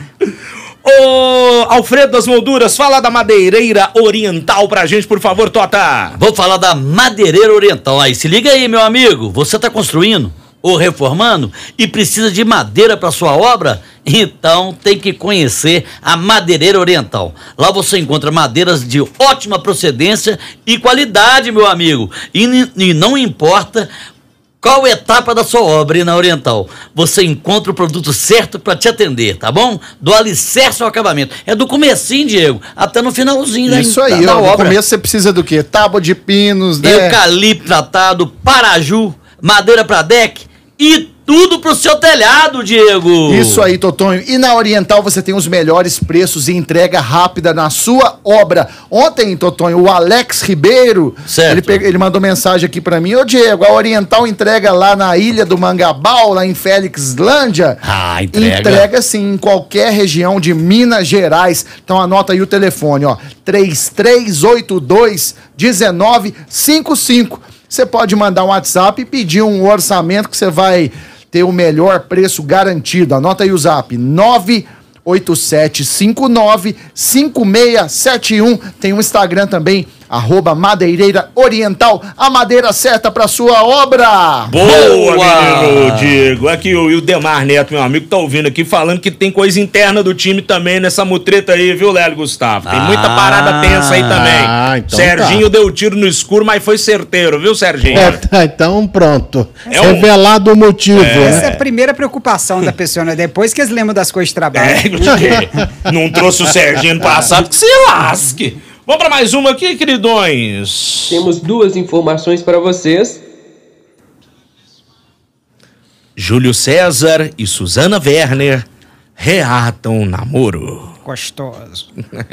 Ô, Alfredo das Molduras, fala da madeireira oriental pra gente, por favor, Tota. Vou falar da Madeireira Oriental. Aí, se liga aí, meu amigo. Você tá construindo ou reformando e precisa de madeira para sua obra? Então tem que conhecer a Madeireira Oriental. Lá você encontra madeiras de ótima procedência e qualidade, meu amigo. E, e não importa qual etapa da sua obra e na Oriental, você encontra o produto certo para te atender, tá bom? Do alicerce ao acabamento. É do comecinho, Diego, até no finalzinho da, Isso aí, da, da ó. No obra. começo você precisa do quê? Tábua de pinos, né? Eucalipto tratado, paraju, madeira para deck e tudo pro seu telhado, Diego. Isso aí, Totonho. E na Oriental você tem os melhores preços e entrega rápida na sua obra. Ontem, Totonho, o Alex Ribeiro, Certo. ele, pe- ele mandou mensagem aqui pra mim. Ô, Diego, a Oriental entrega lá na Ilha do Mangabal, lá em Félixlândia. Ah, entrega. Entrega, sim, em qualquer região de Minas Gerais. Então anota aí o telefone, ó. três três oito dois, um nove cinco cinco. Você pode mandar um WhatsApp e pedir um orçamento que você vai ter o melhor preço garantido. Anota aí o zap, nove oito sete cinco nove cinco seis sete um. Tem um Instagram também, arroba Madeireira Oriental, a madeira certa para sua obra. Boa, Boa! menino Diego. Aqui o, e o Demar Neto, meu amigo, tá ouvindo aqui, falando que tem coisa interna do time também nessa mutreta aí, viu, Lélio Gustavo? Tem muita Ah, parada tensa aí também. ah, então Serginho tá. deu tiro no escuro, mas foi certeiro, viu, Serginho? É, tá, então pronto. É um- Revelado o motivo, Essa é né? a primeira preocupação da pessoa, né? Depois que eles lembram das coisas de trabalho. É, porque não trouxe o Serginho no passado, que se lasque. Vamos pra mais uma aqui, queridões. Temos duas informações para vocês. Júlio César e Suzana Werner reatam namoro. Gostoso.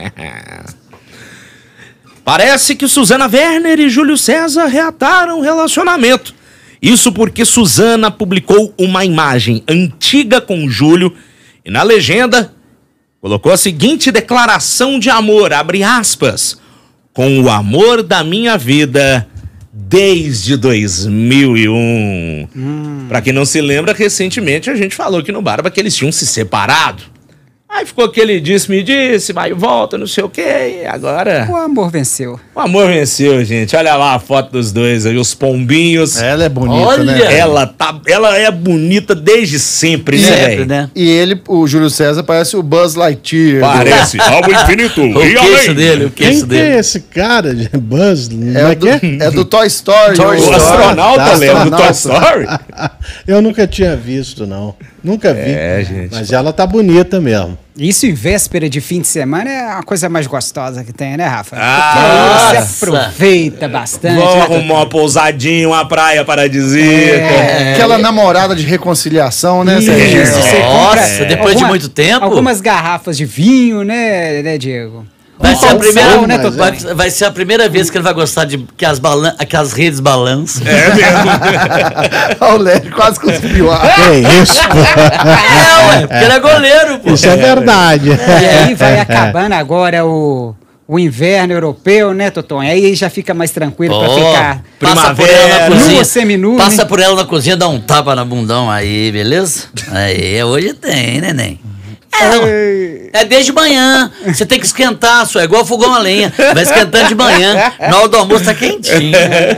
Parece que Suzana Werner e Júlio César reataram o relacionamento. Isso porque Suzana publicou uma imagem antiga com Júlio e na legenda colocou a seguinte declaração de amor, abre aspas, com o amor da minha vida desde dois mil e um. Hum. Pra quem não se lembra, recentemente a gente falou aqui no Barba que eles tinham se separado. Aí ficou aquele disse-me-disse, vai e volta, não sei o quê, e agora... O amor venceu. O amor venceu, gente. Olha lá a foto dos dois aí, os pombinhos. Ela é bonita, Olha! né? Ela, tá, ela é bonita desde sempre, né, Sempre, velho? né? E ele, o Júlio César, parece o Buzz Lightyear. Parece. Ao infinito. O e queixo além. dele, o Quem queixo que é dele. esse cara de Buzz? É, Como o é do, que é? é do Toy Story. Toy o- O Story. astronauta, Tá, lembra do Toy astronauta. Story? Eu nunca tinha visto, não. Nunca vi. É, gente. Mas ela tá bonita mesmo. Isso em véspera de fim de semana é a coisa mais gostosa que tem, né, Rafa? Ah, Porque aí nossa. você aproveita bastante. Vamos né? arrumar uma pousadinha, uma praia paradisíaca. É. Aquela namorada de reconciliação, né, Isso, Serginho? você Nossa, compra depois de muito tempo? Algumas garrafas de vinho, né, né, Diego? Vai ser, a Pão primeira, sal, né, mas Totó? vai, vai ser a primeira vez que ele vai gostar de que as, balan que as redes balançam. É mesmo. Olha o Léo quase cuspiu. Ah, Que isso? É, ué, porque ele é goleiro, pô. Isso é verdade. E aí vai acabando agora o, o inverno europeu, né, Totonho? Aí já fica mais tranquilo pra Ó, ficar passa por ela na primavera, cozinha. nua, seminu, Passa né? por ela na cozinha, dá um tapa na bundão aí, beleza? Aí, hoje tem, neném. É, ué. É desde manhã. Você tem que esquentar, só é igual fogão a lenha. Vai esquentando de manhã. Na hora do almoço tá quentinho.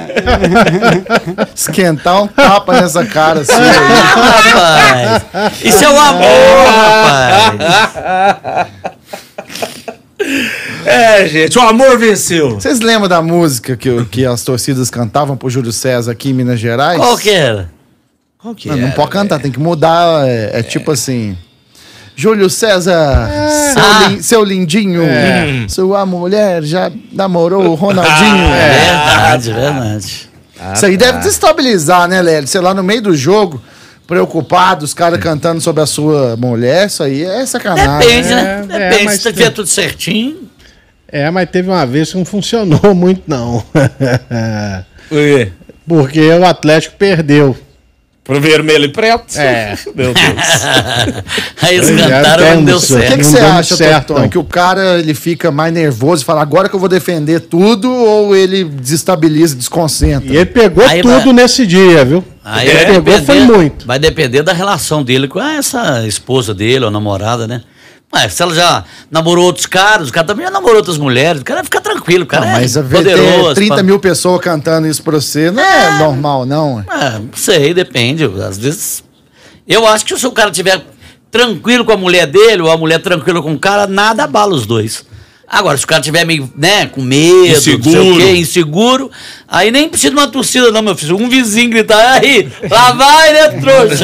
esquentar um tapa nessa cara assim. Ah, rapaz. Isso é o amor, rapaz. É, gente, o amor venceu. Vocês lembram da música que, o- que as torcidas cantavam pro Júlio César aqui em Minas Gerais? Qual que era? Qual que Não, não era, pode cantar, tem que mudar. É, é tipo assim. Júlio César, seu, Ah. lin- seu lindinho, sua mulher já namorou o Ronaldinho. É verdade, verdade. Isso aí deve desestabilizar, né, Lélio? Sei lá, no meio do jogo, preocupado, os caras cantando sobre a sua mulher, isso aí é sacanagem. Depende, né? É, Depende, é, mas se tiver tudo certinho. É, mas teve uma vez que não funcionou muito, não. Porque o Atlético perdeu. Pro vermelho e preto? É. Meu Deus. Aí eles cantaram, mas não deu O certo. que, que Não você deu acha, certo, Totão? não. Que o cara ele fica mais nervoso e fala, agora que eu vou defender tudo, ou ele desestabiliza, desconcentra? E ele pegou Aí tudo vai- nesse dia, viu? Aí ele vai pegou depender- foi muito. Vai depender da relação dele com essa esposa dele ou namorada, né? Mas se ela já namorou outros caras, o cara também já namorou outras mulheres, o cara vai ficar tranquilo, o cara Não, mas é a ver poderoso. ter trinta pá. mil pessoas cantando isso pra você não é, normal, não. Ah, não sei, depende. Às vezes. Eu acho que se o cara tiver tranquilo com a mulher dele, ou a mulher tranquila com o cara, nada abala os dois. Agora, se o cara tiver meio, né, com medo, Inseguro. não sei o quê, inseguro, aí nem precisa de uma torcida, não, meu filho. Um vizinho gritar, aí, lá vai, né, trouxa?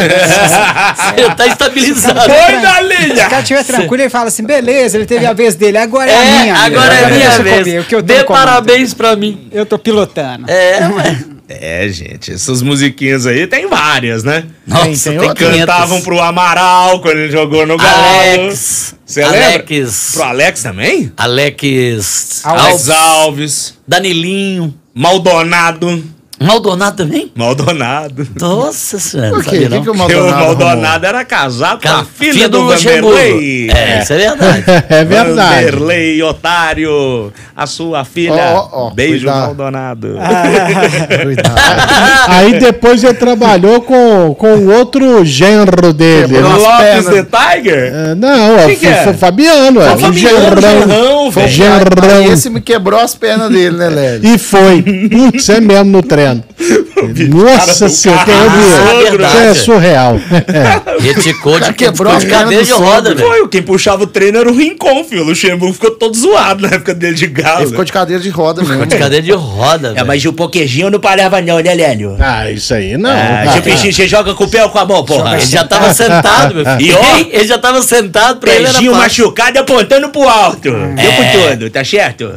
Você tá estabilizado. Foi na Se o linha! cara estiver tranquilo, ele fala assim, beleza, ele teve a vez dele, agora é, a É, minha. agora é a minha deixa vez. comigo, que eu tô Dê no comando. parabéns pra mim. Eu tô pilotando. É, ué. É, gente, essas musiquinhas aí tem várias, né? Nossa, tem tem, outra. quinhentas. Cantavam pro Amaral quando ele jogou no Galo. Alex. Você lembra? Alex. Pro Alex também? Alex. Alex Alves. Danilinho. Maldonado. Maldonado também? Maldonado. Nossa senhora. Por não quê? sabia, O que não. que o Porque o Maldonado Maldonado arrumou? era casado com Ca- a filha do, Luxemburgo. Vanderlei. É, isso é verdade. É verdade. Vanderlei, otário. A sua filha. Ó, ó, ó, Beijo, cuidado. Maldonado. Cuidado. Aí depois ele trabalhou com, com o outro genro dele. Quebrou né? as Lopes pernas. the Tiger? É, Não, é, Quem que foi, é? foi o Fabiano. É, Foi o Fabiano, genrão, velho. genrão. Aí esse me quebrou as pernas dele, né, Léo? E foi. Putz, é mesmo no treino. Nossa cara, senhora, o quem cara- eu vi? Ah, Isso verdade. é surreal. É. Reticou de, quebrou reticou a de perna cadeira do de roda, sogro. velho. Foi, quem puxava o treino era o Rincon, filho. O Luxemburgo ficou todo zoado na época dele de galo. Ele ficou de cadeira de roda mesmo. De cadeira de roda, velho. o poquejinho não parava não, né, Lélio? Ah, isso aí não. Ah, Ah, Chupichi, você joga com o pé ou com a mão, porra? Ele já tava sentado, meu filho. E ó, ele já tava sentado pra ele era Pezinho fácil. machucado e apontando pro alto. É. Deu por todo, tá certo?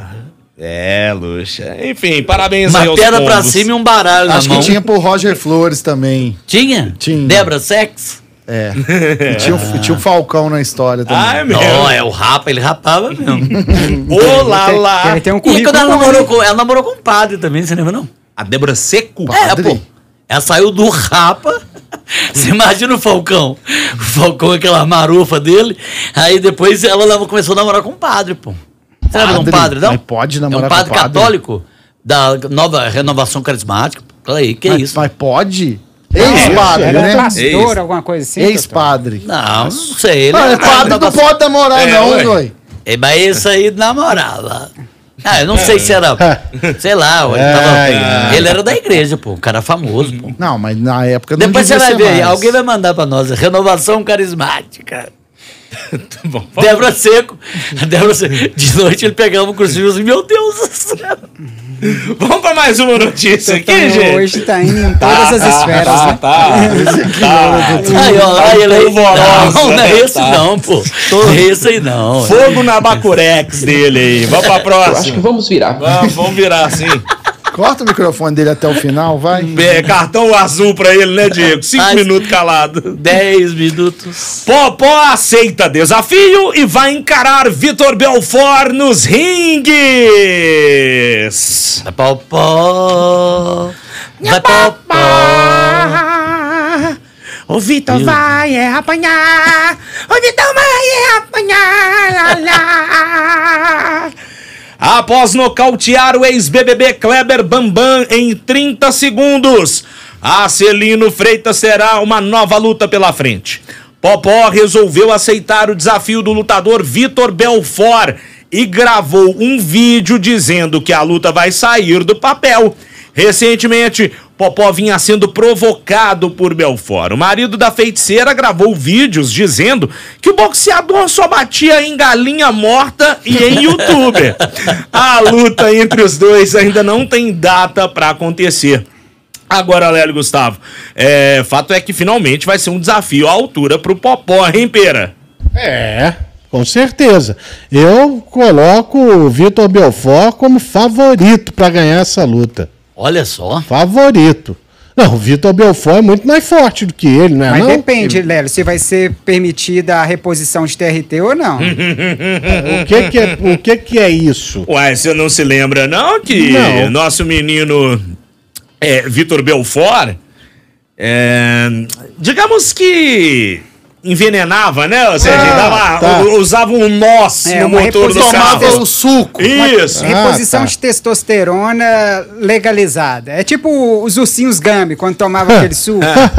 É, Luxa. Enfim, parabéns aí Uma aos perna pra pombos. cima e um baralho Acho na mão. que tinha pro Roger Flores também. Tinha? Tinha. Débora Sex? É. E tinha, o- tinha o Falcão na história também. Ah, é mesmo? Não, é o rapa, ele rapava mesmo. Olá lá. Ele tem um E quando currículo ela bom, namorou né? com, ela namorou com um padre também, você lembra não? A Débora Seco? É, Padre? pô. Ela saiu do rapa. Você imagina o Falcão. O Falcão, aquela marufa dele. Aí depois ela leva- começou a namorar com um padre, pô. Você lembra de um Padre? padre, não? Mas pode namorar é um com padre padre? católico da nova renovação carismática. Fala aí, que mas, isso? mas pode? Não, Ex-padre, era né? pastor, Ex. alguma coisa assim. Ex-padre. Não, não sei. Ele Não, era é padre não da- pode namorar, É, não, ué. Zói. É, mas esse aí namorava. Ah, eu não sei se era. Sei lá, ele, tava- Ai, ai. ele era da igreja, pô. Um cara famoso, pô. Não, mas na época não Depois você devia vai ser ver, mais. alguém vai mandar pra nós. Renovação carismática. Bom, Débora Seco. A Débora Seco. De noite ele pegava o crucifixo assim, meu Deus do céu. vamos pra mais uma notícia aqui, Então, gente. hoje tá indo em todas as esferas, tá, né? Tá, tá. Aí, ó, lá ele aí. polvorosa, Não, não é né? esse Tá. não, pô. Não é esse aí não. Fogo na Bacurex dele aí. Vamos pra Eu próxima. acho que vamos virar. Vamos, vamos virar assim. Corta o microfone dele até o final, vai. É, cartão azul pra ele, né, Diego? Cinco Mas- minutos calado. Dez minutos. Popó aceita desafio e vai encarar Vitor Belfort nos ringues. Vai popó. Vai popó. O Vitor Meu vai é apanhar. O Vitor vai é apanhar. Lá, lá. Após nocautear o ex-B B B Kleber Bambam em trinta segundos, Acelino Freitas terá uma nova luta pela frente. Popó resolveu aceitar o desafio do lutador Vitor Belfort e gravou um vídeo dizendo que a luta vai sair do papel. Recentemente, Popó vinha sendo provocado por Belfort. O marido da feiticeira gravou vídeos dizendo que o boxeador só batia em galinha morta e em youtuber. A luta entre os dois ainda não tem data para acontecer. Agora, Lélio Gustavo, é, fato é que finalmente vai ser um desafio à altura pro Popó, hein, Pera? É, com certeza. Eu coloco o Vitor Belfort como favorito para ganhar essa luta. Olha só. Favorito. Não, o Vitor Belfort é muito mais forte do que ele, não é? Mas não? depende, Lélio, se vai ser permitida a reposição de T R T ou não. O que que é, o que que é isso? Ué, você não se lembra não que Não. nosso menino é, Vitor Belfort, é, digamos que envenenava, né? Ou seja, Ah, dava, tá. u- usava um nós É, no uma motor do reposição carro. de- o suco. Isso. Reposição Ah, tá. de testosterona legalizada. É tipo os ursinhos Gummy, quando tomava aquele suco.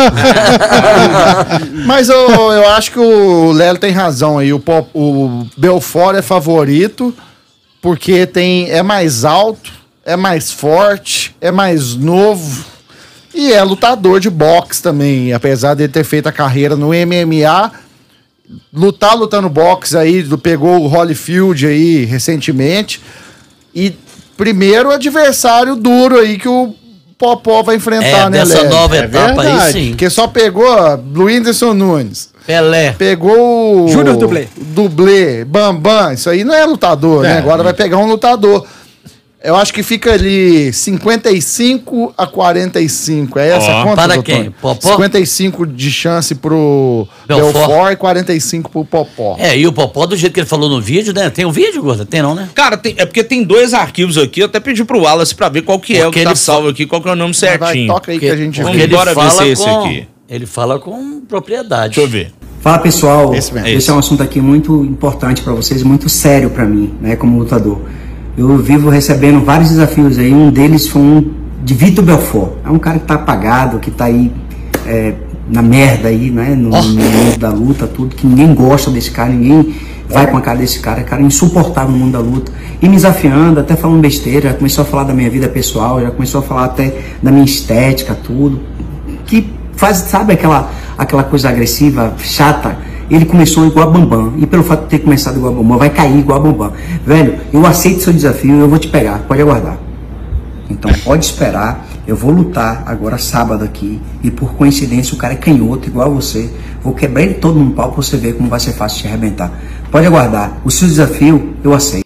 Mas eu, eu acho que o Lélio tem razão aí. O, Pop- o Belfort é favorito porque tem, é mais alto, é mais forte, é mais novo e é lutador de boxe também. Apesar de ele ter feito a carreira no M M A, lutar lutando boxe aí, do- pegou o Holyfield aí recentemente. E primeiro adversário duro aí que o Popó vai enfrentar, É, né, dessa Lélio? nova etapa aí, sim. Porque só pegou ó, Whindersson Nunes. Pelé. Pegou o... Júnior Dublê. Dublê, Bambam. Isso aí não é lutador, né? É. Agora vai pegar um lutador. Eu acho que fica ali cinquenta e cinco a quarenta e cinco. É essa Ó, a conta, para doutor? quem? Popó? cinquenta e cinco de chance pro Belfort. Belfort e quarenta e cinco pro Popó. É, e o Popó, do jeito que ele falou no vídeo, né? Tem um vídeo, Gorda? Tem não, né? Cara, tem- é porque tem dois arquivos aqui, eu até pedi pro Wallace pra ver qual que é o Porque que tá ele salvo aqui, qual que é o nome certinho. toca aí que a gente Vamos vê. embora ver se é esse com, aqui. Ele fala com propriedade. Deixa eu ver. Fala pessoal, Esse mesmo. esse é um assunto aqui muito importante para vocês e muito sério para mim, né, como lutador. Eu vivo recebendo vários desafios aí, um deles foi um de Vitor Belfort. É um cara que tá apagado, que tá aí é, na merda aí, né, no, no mundo da luta, tudo, que ninguém gosta desse cara, ninguém vai com a cara desse cara, é cara insuportável no mundo da luta. E me desafiando, até falando besteira, já começou a falar da minha vida pessoal, já começou a falar até da minha estética, tudo. Que faz, sabe aquela, aquela coisa agressiva, chata. Ele começou igual a Bambam, e pelo fato de ter começado igual a Bambam, vai cair igual a Bambam. Velho, eu aceito seu desafio, eu vou te pegar, pode aguardar. Então pode esperar, eu vou lutar agora sábado aqui, e por coincidência o cara é canhoto igual a você, vou quebrar ele todo num pau pra você ver como vai ser fácil te arrebentar. Pode aguardar, o seu desafio eu aceito.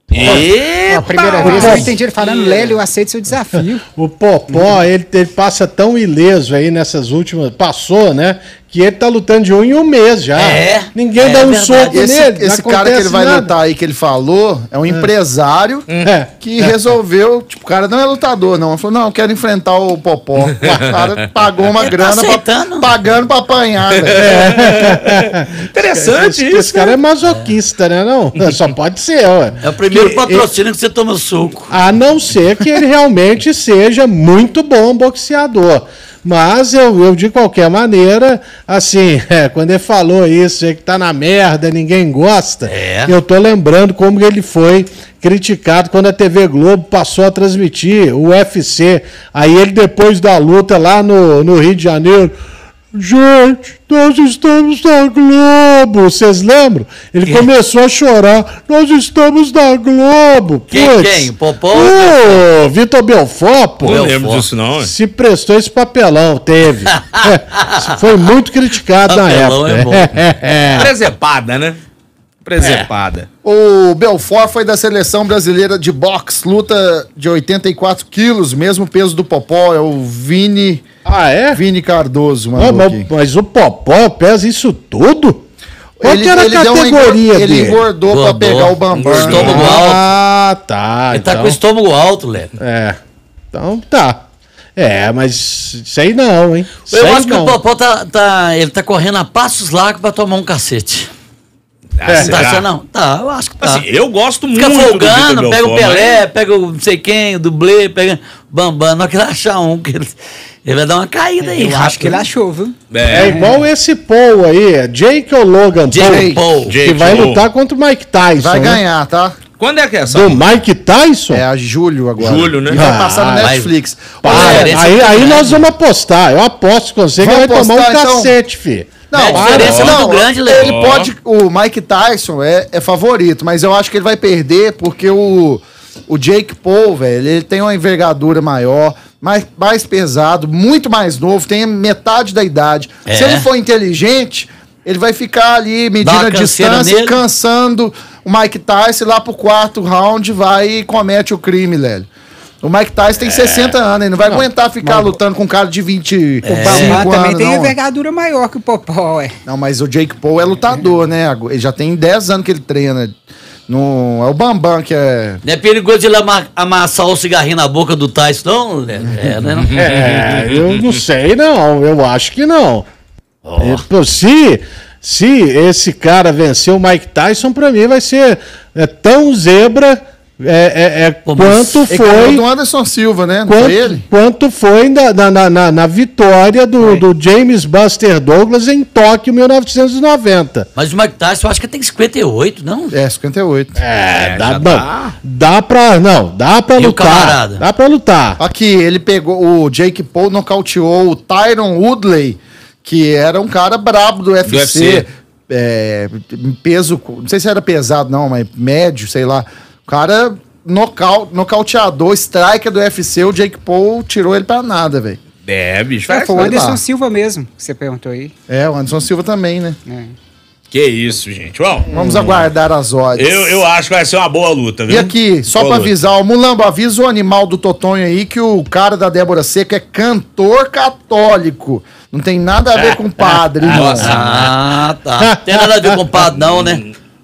A primeira vez eu entendi ele falando, Lélio, eu aceito seu desafio. O Popó, ele, ele passa tão ileso aí nessas últimas. Passou, né? Que ele tá lutando de um em um mês já. É, Ninguém é dá um verdade. soco Esse, nele. não esse cara que acontece ele vai nada. lutar aí, que ele falou, é um empresário É. que resolveu, tipo, o cara não é lutador, não. Ele falou, não, eu quero enfrentar o Popó. O cara pagou uma Ele tá grana, pra, aceitando. pagando pra apanhar, velho. Interessante esse, isso. Esse cara é masoquista, né? Não? Só pode ser, ué. É o primeiro Que- patrocínio que você toma suco. A não ser que ele realmente seja muito bom boxeador. Mas eu, eu de qualquer maneira, assim, é, quando ele falou isso, é que tá na merda, ninguém gosta, É. eu tô lembrando como ele foi criticado quando a T V Globo passou a transmitir o U F C. Aí ele, depois da luta lá no, no Rio de Janeiro, gente, nós estamos na Globo. Vocês lembram? Ele Quem? começou a chorar. Nós estamos na Globo. Quem, Puts, quem? O Popó? O Vitor Belfort, pô. Não Belfort. lembro disso não. hein? Se prestou esse papelão, teve. É, foi muito criticado na Papelão época. é bom. É. Presepada, né? Presepada. O Belfort foi da seleção brasileira de boxe, luta de oitenta e quatro quilos, mesmo peso do Popó, é o Vini, Ah, é? Vini Cardoso, Ah, mano. mas, mas o Popó pesa isso tudo? Qual que era a deu uma categoria engor- dele? Ele engordou pra Engordou. pegar o Bambam. Estômago Ah, tá. Ele tá então, com o estômago alto, Léo. É. Então tá. É, mas isso aí não, hein? Isso Eu aí acho que não. o Popó tá, tá, ele tá correndo a passos largos pra tomar um cacete. Ah, Não tá será? achando, não? Tá, eu acho que tá. Assim, eu gosto Fica muito folgando, do Vitor pega o Belfort, Pelé, pega o não sei quem, o dublê, pega o Bambam. Na hora que ele achar um, que ele, ele vai dar uma caída aí. Eu rápido. acho que ele achou, viu? mas- É É, igual esse Paul aí, é Jake ou Logan Jake Paul, Paul. que Jake vai Paul. lutar contra o Mike Tyson. Vai né? ganhar, tá? Quando é que é essa? Do Mike Tyson? É a julho agora. Julho, né? E vai Ah, passar no vai- Netflix. Para, Olha, aí, esse é aí muito nós grande. vamos apostar. Eu aposto com você que Vamos vai tomar um apostar, então? cacete, fi. Não, É, a diferença é muito grande, Léo. Ele pode. O Mike Tyson é, é favorito, mas eu acho que ele vai perder porque o, o Jake Paul, velho, ele tem uma envergadura maior, mais, mais pesado, muito mais novo, tem metade da idade. É. Se ele for inteligente, ele vai ficar ali medindo Dá uma a canseira distância, nele. cansando o Mike Tyson lá pro quarto round, vai e comete o crime, Lélio. O Mike Tyson tem é. sessenta anos, ele não vai não, aguentar ficar não, lutando com um cara de vinte e cinco é. anos. Também tem envergadura maior que o Popó, é. Não, mas o Jake Paul é lutador, né? Ele já tem dez anos que ele treina. No, é o Bambam que é... Não é perigoso ele ama, amassar o cigarrinho na boca do Tyson, não? É, né? É, eu não sei, não. Eu acho que não. Oh. Se, se esse cara vencer o Mike Tyson, pra mim vai ser é, tão zebra... É, é, é Pô, quanto foi do Anderson Silva, né? Não quanto, foi ele? Quanto foi na, na, na, na vitória do, do James Buster Douglas em Tóquio em mil novecentos e noventa. Mas o Mike Tyson eu acho que tem cinquenta e oito, não? É, cinquenta e oito. É, é dá, dá. dá pra. Não, dá pra e lutar. Dá pra lutar. Aqui, ele pegou. O Jake Paul nocauteou o Tyron Woodley, que era um cara brabo do U F C. Do U F C. É, peso. Não sei se era pesado, não, mas médio, sei lá. O cara nocau, nocauteador, striker do U F C, o Jake Paul tirou ele pra nada, velho. É, bicho. É, foi o Anderson lá. Silva mesmo, que você perguntou aí. É, o Anderson Silva também, né? É. Que isso, gente. Bom, vamos hum. aguardar as odds. Eu, eu acho que vai ser uma boa luta, viu? E aqui, só boa pra luta. avisar, o Mulambo, avisa o animal do Totonho aí que o cara da Débora Seca é cantor católico. Não tem nada a ver com padre, não. Nossa, ah, tá. Tem nada a ver com padre, não, né?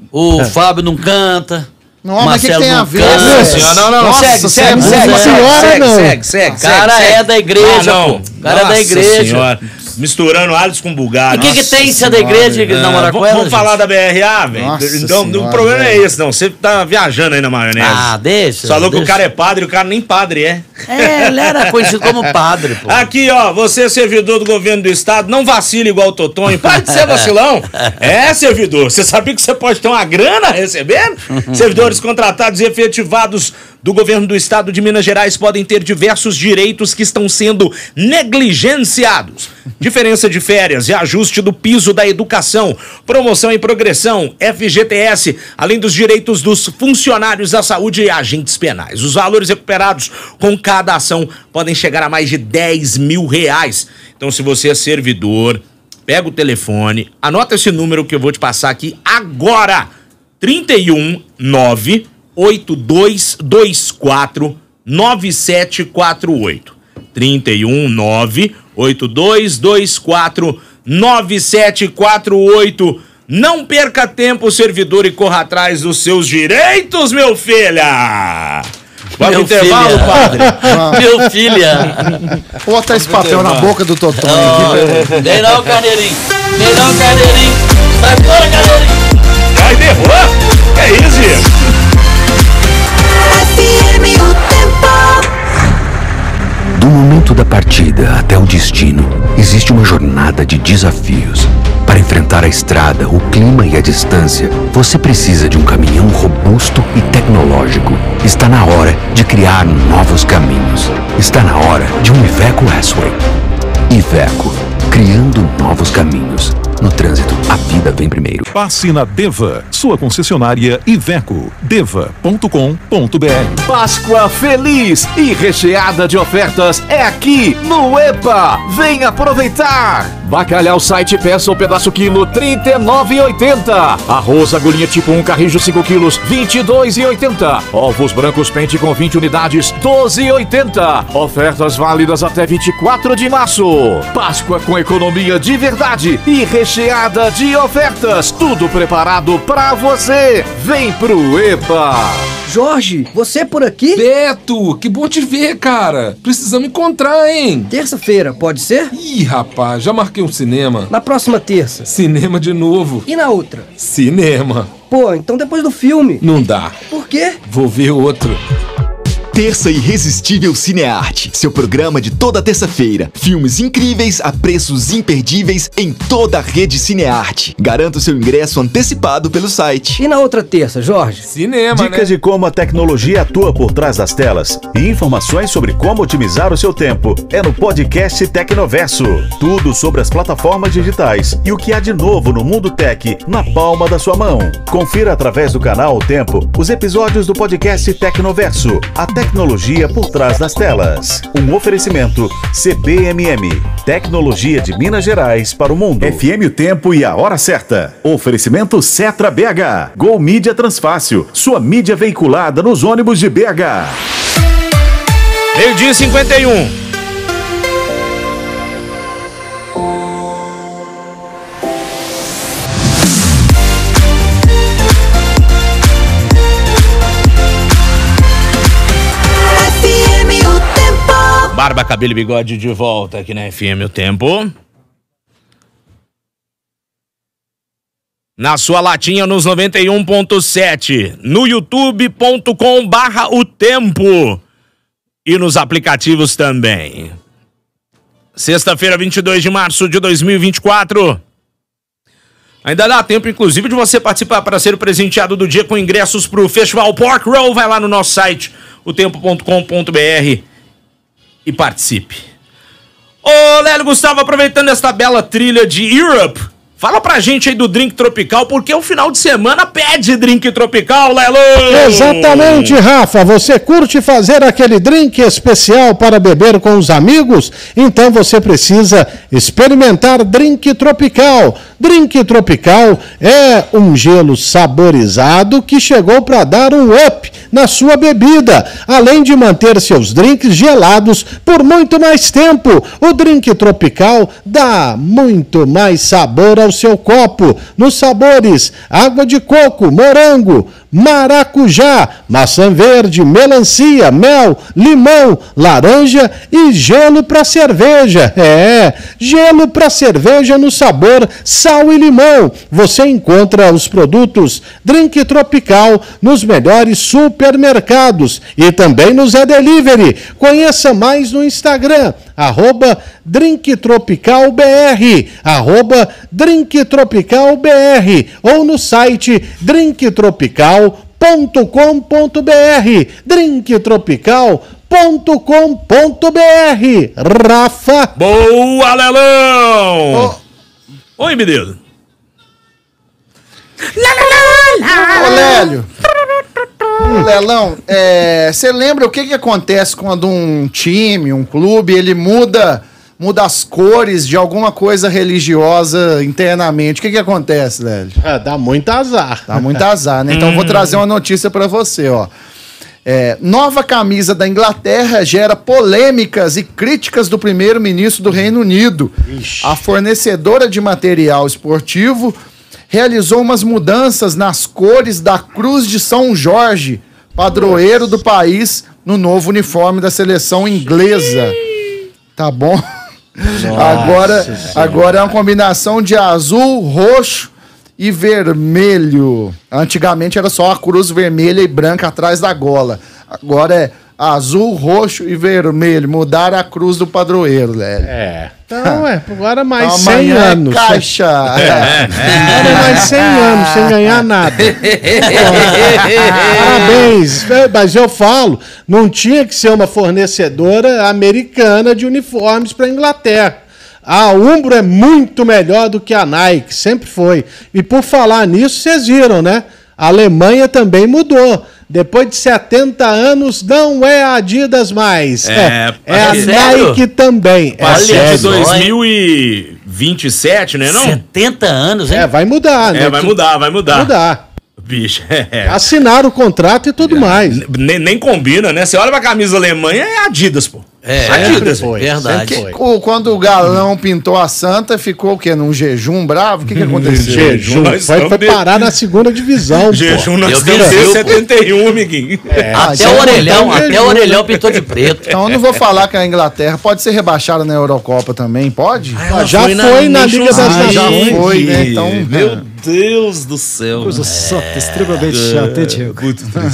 O Fábio não canta. Não, mas o que, que tem a ver? Nossa, não, não, não, segue, segue, segue, segue, segue, segue. Cara é da igreja, pô. Cara é da igreja. Misturando Alisson com Bulgar. E o que, que tem se é da igreja que namorar com ela? Vamos falar da B R A, velho? Então, o problema é esse, não. Você tá viajando aí na maionese. Ah, deixa. Falou que o cara é padre, o cara nem padre é. É, ele era conhecido como padre, pô. Aqui, ó, você, servidor do governo do estado, não vacile igual o Totonho. Para de ser vacilão. É, servidor. Você sabia que você pode ter uma grana recebendo? Servidores contratados e efetivados do governo do estado de Minas Gerais podem ter diversos direitos que estão sendo negligenciados. Diferença de férias e ajuste do piso da educação, promoção e progressão, F G T S, além dos direitos dos funcionários da saúde e agentes penais. Os valores recuperados com cada ação podem chegar a mais de dez mil reais. Então, se você é servidor, pega o telefone, anota esse número que eu vou te passar aqui agora. trinta e um, nove, oito dois dois quatro, nove sete quatro oito. trinta e um, nove, oito dois dois quatro, nove sete quatro oito. Não perca tempo, servidor, e corra atrás dos seus direitos, meu filha! Vamos meu intervalo, filha. padre? Meu filha! Bota esse papel na boca do Totonho. Oh, vem não, carneirinho! Vem não, carneirinho! Sai fora, carneirinho! Vai, derrubou! É isso, gente! Do momento da partida até o destino, existe uma jornada de desafios. Para enfrentar a estrada, o clima e a distância, você precisa de um caminhão robusto e tecnológico. Está na hora de criar novos caminhos. Está na hora de um Iveco S-Way. Iveco, criando novos caminhos. No trânsito, a vida vem primeiro. Passe na Deva, sua concessionária Iveco. deva ponto com ponto br. Páscoa feliz e recheada de ofertas é aqui no EPA. Vem aproveitar! Bacalhau site peça ou pedaço quilo trinta e nove reais e oitenta centavos. Arroz agulhinha tipo um carrijo cinco quilos vinte e dois reais e oitenta centavos. Ovos brancos pente com vinte unidades doze reais e oitenta centavos. Ofertas válidas até vinte e quatro de março. Páscoa com economia de verdade e recheada de ofertas. Tudo preparado pra você. Vem pro EPA. Jorge, você por aqui? Beto, que bom te ver, cara. Precisamos encontrar, hein? Terça-feira, pode ser? Ih, rapaz, já marquei um cinema. Na próxima terça? Cinema de novo. E na outra? Cinema. Pô, então depois do filme. Não dá. Por quê? Vou ver outro. Terça Irresistível Cinearte, seu programa de toda terça-feira. Filmes incríveis a preços imperdíveis em toda a rede Cinearte. Garanta o seu ingresso antecipado pelo site. E na outra terça, Jorge? Cinema, Dicas né? de como a tecnologia atua por trás das telas e informações sobre como otimizar o seu tempo é no podcast Tecnoverso. Tudo sobre as plataformas digitais e o que há de novo no mundo tech na palma da sua mão. Confira através do canal O Tempo os episódios do podcast Tecnoverso. A tecnologia por trás das telas. Um oferecimento C B M M. Tecnologia de Minas Gerais para o mundo. F M O Tempo e a hora certa. Oferecimento Cetra B H. Gol Mídia Transfácil. Sua mídia veiculada nos ônibus de B H. Meio-dia e cinquenta e um. Barba, cabelo e bigode de volta aqui na F M O Tempo. Na sua latinha nos noventa e um ponto sete, no youtube ponto com barra o tempo e nos aplicativos também. Sexta-feira, vinte e dois de março de dois mil e vinte e quatro. Ainda dá tempo, inclusive, de você participar para ser o presenteado do dia com ingressos para o Festival Pork Roll. Vai lá no nosso site, o tempo ponto com ponto br e participe. Ô, Lélio Gustavo, aproveitando esta bela trilha de Europe, fala pra gente aí do drink tropical, porque o final de semana pede drink tropical, Lelo! Exatamente, Rafa. Você curte fazer aquele drink especial para beber com os amigos? Então você precisa experimentar drink tropical. Drink tropical é um gelo saborizado que chegou para dar um up na sua bebida, além de manter seus drinks gelados por muito mais tempo. O drink tropical dá muito mais sabor ao seu copo, nos sabores água de coco, morango, maracujá, maçã verde, melancia, mel, limão, laranja e gelo para cerveja. É, gelo para cerveja no sabor sal e limão. Você encontra os produtos Drink Tropical nos melhores supermercados e também no Zé Delivery. Conheça mais no Instagram, arroba Drink Tropical B R, arroba Drink Tropical B R, ou no site drink tropical ponto com ponto br, drink tropical ponto com ponto br. Rafa. Boa, Lelão! Oh. Oi, menino. Ô, Lélio. Hum. Lelão, você é, lembra o que, que acontece quando um time, um clube, ele muda... muda as cores de alguma coisa religiosa internamente? O que que acontece, Lélio? É, dá muito azar. Dá muito azar, né? Então eu vou trazer uma notícia pra você, ó. É, nova camisa da Inglaterra gera polêmicas e críticas do primeiro-ministro do Reino Unido. Ixi. A fornecedora de material esportivo realizou umas mudanças nas cores da Cruz de São Jorge, padroeiro do país, no novo uniforme da seleção inglesa. Tá bom? Nossa, agora, agora é uma combinação de azul, roxo e vermelho. Antigamente era só a cruz vermelha e branca atrás da gola. Agora é azul, roxo e vermelho. Mudaram a cruz do padroeiro, Lélio. É. Então, é, agora mais Amanhã cem anos. Caixa. É. Agora mais cem anos, sem ganhar nada. Parabéns. Mas eu falo, não tinha que ser uma fornecedora americana de uniformes para a Inglaterra. A Umbro é muito melhor do que a Nike, sempre foi. E por falar nisso, vocês viram, né? A Alemanha também mudou. Depois de setenta anos, não é a Adidas mais. É, é, é a sério? Nike também. A partir é de dois mil e vinte e sete, né? Não? setenta anos, hein? É, vai mudar, né? É, vai mudar, vai mudar. Vai mudar. Bicho, é. Assinaram o contrato e tudo é. mais. Nem, nem combina, né? Você olha pra camisa Alemanha, é Adidas, pô. É, Adidas, foi, verdade. Que, quando o Galão pintou a Santa, ficou o quê? Num jejum bravo? O que, que aconteceu? Jejum. Foi, foi parar na segunda divisão. Jejum nós estamos em setenta e um, amiguinho. É, até o orelhão, até o orelhão pintou de preto. Então eu não vou falar que a Inglaterra pode ser rebaixada na Eurocopa também, pode? Ah, já foi, foi na, na Liga das Nações. Já foi, né? Então, meu Deus do céu. Coisa chata, extremamente chata, Diego.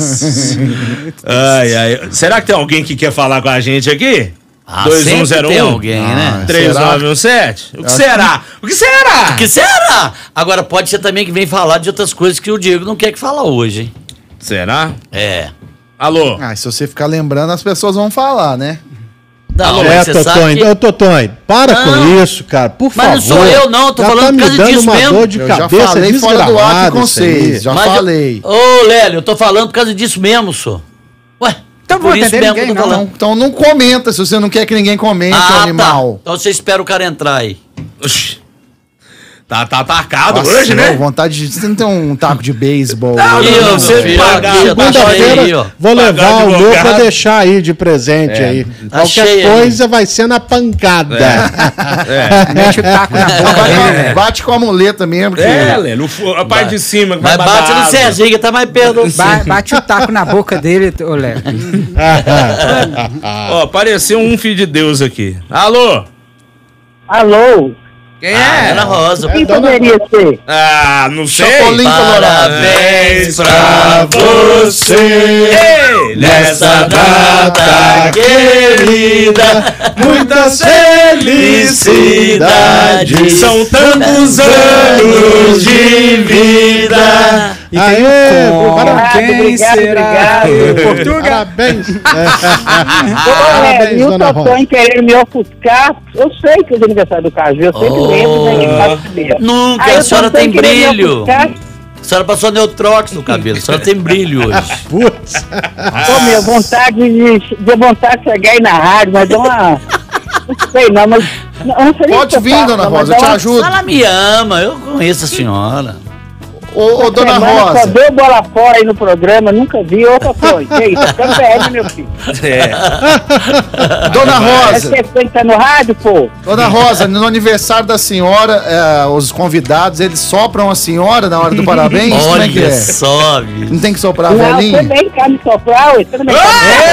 Ai, ai. Será que tem alguém que quer falar com a gente aqui? Ah, dois um zero um tem alguém, ah, né? três nove um sete. O que será? O que será? O que será? Agora pode ser também que vem falar de outras coisas que o Diego não quer que fala hoje, hein? Será? É. Alô? Ah, se você ficar lembrando, as pessoas vão falar, né? Não, é, Totonho, que... Totonho, para não, com isso, cara, por mas favor. Mas não sou eu não, tô já falando tá por causa disso uma mesmo. Dor de eu cabeça já falei fora do ar com vocês, já mas falei. Ô, oh, Lélio, eu tô falando por causa disso mesmo, só. Ué, então por isso mesmo ninguém, que eu tô não, falando. Então não comenta se você não quer que ninguém comente, ah, animal. Tá. Então você espera o cara entrar aí. Oxi. Tá, tá atacado Nossa, hoje, né? não, vontade de... Você não tem um taco de beisebol? Não, né? não, não, você pagar. Segunda-feira vou levar o meu pra deixar aí de presente É, aí. tá Qualquer cheio coisa aí. Vai ser na pancada. É. Mete o taco na boca. Bate, com a, bate com a muleta mesmo. Que... É, Lê, no, a parte de cima. Que Mas vai bate no asa. Serginho, que tá mais perto. Ba- bate o taco na boca dele, ô Léo. Ó, apareceu um filho de Deus aqui. Alô? Alô? Quem Ah, é? Ana Rosa. Quem poderia ser? Ah, não sei. Chapolin Colorado. Parabéns pra você nessa data querida. Muitas felicidades. São tantos anos de vida. E tem Aê, um com. parabéns, Quem obrigado, será? obrigado. Portugal. Parabéns. Ô, Parabéns, e o dona Totônio querendo me ofuscar. Eu sei que é o aniversário do Caju, eu sempre Oh. lembro, né? que faz primeiro. Nunca, Aí a o senhora Totônio tem querendo me brilho. ofuscar. A senhora passou Neutrox no cabelo, a senhora tem brilho hoje. Putz. Ô, meu, vontade de, de vontade de chegar aí na rádio, mas dá uma... Não sei não, mas... Não, eu não sei nem o Pode que eu vir, faço, dona não, mas Rosa, dá eu te uma- ajudo. Ela me ama, eu conheço a senhora. Ô, ô, dona Semana Só Rosa. deu bola fora aí no programa, nunca vi outra coisa. Que isso? Tá ficando velho, meu filho. É. Dona Essa Rosa. questão que tá no rádio, pô. Dona Rosa, no aniversário da senhora, é, os convidados, eles sopram a senhora na hora do parabéns? Como é que Olha é? só, viu? Não tem que soprar a Não, velhinha? também tá me soprar, ué. Você também tá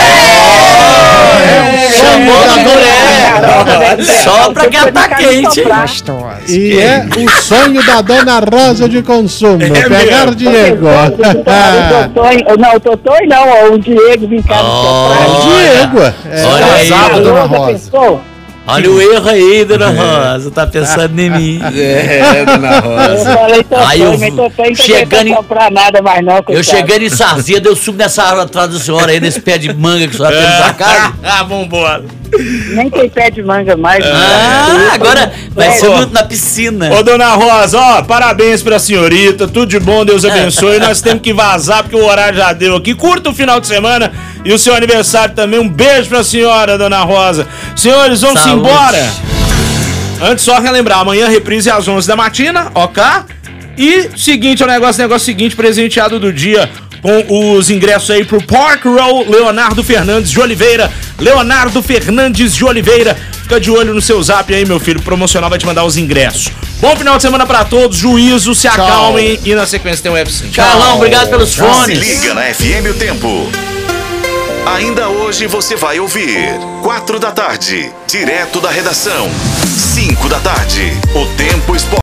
Chamou a mulher. me Só pra que tá quente. Gostosa. E é o sonho da dona Rosa de consumo. Pegar mesmo. Diego. O Totonho, não, o Totonho não, ó, o Diego vem cá me soprar. Diego. É, Olha aí, casado, dona Rosa, Rosa. pensou? olha o erro aí, dona Rosa. Tá pensando em mim. É, dona Eu Rosa. falei Aí eu Totonho, mas Totonho não chegando quer em- soprar nada mais não, Eu coitado. chegando em Sarzeda, eu subo nessa árvore atrás da senhora aí, nesse pé de manga que a senhora tem na sua casa. Ah, vambora. Nem tem pé de manga mais. Ah, agora vai ser Ó. no- na piscina. Ô, dona Rosa, ó, parabéns pra senhorita, tudo de bom, Deus abençoe. Nós temos que vazar porque o horário já deu aqui. Curta o final de semana e o seu aniversário também. Um beijo pra senhora, dona Rosa. Senhores, vamos Saúde. embora. Antes, só relembrar, amanhã reprise às onze da matina, ok? E seguinte, o negócio, negócio seguinte, presenteado do dia com os ingressos aí pro Park Row Leonardo Fernandes de Oliveira. Leonardo Fernandes de Oliveira. Fica de olho no seu zap aí, meu filho. O promocional vai te mandar os ingressos. Bom final de semana pra todos. Juízo, se acalmem. E na sequência tem o U F C. Carlão, obrigado pelos Se fones. liga na F M o tempo. Ainda hoje você vai ouvir quatro da tarde, direto da redação. cinco da tarde, o tempo esporte.